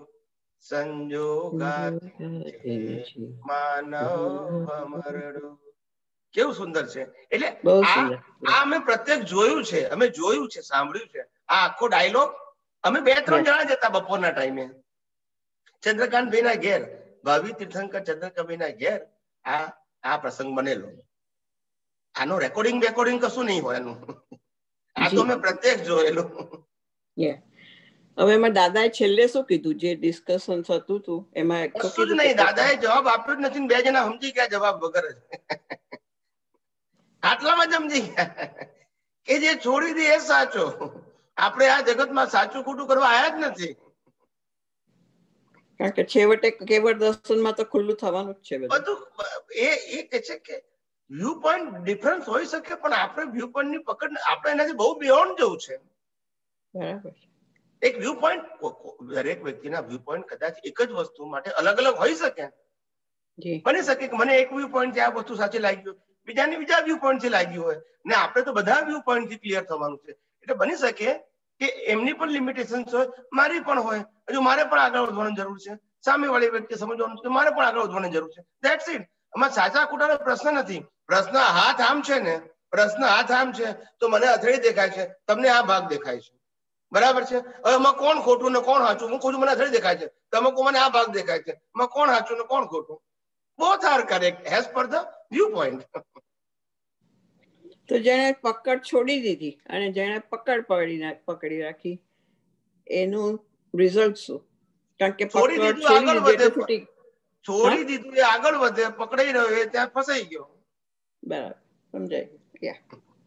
S2: સંજોગાથી માનવ મરડો. કેવું સુંદર છે. એટલે આ અમે પ્રત્યેક જોયું છે, અમે જોયું છે, સાંભળ્યું છે. આ આખો ડાયલોગ અમે બે ત્રણ જણા જ હતા બપોરના ટાઈમે ચંદ્રકાંત ભાઈ ના ઘેર, ભાવિ તીર્થંકર ચંદ્રકાંત ભાઈ ના ઘેર આ આ પ્રસંગ બનેલો. આનો રેકોર્ડિંગ રેકોર્ડિંગ કશું નહીં હોય એનું. આ તો મેં પ્રત્યેક જોયેલું.
S13: હવે એમાં દાદાએ છેલ્લે શું કીધું? જે ડિસ્કશન થતું હતું એમાં
S2: કશું જ નહીં. દાદાએ જવાબ આપ્યો જ નથી. બે જણા સમજી ગયા જવાબ વગર જ. આટલામાં જ સમજી ગયા કે જે છોડી દે એ સાચો. આપણે આ જગતમાં સાચું ખોટું કરવા આયા જ નથી.
S13: કારણ કે છેવટે કેવળ દર્શનમાં તો ખુલ્લું થવાનું જ છે
S2: બધું. એ એ કે છે કે વ્યૂ પોઈન્ટ ડિફરન્સ હોઈ શકે પણ આપણે વ્યૂ પોઈન્ટ ની પકડ આપણે એનાથી બહુ બિયોન્ડ જવું છે.
S13: બરાબર.
S2: એક વ્યૂ પોઈન્ટ દરેક વ્યક્તિના વ્યૂ પોઈન્ટ કદાચ એક જ વસ્તુ માટે અલગ અલગ હોઈ શકે. બની શકે કે મને એક વ્યૂ પોઈન્ટ થી આ વસ્તુ સાચી લાગી હોય, બીજાને બીજા વ્યૂ પોઈન્ટ થી લાગી હોય ને આપણે તો બધા વ્યૂ પોઈન્ટ થી ક્લિયર થવાનું છે. એટલે બની શકે કે એમની પણ લિમિટેશન્સ હોય, મારી પણ હોય. હજુ મારે પણ આગળ વધવાની જરૂર છે. સામે વાળી વ્યક્તિ સમજવાનું છે મારે પણ આગળ વધવાની જરૂર છે. That's it. આમાં સાચા ખોટાનો પ્રશ્ન નથી. પ્રશ્ન હાથ આમ છે ને, પ્રશ્ન હાથ આમ છે તો મને અથડી દેખાય છે, તમને આ ભાગ દેખાય છે. બરાબર છે. હવે એમાં કોણ ખોટું ને કોણ સાચું? હું ખોટું મને અથડી દેખાય છે, તમે મને આ ભાગ દેખાય છે. એમાં કોણ સાચું ને કોણ ખોટું? Both are correct as per the view point.
S13: તો જેને પકડ છોડી દીધી અને જેને પકડ પકડી પકડી રાખી એનું રિઝલ્ટ શું? કારણ કે
S2: છોડી દીધું આગળ વધે, છોડી દીધું એ આગળ વધે, પકડાઈ રહ્યો એ ત્યાં ફસાઈ ગયો.
S13: બરાબર, સમજાય ગયું.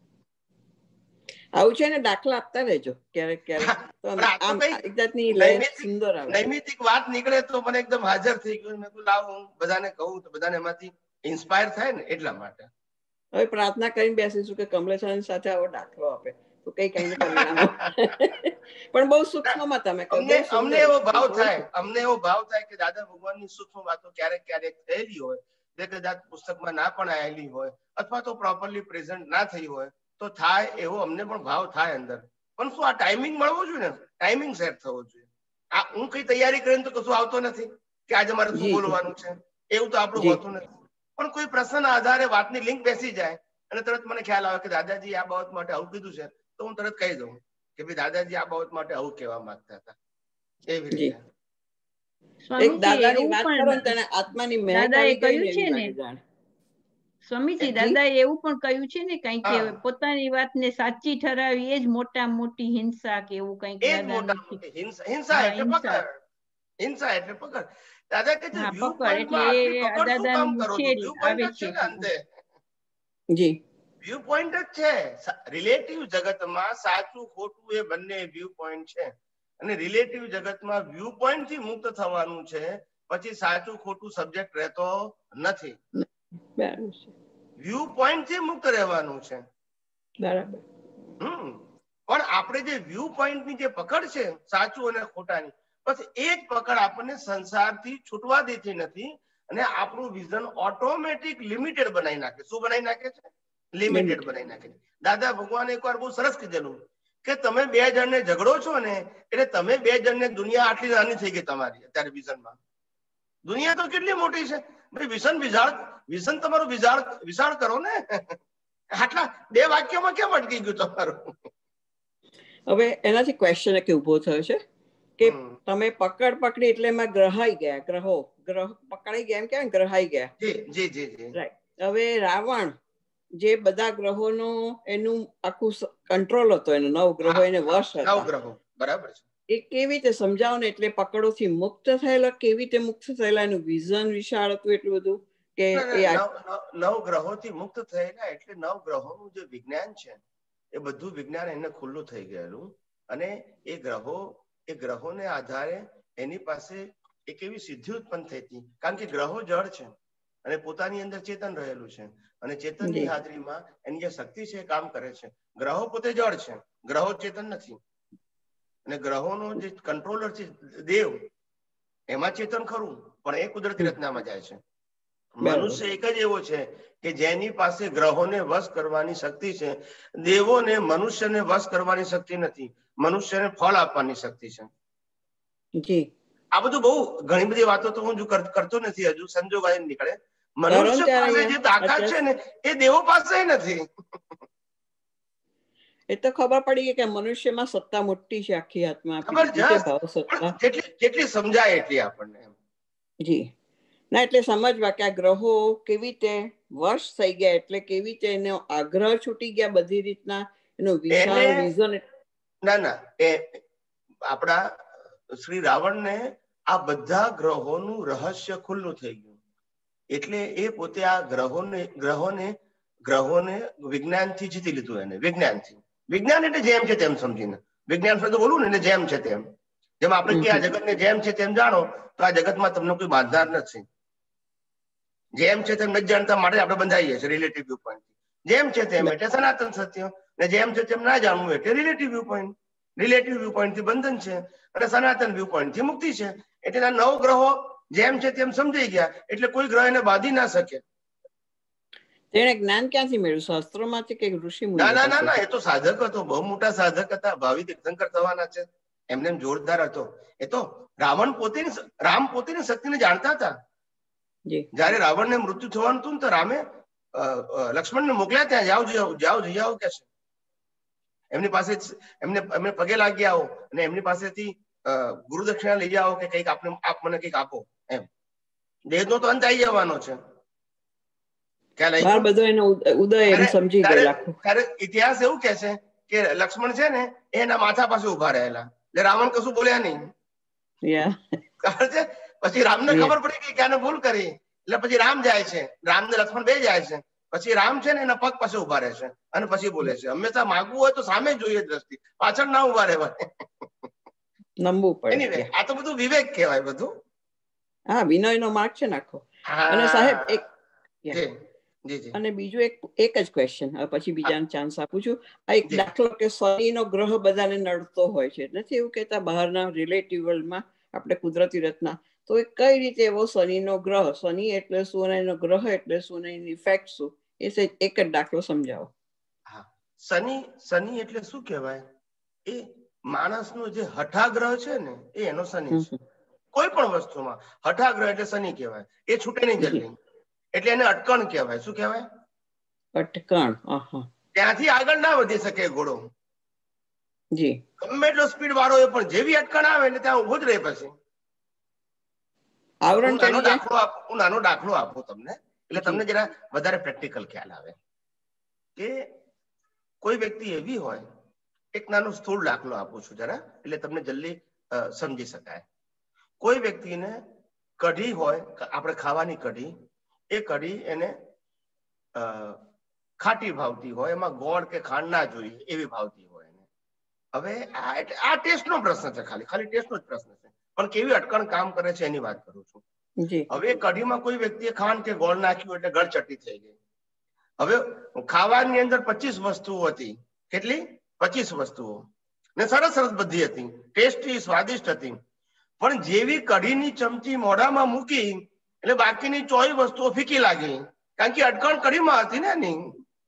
S13: આવું છે ને, દાખલા આપતા રહેજો ક્યારેક ક્યારેક. સુંદર
S2: નૈમિતિક વાત નીકળે તો મને એકદમ હાજર થઈ ગયું. મેં કીધું લાવ હું બધાને કહું તો બધાને એમાંથી ઇન્સ્પાયર થાય ને એટલા માટે.
S13: હવે પ્રાર્થના કરીને બેસીશું કે કમલેશ સાથે આવો દાખલો આપે તો કઈ કઈ પરિણામો પણ બહુ સૂક્ષ્મમાં તમે
S2: અમને અમને એવો ભાવ થાય અમને એવો ભાવ થાય કે દાદા ભગવાનની સૂક્ષ્મ વાતો ક્યારેક ક્યારેક થયેલી હોય, જે કદાચ પુસ્તકમાં ના પણ આવેલી હોય અથવા તો પ્રોપરલી પ્રેઝન્ટ ના થઈ હોય તો થાય એવો અમને પણ ભાવ થાય અંદર. પણ શું આ ટાઈમિંગ મળવો જોઈએ ને, ટાઈમિંગ સેટ થવો જોઈએ. આ હું કઈ તૈયારી કરીને તો કશું આવતો નથી કે આજે મારે શું બોલવાનું છે, એવું તો આપણું હોતું નથી. પણ કોઈ પ્રશ્નના આધારે વાતની લિંક બેસી જાય અને તરત મને ખ્યાલ આવે કે દાદાજી આ બાબત માટે આવું કીધું છે, તો હું તરત કહી દઉં કે ભાઈ દાદાજી આ બાબત માટે આવું કહેવા માંગતા હતા. એવી રીતે
S13: દાદાની વાત કરો ને તેને આત્માની મહેક આવી ગઈ છે ને
S4: સ્વામીજી. દાદાએ એવું પણ કહ્યું છે ને કઈ કે પોતાની વાતને સાચી ઠરાવી એ જ મોટા મોટી હિંસા કે એવું કઈક.
S2: હિંસા એટલે પકડ, હિંસા એટલે પકડ. દાદા કે છે વ્યૂ પોઈન્ટમાં પકડ શું કામ કરો છો? વ્યૂ પોઈન્ટ છે ને અંતે.
S13: જી
S2: વ્યૂ પોઈન્ટ જ છે. રિલેટિવ જગતમાં સાચું ખોટું એ બંને વ્યૂ પોઈન્ટ છે અને રિલેટિવ જગતમાં વ્યૂ પોઈન્ટ થી મુક્ત થવાનું છે, પછી સાચું ખોટું સબ્જેક્ટ રહેતો નથી. વ્યૂ પોઈન્ટ થી મુક્ત રહેવાનું છે.
S13: બરાબર.
S2: હમ પણ આપણે જે વ્યૂ પોઈન્ટ ની જે પકડ છે સાચું અને ખોટાની, બસ એ જ પકડ આપણને સંસારથી છૂટવા દેતી નથી અને આપણું વિઝન ઓટોમેટિક લિમિટેડ બનાવી નાખે. શું બનાવી નાખે છે? લિમિટેડ બનાવી નાખે છે. દાદા ભગવાને એકવાર બહુ સરસ કીધેલું કે તમે બે જણને ઝઘડો છો ને એટલે તમે બે જણને દુનિયા આટલી નાની થઈ ગઈ તમારી અત્યારે વિઝનમાં. દુનિયા તો કેટલી મોટી છે ભાઈ. વિઝન વિશાળ, વિઝન તમારું વિશાળ વિશાળ કરો ને. આટલા બે વાક્યોમાં કેમ અટકી ગયું તમારું?
S13: હવે એનાથી ક્વેશ્ચન એક ઉભો થયો છે કે તમે પકડ પકડી એટલે એમાં ગ્રહાઈ ગયા, ગ્રહો ગ્રહ પકડાઈ ગયા, એમ કેવાય ગ્રહાઈ ગયા.
S2: જી જી જી
S13: રાઈટ. હવે રાવણ જે બધા ગ્રહોનો એનું આખું કંટ્રોલ હતો, એનો નવ ગ્રહો એને વશ હતા.
S2: નવ ગ્રહો બરાબર છે.
S13: એ કેવી રીતે સમજાવો ને? એટલે પકડોથી મુક્ત થયેલા, કેવી રીતે મુક્ત થયેલા? એનું વિઝન વિશાળ હતું એટલું બધું કે
S2: નવ ગ્રહોથી મુક્ત થયેલા એટલે નવ ગ્રહોનું જે વિજ્ઞાન છે એ બધું વિજ્ઞાન એને ખુલ્લું થઈ ગયેલું અને એ ગ્રહો એ ગ્રહોને આધારે એની પાસે એક એવી સિદ્ધિ ઉત્પન્ન થઈ હતી. કારણ કે ગ્રહો જળ છે અને પોતાની અંદર ચેતન રહેલું છે અને ચેતનની હાજરીમાં એની જે શક્તિ છે એ કામ કરે છે. ગ્રહો પોતે જળ છે, ગ્રહો ચેતન નથી. અને ગ્રહોનો જે કંટ્રોલર છે દેવ, એમાં ચેતન ખરું પણ એ કુદરતી રચનામાં જાય છે. મનુષ્ય એક જ એવો છે કે જેની પાસે ગ્રહોને વશ કરવાની શક્તિ છે. દેવોને મનુષ્યને વશ કરવાની શક્તિ નથી, મનુષ્યને ફળ આપવાની શક્તિ છે.
S13: જી
S2: આ બધું બહુ ઘણી બધી વાતો તો હું જો કરતો નથી, હજુ સંજોગ આવી નીકળે. મનુષ્ય પાસે જે તાકાત છે ને એ દેવો પાસે નથી.
S13: એ તો ખબર પડી ગઈ કે મનુષ્યમાં સત્તા મોટી છે આખી આત્મા.
S2: જેટલી જેટલી સમજાય એટલી આપણને.
S13: જી ના, એટલે સમજવા કે આ ગ્રહો કેવી રીતે વશ થઈ ગયા, એટલે કેવી રીતે એનો આગ્રહ છૂટી ગયા બધી રીતના, એનો વિશાળ વિઝન.
S2: ના ના એ આપણા શ્રી રાવણને આ બધા ગ્રહોનું રહસ્ય ખુલ્લું થઈ ગયું એટલે એ પોતે આ ગ્રહોને ગ્રહોને ગ્રહોને વિજ્ઞાનથી જીતી લીધું. એને વિજ્ઞાનથી, વિજ્ઞાન એટલે જેમ છે તેમ સમજીને, વિજ્ઞાન શબ્દ બોલું ને એટલે જેમ છે તેમ. જેમ આપણે કે આ જગતને જેમ છે તેમ જાણો, તો આ જગતમાં તમને કોઈ બાંધનાર નથી. જેમ છે તેમ નથી જાણતા માટે આપણે બંધાઈએ છીએ રિલેટિવ વ્યૂ પોઈન્ટ. જેમ છે તેમ એટલે સનાતન સત્ય, ને જેમ છે તેમ ના જાણવું એટલે relative view point. Relative view point થી બંધન છે અને સનાતન વ્યૂ પોઈન્ટ થી મુક્તિ છે. એટલે નવ ગ્રહો જેમ છે તેમ સમજાઈ ગયા એટલે કોઈ ગ્રહ એને બાંધી ના શકે.
S13: તેને જ્ઞાન ક્યાંથી મળ્યું? શાસ્ત્રોમાંથી કે ઋષિ મુનિ?
S2: ના ના ના ના, એ તો સાધક હતો, બહુ મોટા સાધક હતા, ભાવિ તીર્થંકર થવાના છે. એમને જોરદાર હતો. એ તો રાવણ પોતેની રામ પોતેની શક્તિને જાણતા હતા. જયારે રાવણને મૃત્યુ થવાનું હતું ને તો રામે લક્ષ્મણને મોકલ્યા ત્યાં, જાઓ જાઓ જાઓ જઈ આવો કે છે. એમની પાસે એમને એમને પગે લાગી આવો અને એમની પાસેથી ગુરુ દક્ષિણા લઈ આવો કે કઈક આપને આપ મને કઈક આપો એમ. દેહનો તો અંત આવી જવાનો છે. ઇતિહાસ એવું કે છે કે લક્ષ્મણ છે ને એના માથા પાસે ઉભા રહેલા એટલે રાવણ કશું બોલ્યા નહીં. પછી રામને ખબર પડી ગઈ કે આને ભૂલ કરી એટલે પછી રામ જાય છે, રામ ને લક્ષ્મણ બે જાય છે. પછી રામ છે ને એના પગ પાસે ઉભા રહે છે અને પછી બોલે છે. હંમેશા માગવું હોય તો સામે જોઈએ દ્રષ્ટિ, પાછળ ના ઉભા રહેવાય.
S13: નમવું પડે.
S2: આ તો બધું વિવેક કહેવાય બધું.
S13: હા, વિનય નો માર્ગ છે નાખો. અને સાહેબ એક અને બીજું એક એક જ ક્વેશ્ચન, પછી બીજાને ચાન્સ આપું છું. આ એક દાખલો કે શનિનો ગ્રહ બધાને નડતો હોય છે, નથી એવું કહેતા બહારના રિલેટિવ વર્લ્ડમાં આપણે કુદરતી રચના, તો એ કઈ રીતે એવો શનિનો ગ્રહ, શનિ એટલે શું અને એનો ગ્રહ એટલે શું અને એની ઇફેક્ટ શું, એ એક જ દાખલો સમજાવો.
S2: હા, શનિ શનિ એટલે શું કહેવાય? એ માણસનો જે હઠાગ્રહ છે ને એ એનો શનિ છે. કોઈ પણ વસ્તુમાં હઠાગ્રહ એટલે શનિ કહેવાય. એ છૂટે નહીં જલ્દી, એટલે એને અટકણ કહેવાય. શું કહેવાય?
S13: અટકણ.
S2: ત્યાંથી આગળ ના વધી શકે ઘોડો,
S13: જી
S2: ગમે એટલો સ્પીડ વાળો હોય પણ જેવી અટકણ આવે એટલે ત્યાં ઉભો જ રહે. પછી
S13: આવરણ
S2: હું નાનો દાખલો આપું હું નાનો દાખલો આપું તમને, એટલે તમને જરા વધારે પ્રેક્ટિકલ ખ્યાલ આવે. કે કોઈ વ્યક્તિ એવી હોય, એક નાનો સ્થૂળ દાખલો આપું છું જરા, એટલે તમને જલ્દી સમજી શકાય. કોઈ વ્યક્તિને કઢી હોય, આપણે ખાવાની કઢી, એ કઢી એને ખાટી ભાવતી હોય, એમાં ગોળ કે ખાંડ ના જોઈએ એવી ભાવતી હોય એને. હવે આ એટલે આ ટેસ્ટ નો પ્રશ્ન છે, ખાલી ખાલી ટેસ્ટ નો જ પ્રશ્ન છે, પણ કેવી અટકણ કામ કરે છે એની વાત કરું છું. હવે કઢીમાં કોઈ વ્યક્તિએ ખાંડ કે ગોળ નાખ્યું એટલે ગળચટ્ટી થઈ ગઈ. હવે ખાવાની અંદર પચીસ વસ્તુઓ હતી. કેટલી? પચીસ વસ્તુઓ, ને સરસ સરસ બધી હતી, ટેસ્ટી સ્વાદિષ્ટ હતી. પણ જેવી કઢીની ચમચી મોઢામાં મૂકી એટલે બાકીની ચોવીસ વસ્તુઓ ફીકી લાગી, કારણ કે અટકણ કઢીમાં હતી ને એની.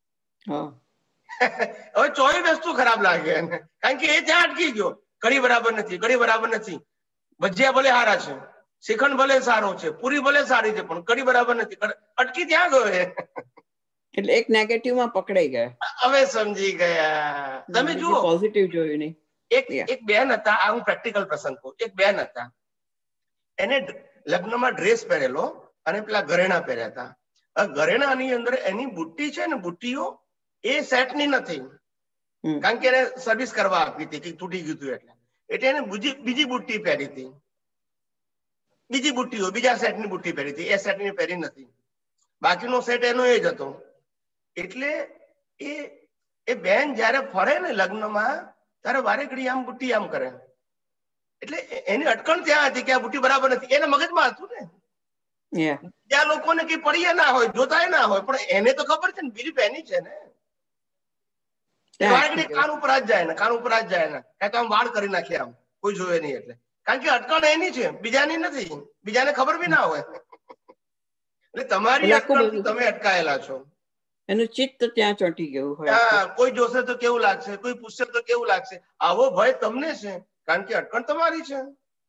S2: હવે ચોવીસ વસ્તુ ખરાબ લાગે એને, કારણ કે એ ત્યાં અટકી ગયો. કઢી બરાબર નથી, કઢી બરાબર નથી. ભજીયા ભલે સારા છે, શ્રીખંડ ભલે સારો છે, પૂરી ભલે સારી છે, પણ કઢી બરાબર નથી, અટકી ત્યાં ગયો એ.
S13: એટલે એક નેગેટિવ માં પકડાઈ ગયા.
S2: હવે સમજી ગયા તમે. જુઓ,
S13: પોઝિટિવ જોયું નહીં.
S2: એક એક બેન હતા, આ હું પ્રેક્ટિકલ પ્રસંગ કહું. એક બેન હતા, એને લગ્નમાં ડ્રેસ પહેરેલો અને પેલા ઘરેણા પહેર્યા હતા. ઘરેણાની અંદર એની બુટ્ટી છે ને, બુટ્ટીઓ એ સેટની નથી, કારણ કે એને સર્વિસ કરવા આપી હતી કે તૂટી ગયું હતું એટલે. એટલે એને બીજી બીજી બુટ્ટી પહેરી હતી, બીજી બુટ્ટીઓ બીજા સેટની બુટ્ટી પહેરી હતી, એ સેટની પહેરી નથી. બાકીનો સેટ એનો એ જ હતો. એટલે એ એ બેન જયારે ફરે ને લગ્નમાં, ત્યારે વારે ઘડી આમ બુટ્ટી આમ કરે. એટલે એની અટકણ ત્યાં હતી કે આ બુટ્ટી બરાબર નથી, એના મગજમાં હતું ને. ત્યાં લોકોને કઈ પડીએ ના હોય, જોતા ના હોય, પણ એને તો ખબર છે ને બીજી પહેની છે ને. વારે ઘડી કાન ઉપર જ જાય ને, કાન ઉપર જ જાય ને, કાંઈ તો આમ વાળ કરી નાખે આમ, કોઈ જોવે નહીં એટલે. કારણ કે અટકણ એની છે, બીજાની નથી, બીજાને ખબર બી ના હોય. એટલે તમારી અટકણથી તમે અટકાયેલા છો.
S13: એનું ચિત્ત ત્યાં ચોંટી ગયું હોય.
S2: કોઈ જોશે તો કેવું લાગશે, કોઈ પૂછશે તો કેવું લાગશે, આવો ભય તમને છે, કારણ કે અટકણ તમારી છે.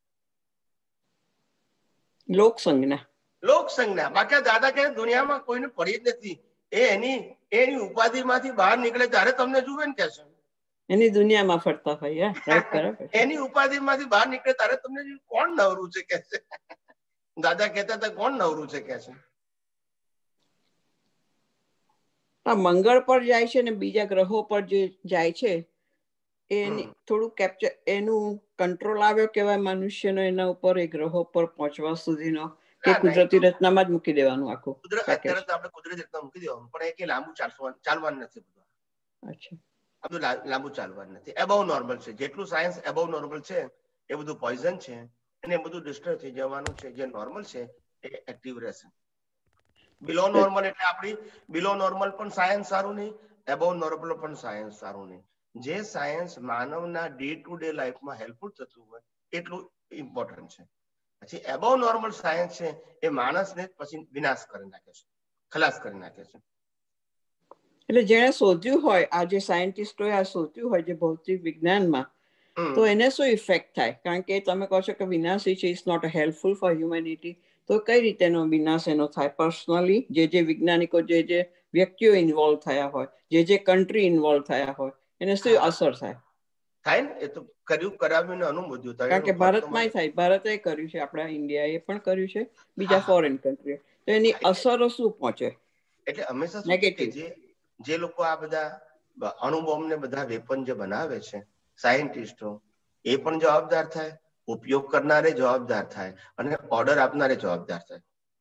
S13: લોક સંજ્ઞા
S2: લોક સંજ્ઞા. બાકી દાદા કે દુનિયામાં કોઈને પડી જ નથી. એ એની એની ઉપાધિ માંથી બહાર નીકળે ત્યારે તમને જુએ ને કે છે
S13: એની દુનિયામાં ફરતા હોય.
S2: એની ઉપાધિ માંથી બહાર નીકળે ત્યારે તમને કોણ નવરું છે કે છે. દાદા કહેતા હતા કોણ નવરું છે કે છે.
S13: મંગળ પર જાય છે ને બીજા ગ્રહો પર જે જાય છે એની થોડું કેપ્ચર, એનું કંટ્રોલ આવ્યો કેવાય મનુષ્યનો એના ઉપર, એ ગ્રહો પર પહોંચવા સુધીનો, કે કુદરતી રચનામાં જ મૂકી દેવાનું આખું?
S2: અત્યારે તો આપણે કુદરતી રચના મૂકી દેવાનું, પણ એ કે લાંબુ ચાલવાનું નથી બધું.
S13: અચ્છા,
S2: આ બધું લાંબુ ચાલવાનું નથી. એબવ નોર્મલ છે, જેટલું સાયન્સ એબવ નોર્મલ છે એ બધું પોઈઝન છે, અને બધું ડિસ્ટર્બ થઈ જવાનું છે. જે નોર્મલ છે એ એક્ટિવ રહેશે. બિલો નોર્મલ એટલે આપણી બિલો નોર્મલ પણ સાયન્સ સારું નહીં, એબવ નોર્મલ પણ સાયન્સ સારું નહીં. જે સાયન્સ માનવના ડે ટુ ડે લાઈફમાં હેલ્પફુલ થતું હોય એટલું ઇમ્પોર્ટન્ટ છે. પછી એબવ નોર્મલ સાયન્સ છે એ માણસને પછી વિનાશ કરી નાખે છે, ખલાસ કરી નાખે છે.
S13: એટલે જેણે શોધ્યું હોય, આ જે સાયન્ટિસ્ટોએ આ શોધ્યું હોય જે ભૌતિક વિજ્ઞાનમાં, તો એને શું ઇફેક્ટ થાય? કારણ કે તમે કહો છો કે વિનાશી છે, is not helpful for humanity, તો કઈ રીતે એનો વિનાશ એનો થાય? પર્સનલી જે જે વૈજ્ઞાનિકો, જે જે વ્યક્તિઓ ઇન્વોલ્વ થયા હોય, જે જે કન્ટ્રી ઇન્વોલ્વ થયા હોય, એને શું અસર થાય?
S2: થાય ને, એ તો કર્યું કરાવ્યું અનુમોદ્યું થાય.
S13: કારણ કે ભારતમાં થાય, ભારતે કર્યું છે, આપણા ઇન્ડિયાએ પણ કર્યું છે, બીજા ફોરેન કન્ટ્રી, તો એની અસરો શું પહોંચે?
S2: એટલે હંમેશા નેગેટિવ. જે લોકો આ બધા અણુબોમ્બ ને બધા વેપન જે બનાવે છે, સાયન્ટિસ્ટો, એ પણ જવાબદાર થાય, ઉપયોગ કરનારે જવાબદાર થાય, અને ઓર્ડર આપનારે જવાબદાર થાય.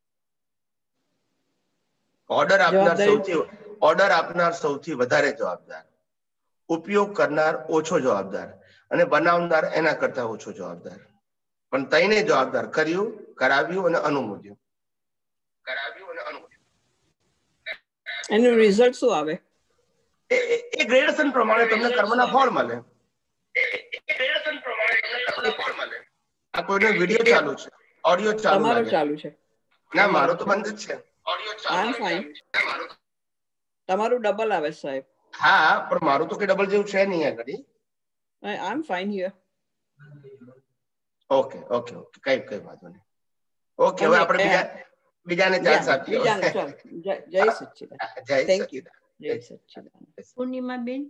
S2: ઓર્ડર આપનાર સૌથી ઓર્ડર આપનાર સૌથી વધારે જવાબદાર, ઉપયોગ કરનાર ઓછો જવાબદાર, અને બનાવનાર એના કરતા ઓછો જવાબદાર. પણ તઈને જવાબદાર, કર્યું, કરાવ્યું અને અનુમોદ્યું. કરાવ્યું અને અનુમોદ્યું.
S13: એનું રિઝલ્ટ શું આવે?
S2: એ ગ્રેડેશન પ્રમાણે તમને કર્મના ફળ મળે. આ કોઈનો વિડિયો ચાલુ છે, ઓડિયો ચાલુ
S13: તમારો
S2: લાગે.
S13: ચાલુ છે?
S2: ના, મારો તો બંધ જ છે.
S13: આઈ એમ ફાઇન. તમારું ડબલ આવે સાહેબ.
S2: હા, પણ મારું તો કઈ ડબલ જેવું છે નહીં આગળ.
S13: I am fine here.
S2: Okay okay okay, કઈ કઈ વાંધો નહીં. ઓકે, હવે આપણે બીજા બીજાને ચાન્સ આપીએ.
S13: બીજાને ચાલ. જય જય સચ્ચિદાનંદ.
S2: જય
S13: થેન્ક યુ.
S2: સચ્ચિદાનંદ.
S13: જય સચ્ચિદાનંદ.
S4: પૂર્ણિમા બેન.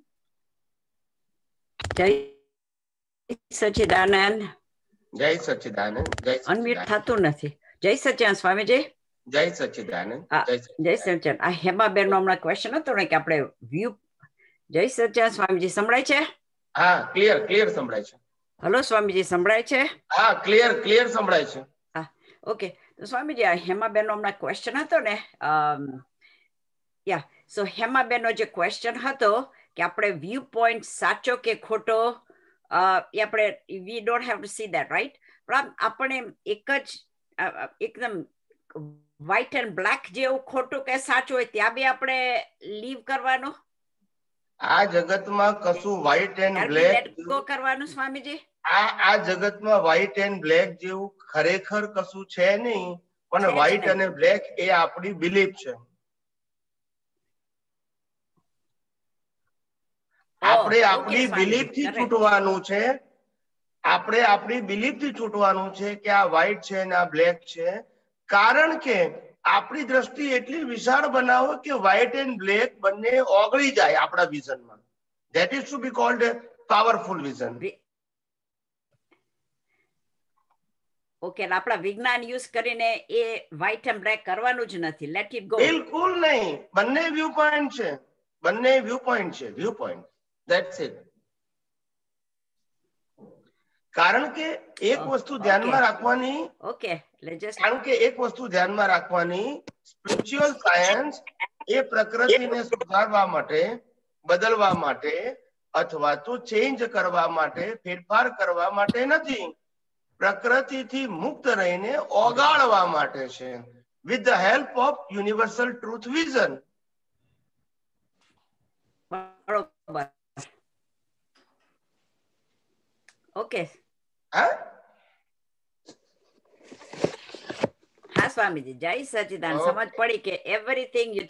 S14: જય સચ્ચિદાનંદ.
S2: જય સચ્ચિદાનંદ. જય
S14: અનમ્યુટ થતું નથી. જય સચ્ચિદાનંદ સ્વામીજી.
S2: જય સચ્ચિદાનંદ.
S14: જય સચ્ચિદાનંદ. આ હેમાબેન નો હમણાં ક્વેશ્ચન હતો ને કે આપણે વ્યૂ. જય સચ્ચિદાનંદ સ્વામીજી સંભળાય છે?
S2: હા, ક્લિયર ક્લિયર સંભળાય છે.
S14: હલો સ્વામીજી સંભળાય છે?
S2: હા, ક્લિયર ક્લિયર સંભળાય છે.
S14: હા, ઓકે. તો સ્વામીજી આ હેમાબેન નો હમણાં ક્વેશ્ચન હતો ને, યા સો હેમાબેન નો જે ક્વેશ્ચન હતો કે આપણે વ્યૂ પોઈન્ટ સાચો કે ખોટો, એ આપણે we don't have to see that, right? પણ આપણે એક જ એકદમ વ્હાઈટ એન્ડ બ્લેક જેવું ખોટું કે સાચું હોય ત્યાં બી આપણે લીવ કરવાનું?
S2: આ જગતમાં કશું વ્હાઈટ એન્ડ બ્લેક
S14: કરવાનું સ્વામીજી?
S2: આ આ જગતમાં વ્હાઈટ એન્ડ બ્લેક જેવું ખરેખર કશું છે નહીં, પણ વ્હાઈટ અને બ્લેક એ આપણી બિલીફ છે. આપણે આપણી બિલીફ થી છૂટવાનું છે. આપણે આપણી બિલીફ થી છૂટવાનું છે કે આ વ્હાઈટ છે ને આ બ્લેક છે. કારણ કે આપણી દ્રષ્ટિ એટલી વિશાળ બનાવો કે વ્હાઈટ એન્ડ બ્લેક બંને ઓગળી જાય આપણા વિઝનમાં. That is to be called powerful vision.
S14: Okay, આપણા વિજ્ઞાન યુઝ કરીને એ વ્હાઈટ એન્ડ બ્લેક કરવાનું જ નથી. Let it go.
S2: બિલકુલ નહીં. બંને વ્યૂ પોઈન્ટ છે. બંને વ્યૂ પોઈન્ટ છે. View point. That's it. કારણ કે એક વસ્તુ ધ્યાનમાં રાખવાની
S14: ઓકે
S2: કારણ કે એક વસ્તુ ધ્યાનમાં રાખવાની સ્પિરિચ્યુઅલ સાયન્સ એ પ્રકૃતિને સુધારવા માટે, બદલવા માટે અથવા તો ચેન્જ કરવા માટે, ફેરફાર કરવા માટે નથી. પ્રકૃતિથી મુક્ત રહીને ઓગાળવા માટે છે. With the help of universal truth vision.
S14: બરોબર. ઓકે.
S2: હા
S14: હા સ્વામીજી, જય સચ્ચિદાનંદ. સમજ પડી કે એવરીથિંગ યુ.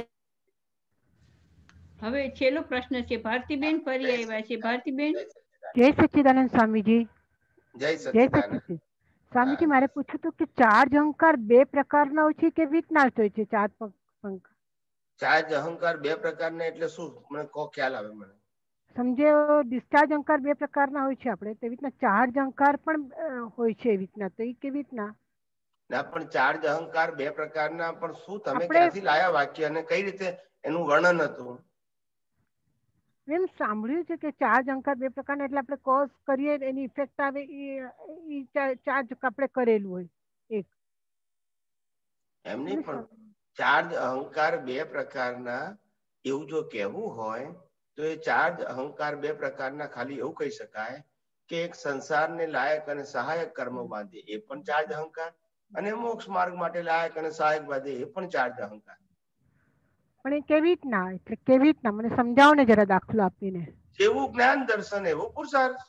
S4: હવે છેલ્લો પ્રશ્ન છે, ભારતીબેન ફરી આવ્યા છે. ભારતીબેન.
S8: જય સચ્ચિદાનંદ સ્વામીજી.
S2: જય સચ્ચિદાનંદ
S8: સ્વામીજી, મારે પૂછ્યું હતું કે ચાર્જ અહંકાર બે પ્રકારના હોય છે કે વિજ્ઞાન હોય છે? ચાર્જ અહંકાર
S2: ચાર્જ અહંકાર બે પ્રકારના એટલે શું? મને કો ખ્યાલ આવે. મને
S8: સમજે ડિસ્ચાર્જ અહંકાર બે પ્રકારના હોય છે આપણે, તેવી રીતના ચાર્જ અહંકાર પણ હોય છે એવી રીતના, તો એ કેવી રીતના?
S2: ના, પણ ચાર્જ અહંકાર બે પ્રકારના પણ શું? તમે ક્યાંથી લાયા વાક્ય અને કઈ રીતે એનું વર્ણન હતું?
S8: એમ સાંભળ્યું છે કે ચાર્જ અહંકાર બે પ્રકારના એટલે આપણે કોઝ કરીએ એની ઇફેક્ટ આવે એ ચાર્જ આપણે કરેલું હોય એક.
S2: એમ નહીં, પણ ચાર્જ અહંકાર બે પ્રકારના એવું જો કહેવું હોય તો એ ચાર્જ અહંકાર બે પ્રકારના ખાલી એવું કહી શકાય કે એક સંસારને લાયક અને સહાયક કર્મ બાંધે એ પણ ચાર્જ અહંકાર, અને મોક્ષ માર્ગ માટે લાયક અને સહાયક બાંધે એ પણ ચાર્જ અહંકાર.
S8: પણ એ કેવી રીતના, એટલે કેવી રીતના મને સમજાવો ને જરા દાખલો આપીને.
S2: જેવું જ્ઞાન દર્શન એવું પુરુષાર્થ.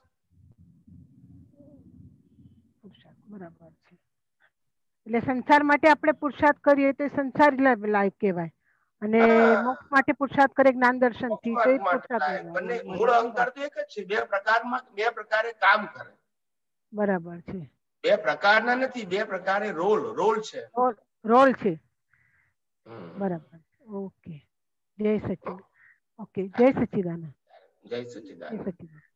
S8: બરાબર છે. એટલે સંસાર માટે આપણે પુરુષાર્થ કરીએ તો સંસાર લાયક કહેવાય, અને મોક્ષ માટે પુરુષાર્થ કરે જ્ઞાન દર્શન થી તો એ પુરુષાર્થ.
S2: બંને મૂળ અહંકાર તો એક જ છે, બે પ્રકારમાં બે પ્રકારે કામ કરે.
S8: બરાબર છે.
S2: બે પ્રકારના નથી, બે પ્રકારે રોલ રોલ છે.
S8: રોલ છે. બરાબર. ઓકે. જય સચ્ચિદાનંદ. ઓકે, જય સચ્ચિદાનંદ.
S2: જય સચ્ચિદાનંદ.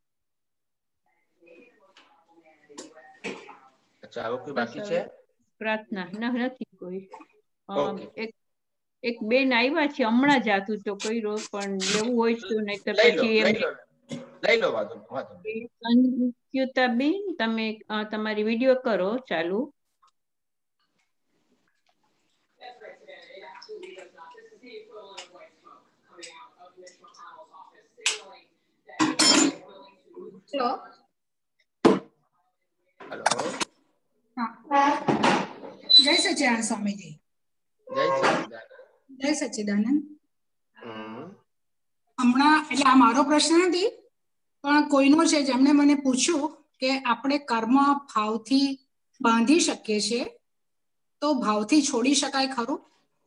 S2: અચ્છા, હવે કોઈ બાકી છે?
S4: પ્રાર્થના ના નથી કોઈ. એક એક બેન આવ્યા છે હમણાં જ, આતું તો કર્યો પણ લેવું હોય તો નહીં તો પછી એમ
S2: લઈ લો. વાતો વાતો.
S4: સંયુક્તા બેન, તમે તમારી વિડીયો કરો ચાલુ.
S9: હેલો.
S2: હેલો.
S9: જય સચ્ચિદાનંદ સ્વામીજી.
S2: જય સચ્ચિદાનંદ.
S9: જય સચ્ચિદાનંદ.
S15: હમણાં એટલે આ મારો પ્રશ્ન નથી પણ કોઈનો છે જેમણે મને પૂછ્યું કે આપણે કર્મ ભાવથી બાંધી શકીએ છીએ તો ભાવથી છોડી શકાય ખરું?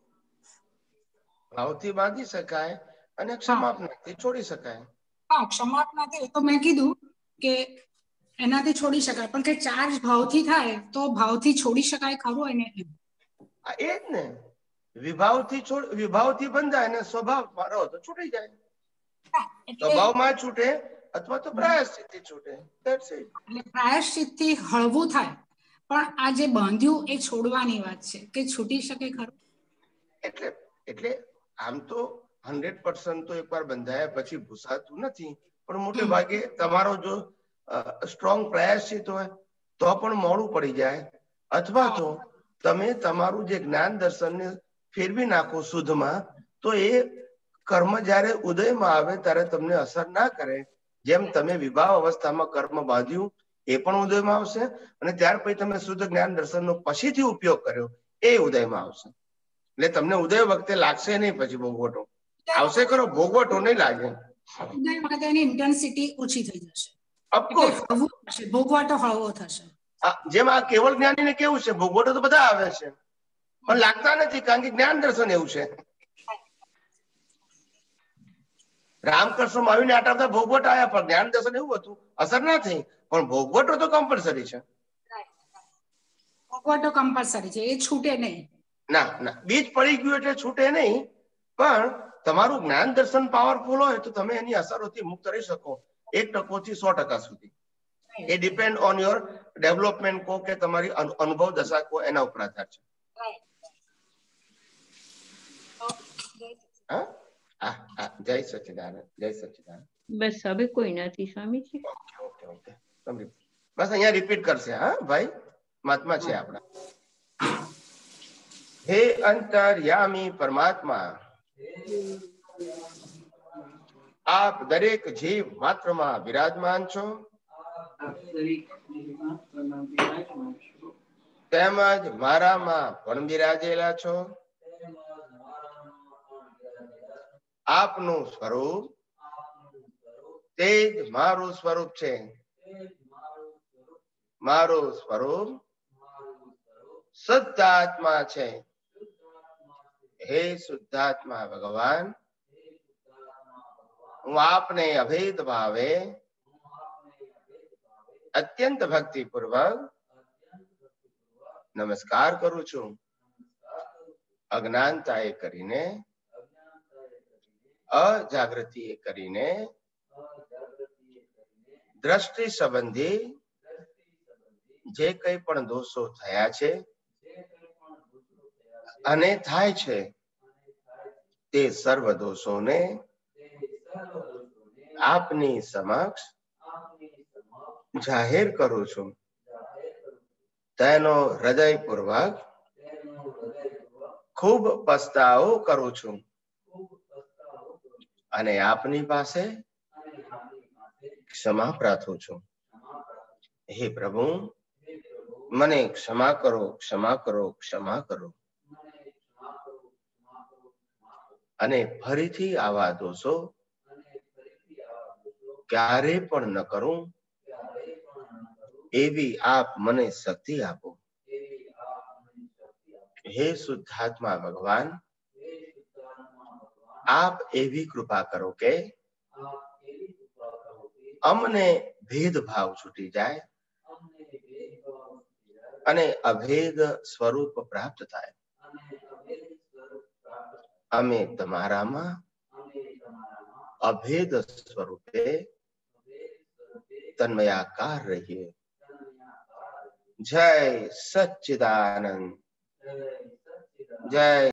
S2: ભાવથી બાંધી શકાય અને ક્ષમાપનાથી છોડી શકાય.
S15: હા, ક્ષમાપનાથી તો મેં કીધું કે એનાથી છોડી શકાય, પણ કે ચાર્જ ભાવથી થાય તો ભાવથી છોડી શકાય ખરું એને?
S2: એ જ ને, વિભાવથી છોડ વિભાવથી બંધાય અને સ્વભાવમાં રહો તો છૂટી જાય. સ્વભાવમાં છૂટે અથવા તો પ્રાયશ્ચિતથી છૂટે. That's it.
S15: એટલે પ્રાયશ્ચિતથી હળવું થાય, પણ આ જે બાંધ્યું એ છોડવાની વાત છે કે છૂટી શકે ખરું?
S2: એટલે એટલે આમ તો હંડ્રેડ પર્સન્ટ તો એકવાર બંધાયા પછી ભૂસાતું નથી, પણ મોટે ભાગે તમારો જો સ્ટ્રોંગ પ્રાયશ્ચિત હોય તો પણ મોડું પડી જાય, અથવા તો તમે તમારું જે જ્ઞાન દર્શનને ફેરવી નાખો શુદ્ધમાં, તો એ કર્મ જ્યારે ઉદયમાં આવે ત્યારે તમને અસર ના કરે. જેમ તમે વિવાહ અવસ્થામાં કર્મ બાંધ્યું એ પણ ઉદયમાં આવશે, અને ત્યાર પછી તમે શુદ્ધ જ્ઞાન દર્શનનો પછીથી ઉપયોગ કર્યો એ ઉદયમાં આવશે. એટલે તમને ઉદય વખતે લાગશે નહીં, પછી ભોગવટો આવશે ખરો, ભોગવટો નહીં લાગે.
S15: ઉદય વખતે એની ઇન્ટેન્સિટી ઓછી થઈ જશે,
S2: ઓફકોર્સ
S15: ભોગવટો હળવો થશે.
S2: જેમ આ કેવળ જ્ઞાનીને કેવું છે, ભોગવટો તો બધા આવે છે પણ લાગતા નથી, કારણ કે જ્ઞાન દર્શન એવું છે. રામકૃષ્ણ આવીને આટલા બધા ભોગવટ આવ્યા પણ જ્ઞાન દર્શન એવું હતું, અસર ના થઈ, પણ ભોગવટો તો કમ્પલસરી છે.
S15: ભોગવટો કમ્પલસરી છે, એ છૂટે નહીં.
S2: ના ના, બીજ પડી ગયું એટલે છૂટે નહીં, પણ તમારું જ્ઞાન દર્શન પાવરફુલ હોય તો તમે એની અસરોથી મુક્ત રહી શકો એક ટકો થી સો ટકા સુધી. એ ડિપેન્ડ ઓન યોર ડેવલપમેન્ટ કો કે તમારી અનુભવ દશા કો, એના ઉપર આધાર છે. હા હા હા, જય સચ્ચિદાનંદ, જય સચ્ચિદાનંદ.
S4: બસ હવે કોઈ નથી સ્વામીજી.
S2: ઓકે ઓકે ઓકે, બસ અહીંયા રિપીટ કરશે. હા ભાઈ, મહાત્મા છે આપણા. હે અંતર્યામી પરમાત્મા, આપ દરેક જીવ માત્રમાં વિરાજમાન છો, તેમજ મારામાં પણ બિરાજેલા છો. આપનું સ્વરૂપ તે જ મારું સ્વરૂપ છે. મારું સ્વરૂપ શુદ્ધાત્મા છે. હે શુદ્ધાત્મા ભગવાન, હું આપને અભેદ ભાવે અત્યંત ભક્તિ પૂર્વક નમસ્કાર કરું છું. અજ્ઞાનતાએ કરીને, અજાગૃતિ કરીને, દ્રષ્ટિ સંબંધી જે કઈ પણ દોષો થયા છે અને થાય છે તે સર્વ દોષોને આપની સમક્ષ જાહેર કરું છું. તેનો હૃદયપૂર્વક ખૂબ પસ્તાવો કરું છું અને આપની પાસે ક્ષમા પ્રાર્થું છું. હે પ્રભુ, મને ક્ષમા કરો, ક્ષમા કરો, ક્ષમા કરો, અને ફરીથી આવા દોષો ક્યારે પણ ન કરું એવી આપ મને શક્તિ આપો. હે શુદ્ધાત્મા ભગવાન, આપ એવી કૃપા કરો કે અમને ભેદભાવ છૂટી જાય અને અભેદ સ્વરૂપ પ્રાપ્ત થાય. અમે તમારામાં અભેદ સ્વરૂપે તન્મયાકાર રહીએ. જય સચ્ચિદાનંદ, જય